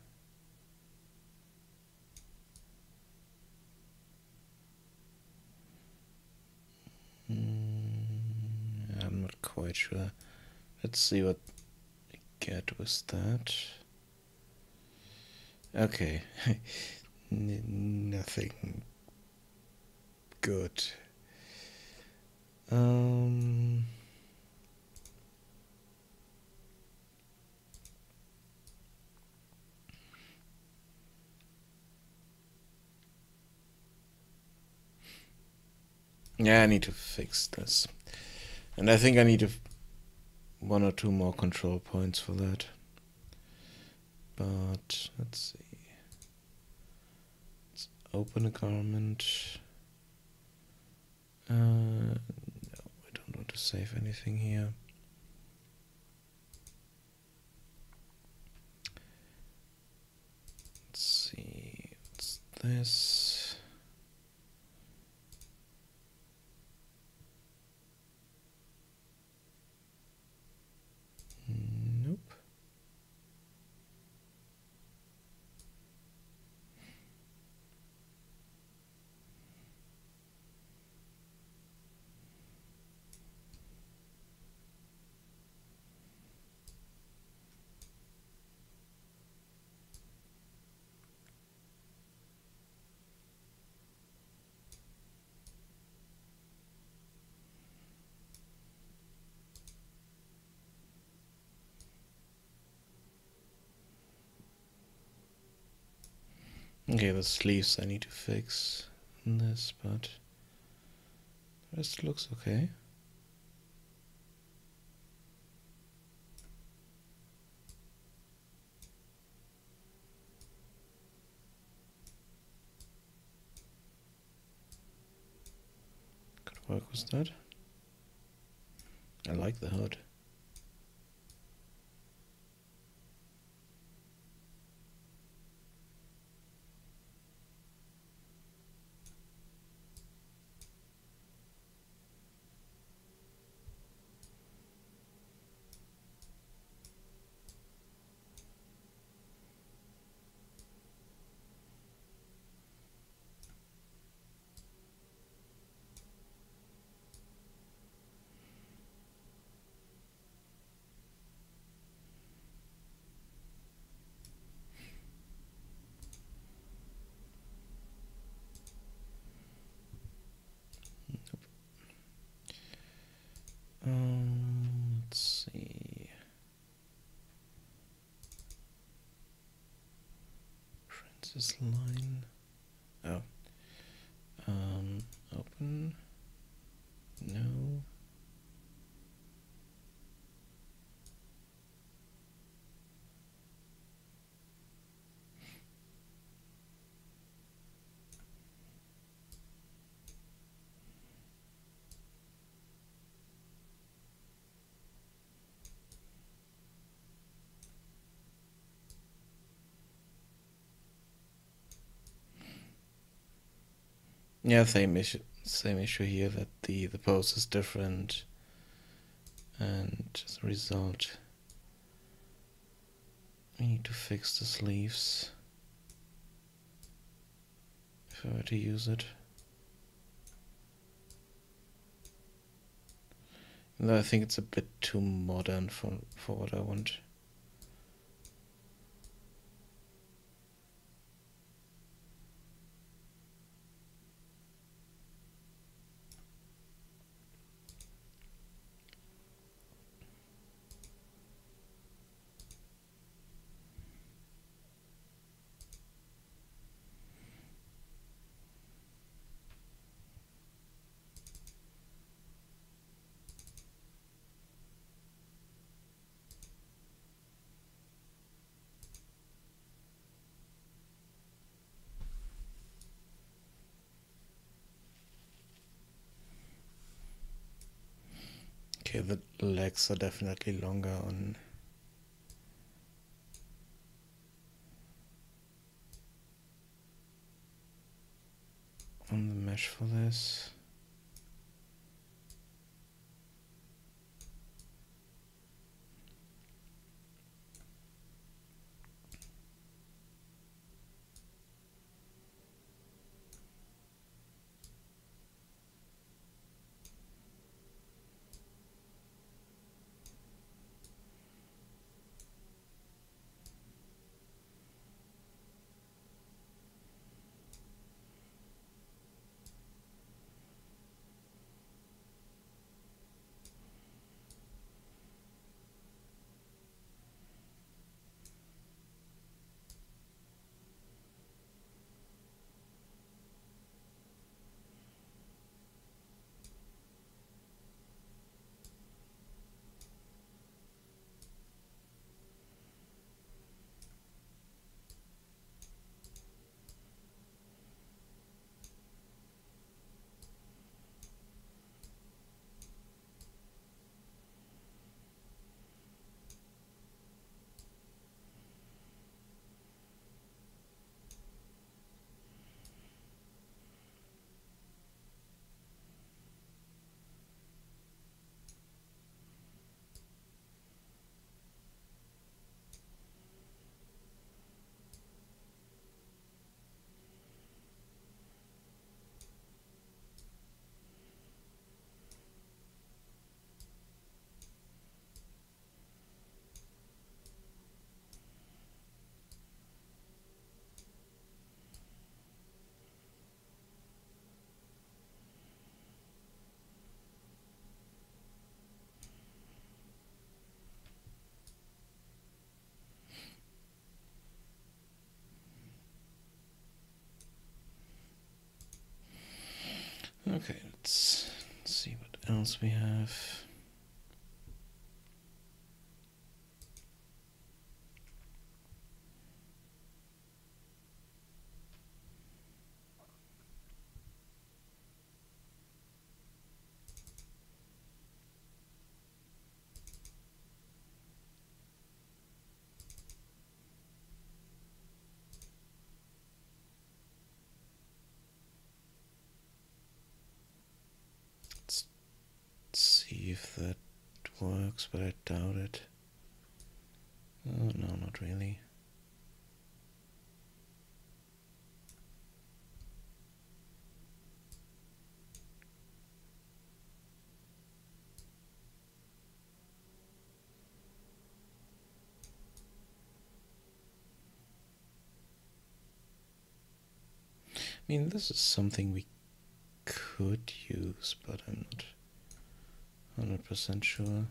S1: I'm not quite sure. Let's see what we get with that. Okay. Nothing good. Yeah, I need to fix this. And I think I need one or two more control points for that. But let's see. open a garment. No, I don't want to save anything here. Let's see, what's this? Nope. Okay, the sleeves I need to fix in this, but the rest looks okay. Good work with that. I like the hood. Let's see. Princess line. Oh. Open. No. Yeah, same issue. Same issue here, that the pose is different, and as a result, we need to fix the sleeves if I were to use it. Though I think it's a bit too modern for what I want. Okay, the legs are definitely longer on the mesh for this. Okay, let's see what else we have. Let's see if that works, but I doubt it. Oh, no, not really. I mean, this is something we could use, but I'm not 100% sure.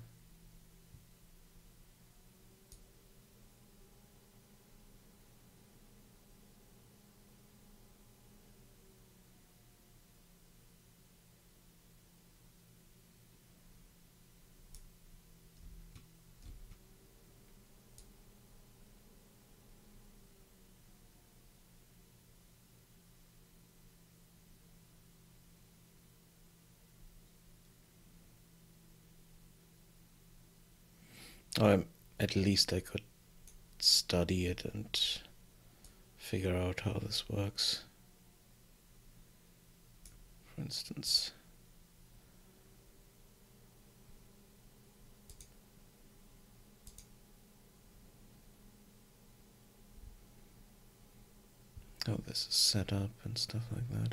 S1: Or at least I could study it and figure out how this works. For instance, how this is set up and stuff like that.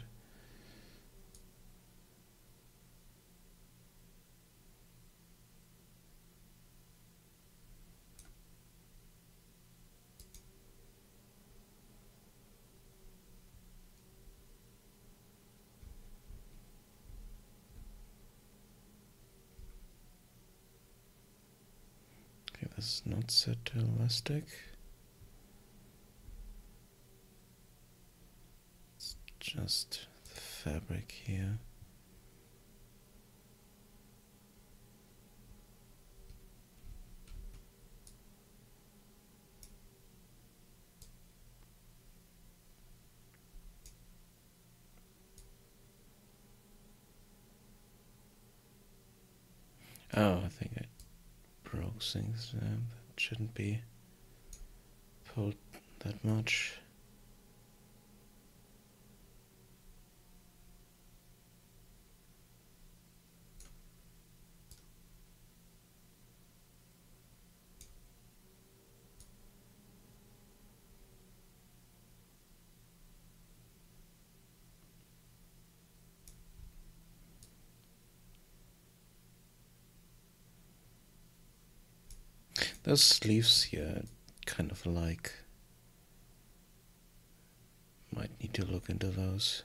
S1: Okay, this is not set to elastic. It's just the fabric here. Oh, I think I broke things. That shouldn't be pulled that much. Those sleeves here, kind of like. Might need to look into those.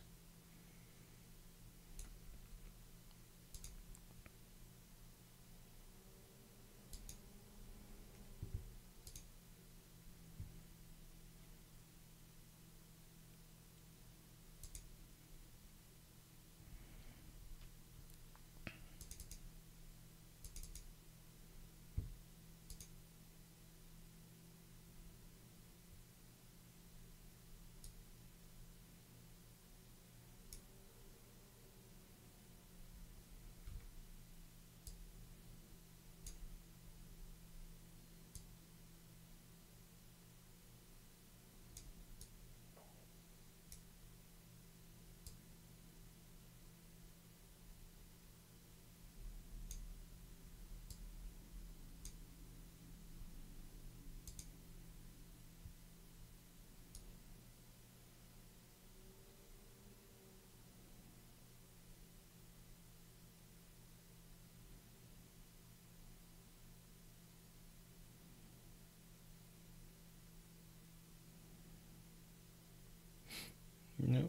S1: No.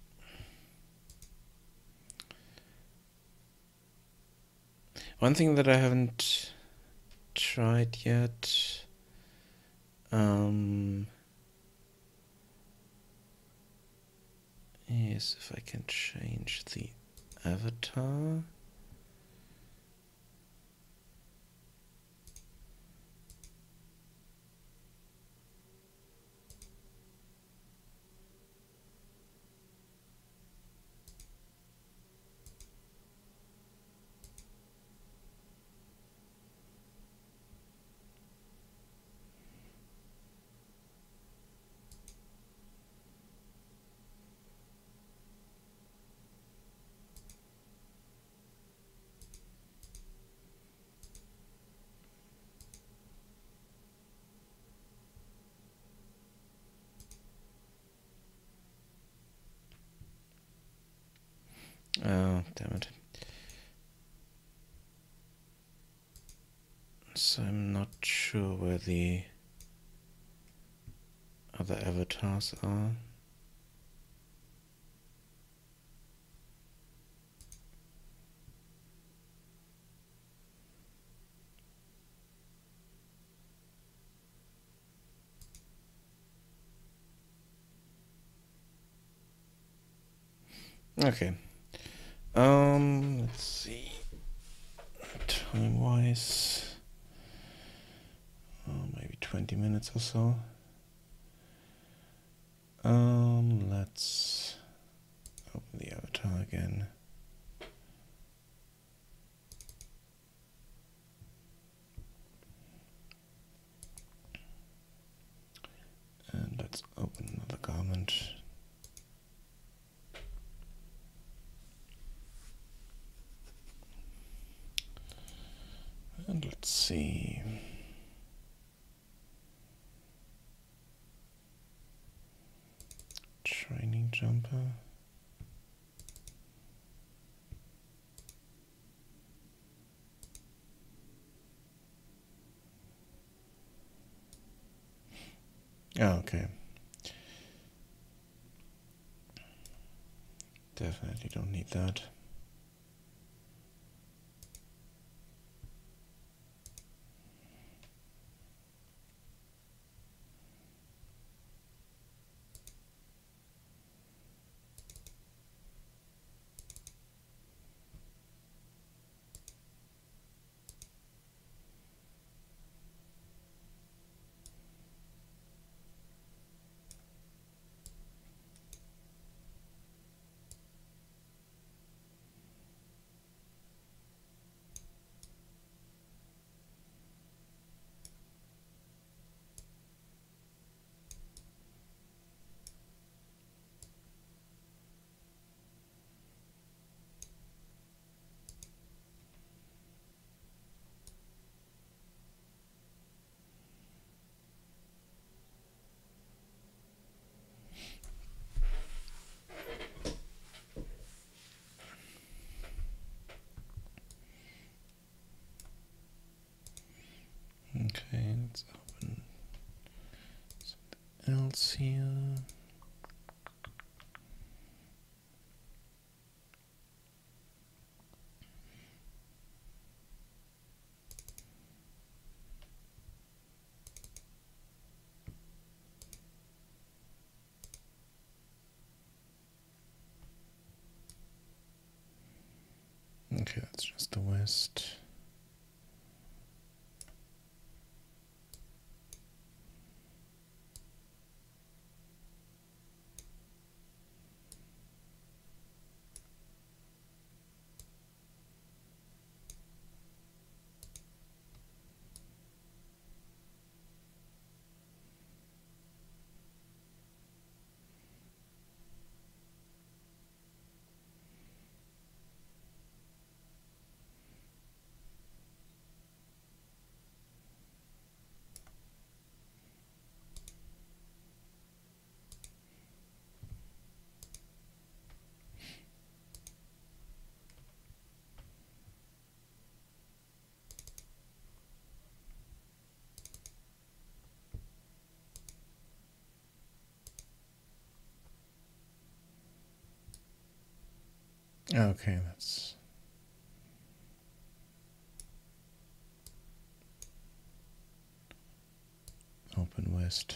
S1: One thing that I haven't tried yet is if I can change the avatar. Oh, damn it. So I'm not sure where the other avatars are. Okay. Let's see. Time-wise, maybe 20 minutes or so. Let's open the avatar again. And let's open another garment. And let's see. Training jumper. Oh, okay. Definitely don't need that. Okay, let's open something else here. Okay, that's just the west. Okay, that's open west.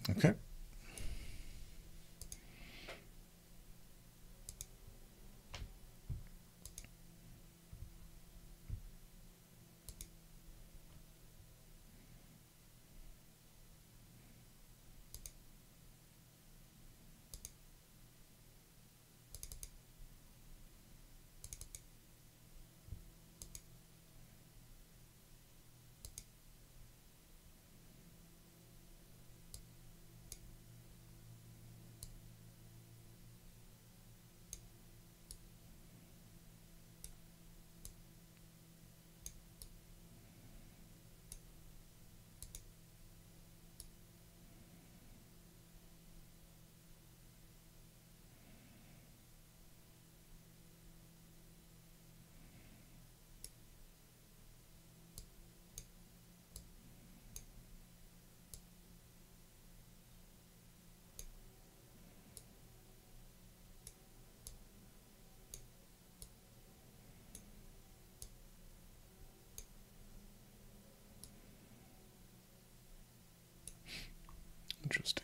S1: Okay. Interesting.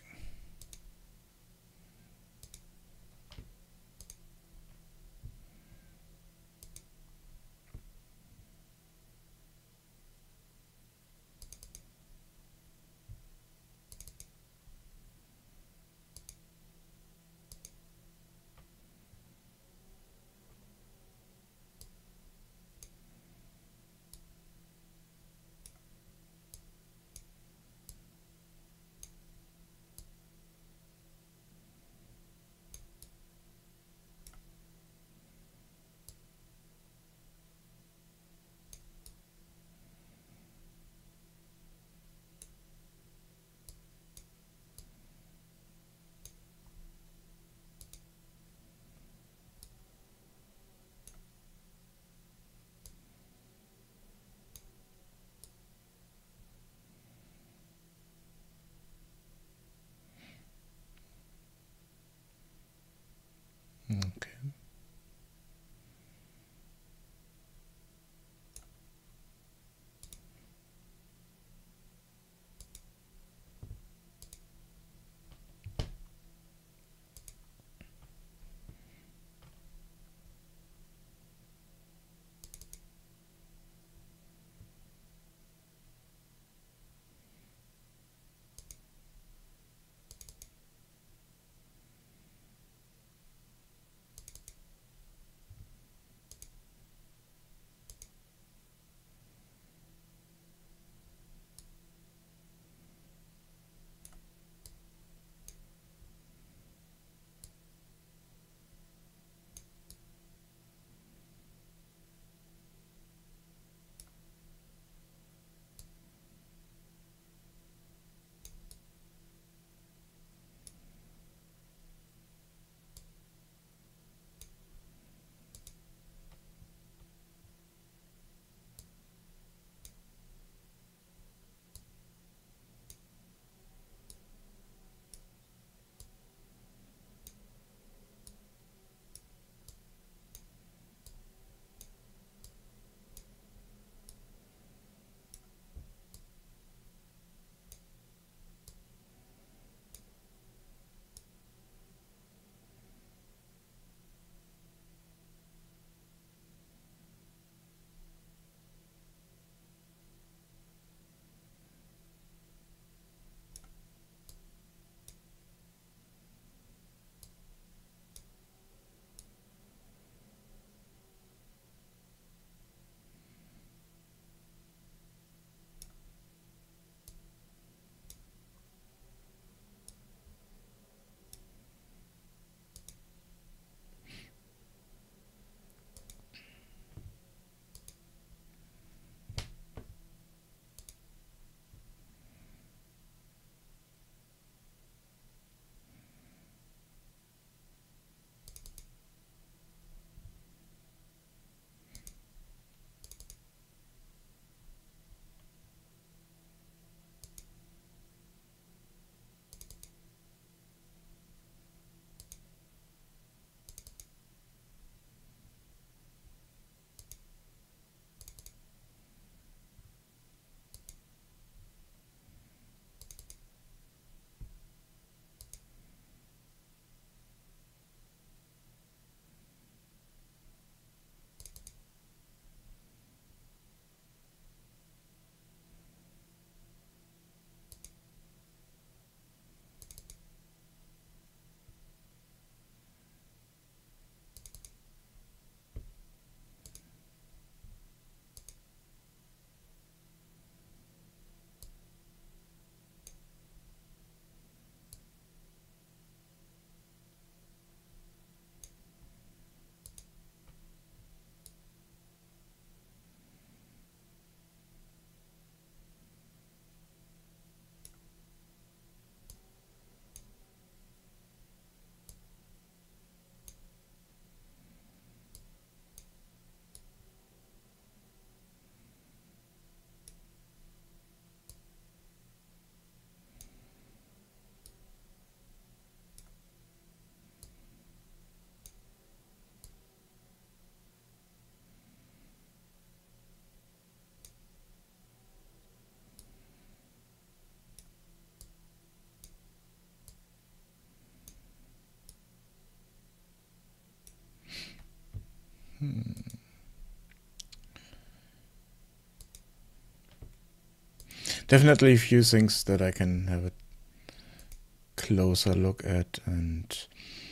S1: Definitely a few things that I can have a closer look at and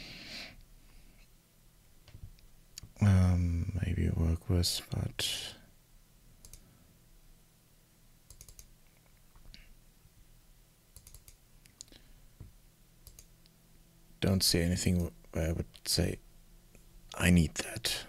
S1: maybe work with, but don't see anything where I would say I need that.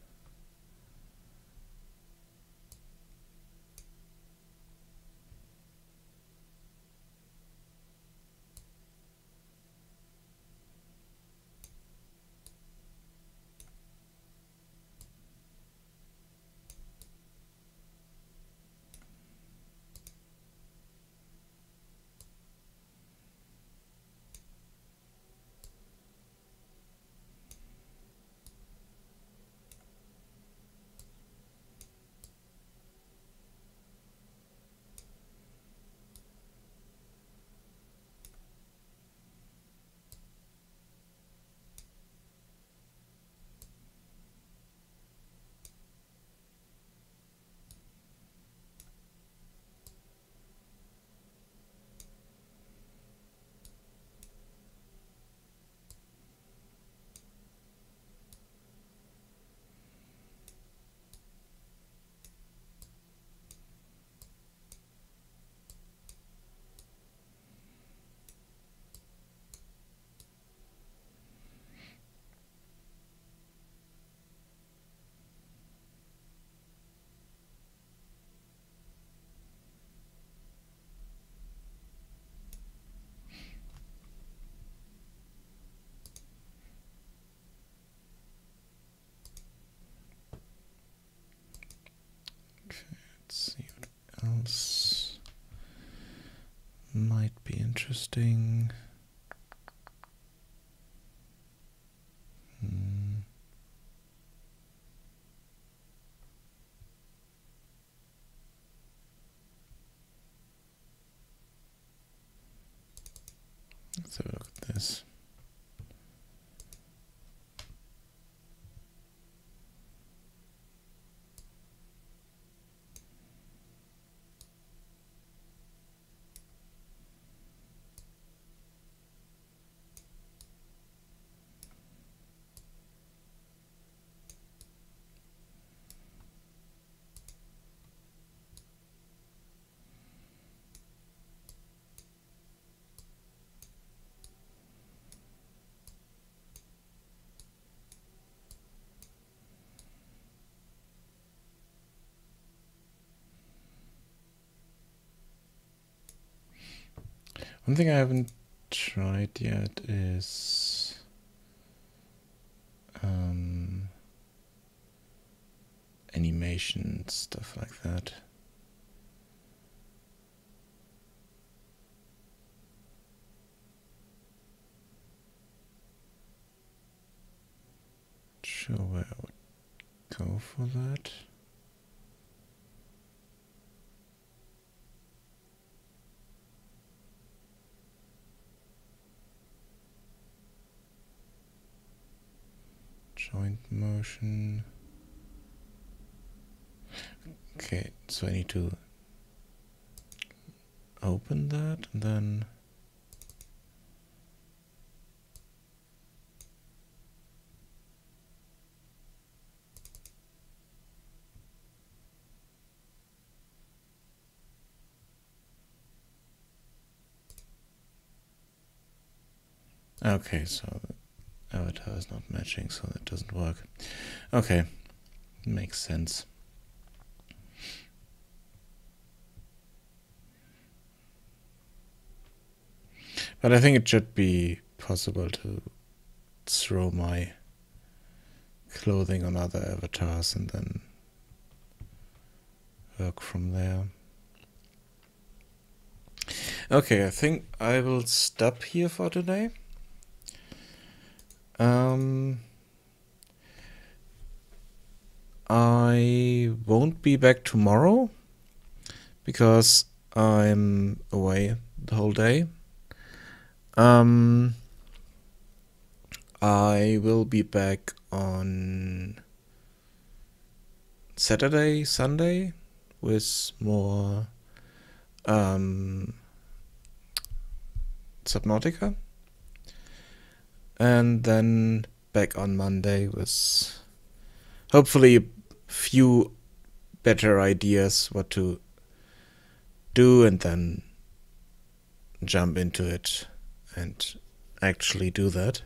S1: Let's see what else might be interesting. Let's have a look at this. One thing I haven't tried yet is animation, stuff like that. Sure where I would go for that. Joint motion. Okay, so I need to open that and then okay, so the avatar is not matching, so that doesn't work. Okay, makes sense. But I think it should be possible to throw my clothing on other avatars and then work from there. Okay, I think I will stop here for today. I won't be back tomorrow because I'm away the whole day. I will be back on Saturday, Sunday with more Subnautica, and then back on Monday with hopefully a few better ideas what to do, and then jump into it and actually do that.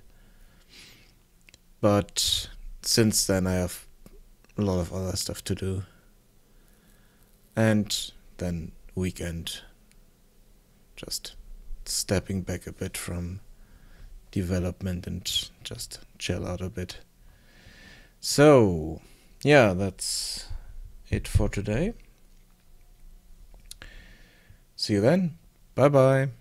S1: But since then I have a lot of other stuff to do, and then weekend just stepping back a bit from development and just chill out a bit. So yeah, that's it for today. See you then. Bye bye.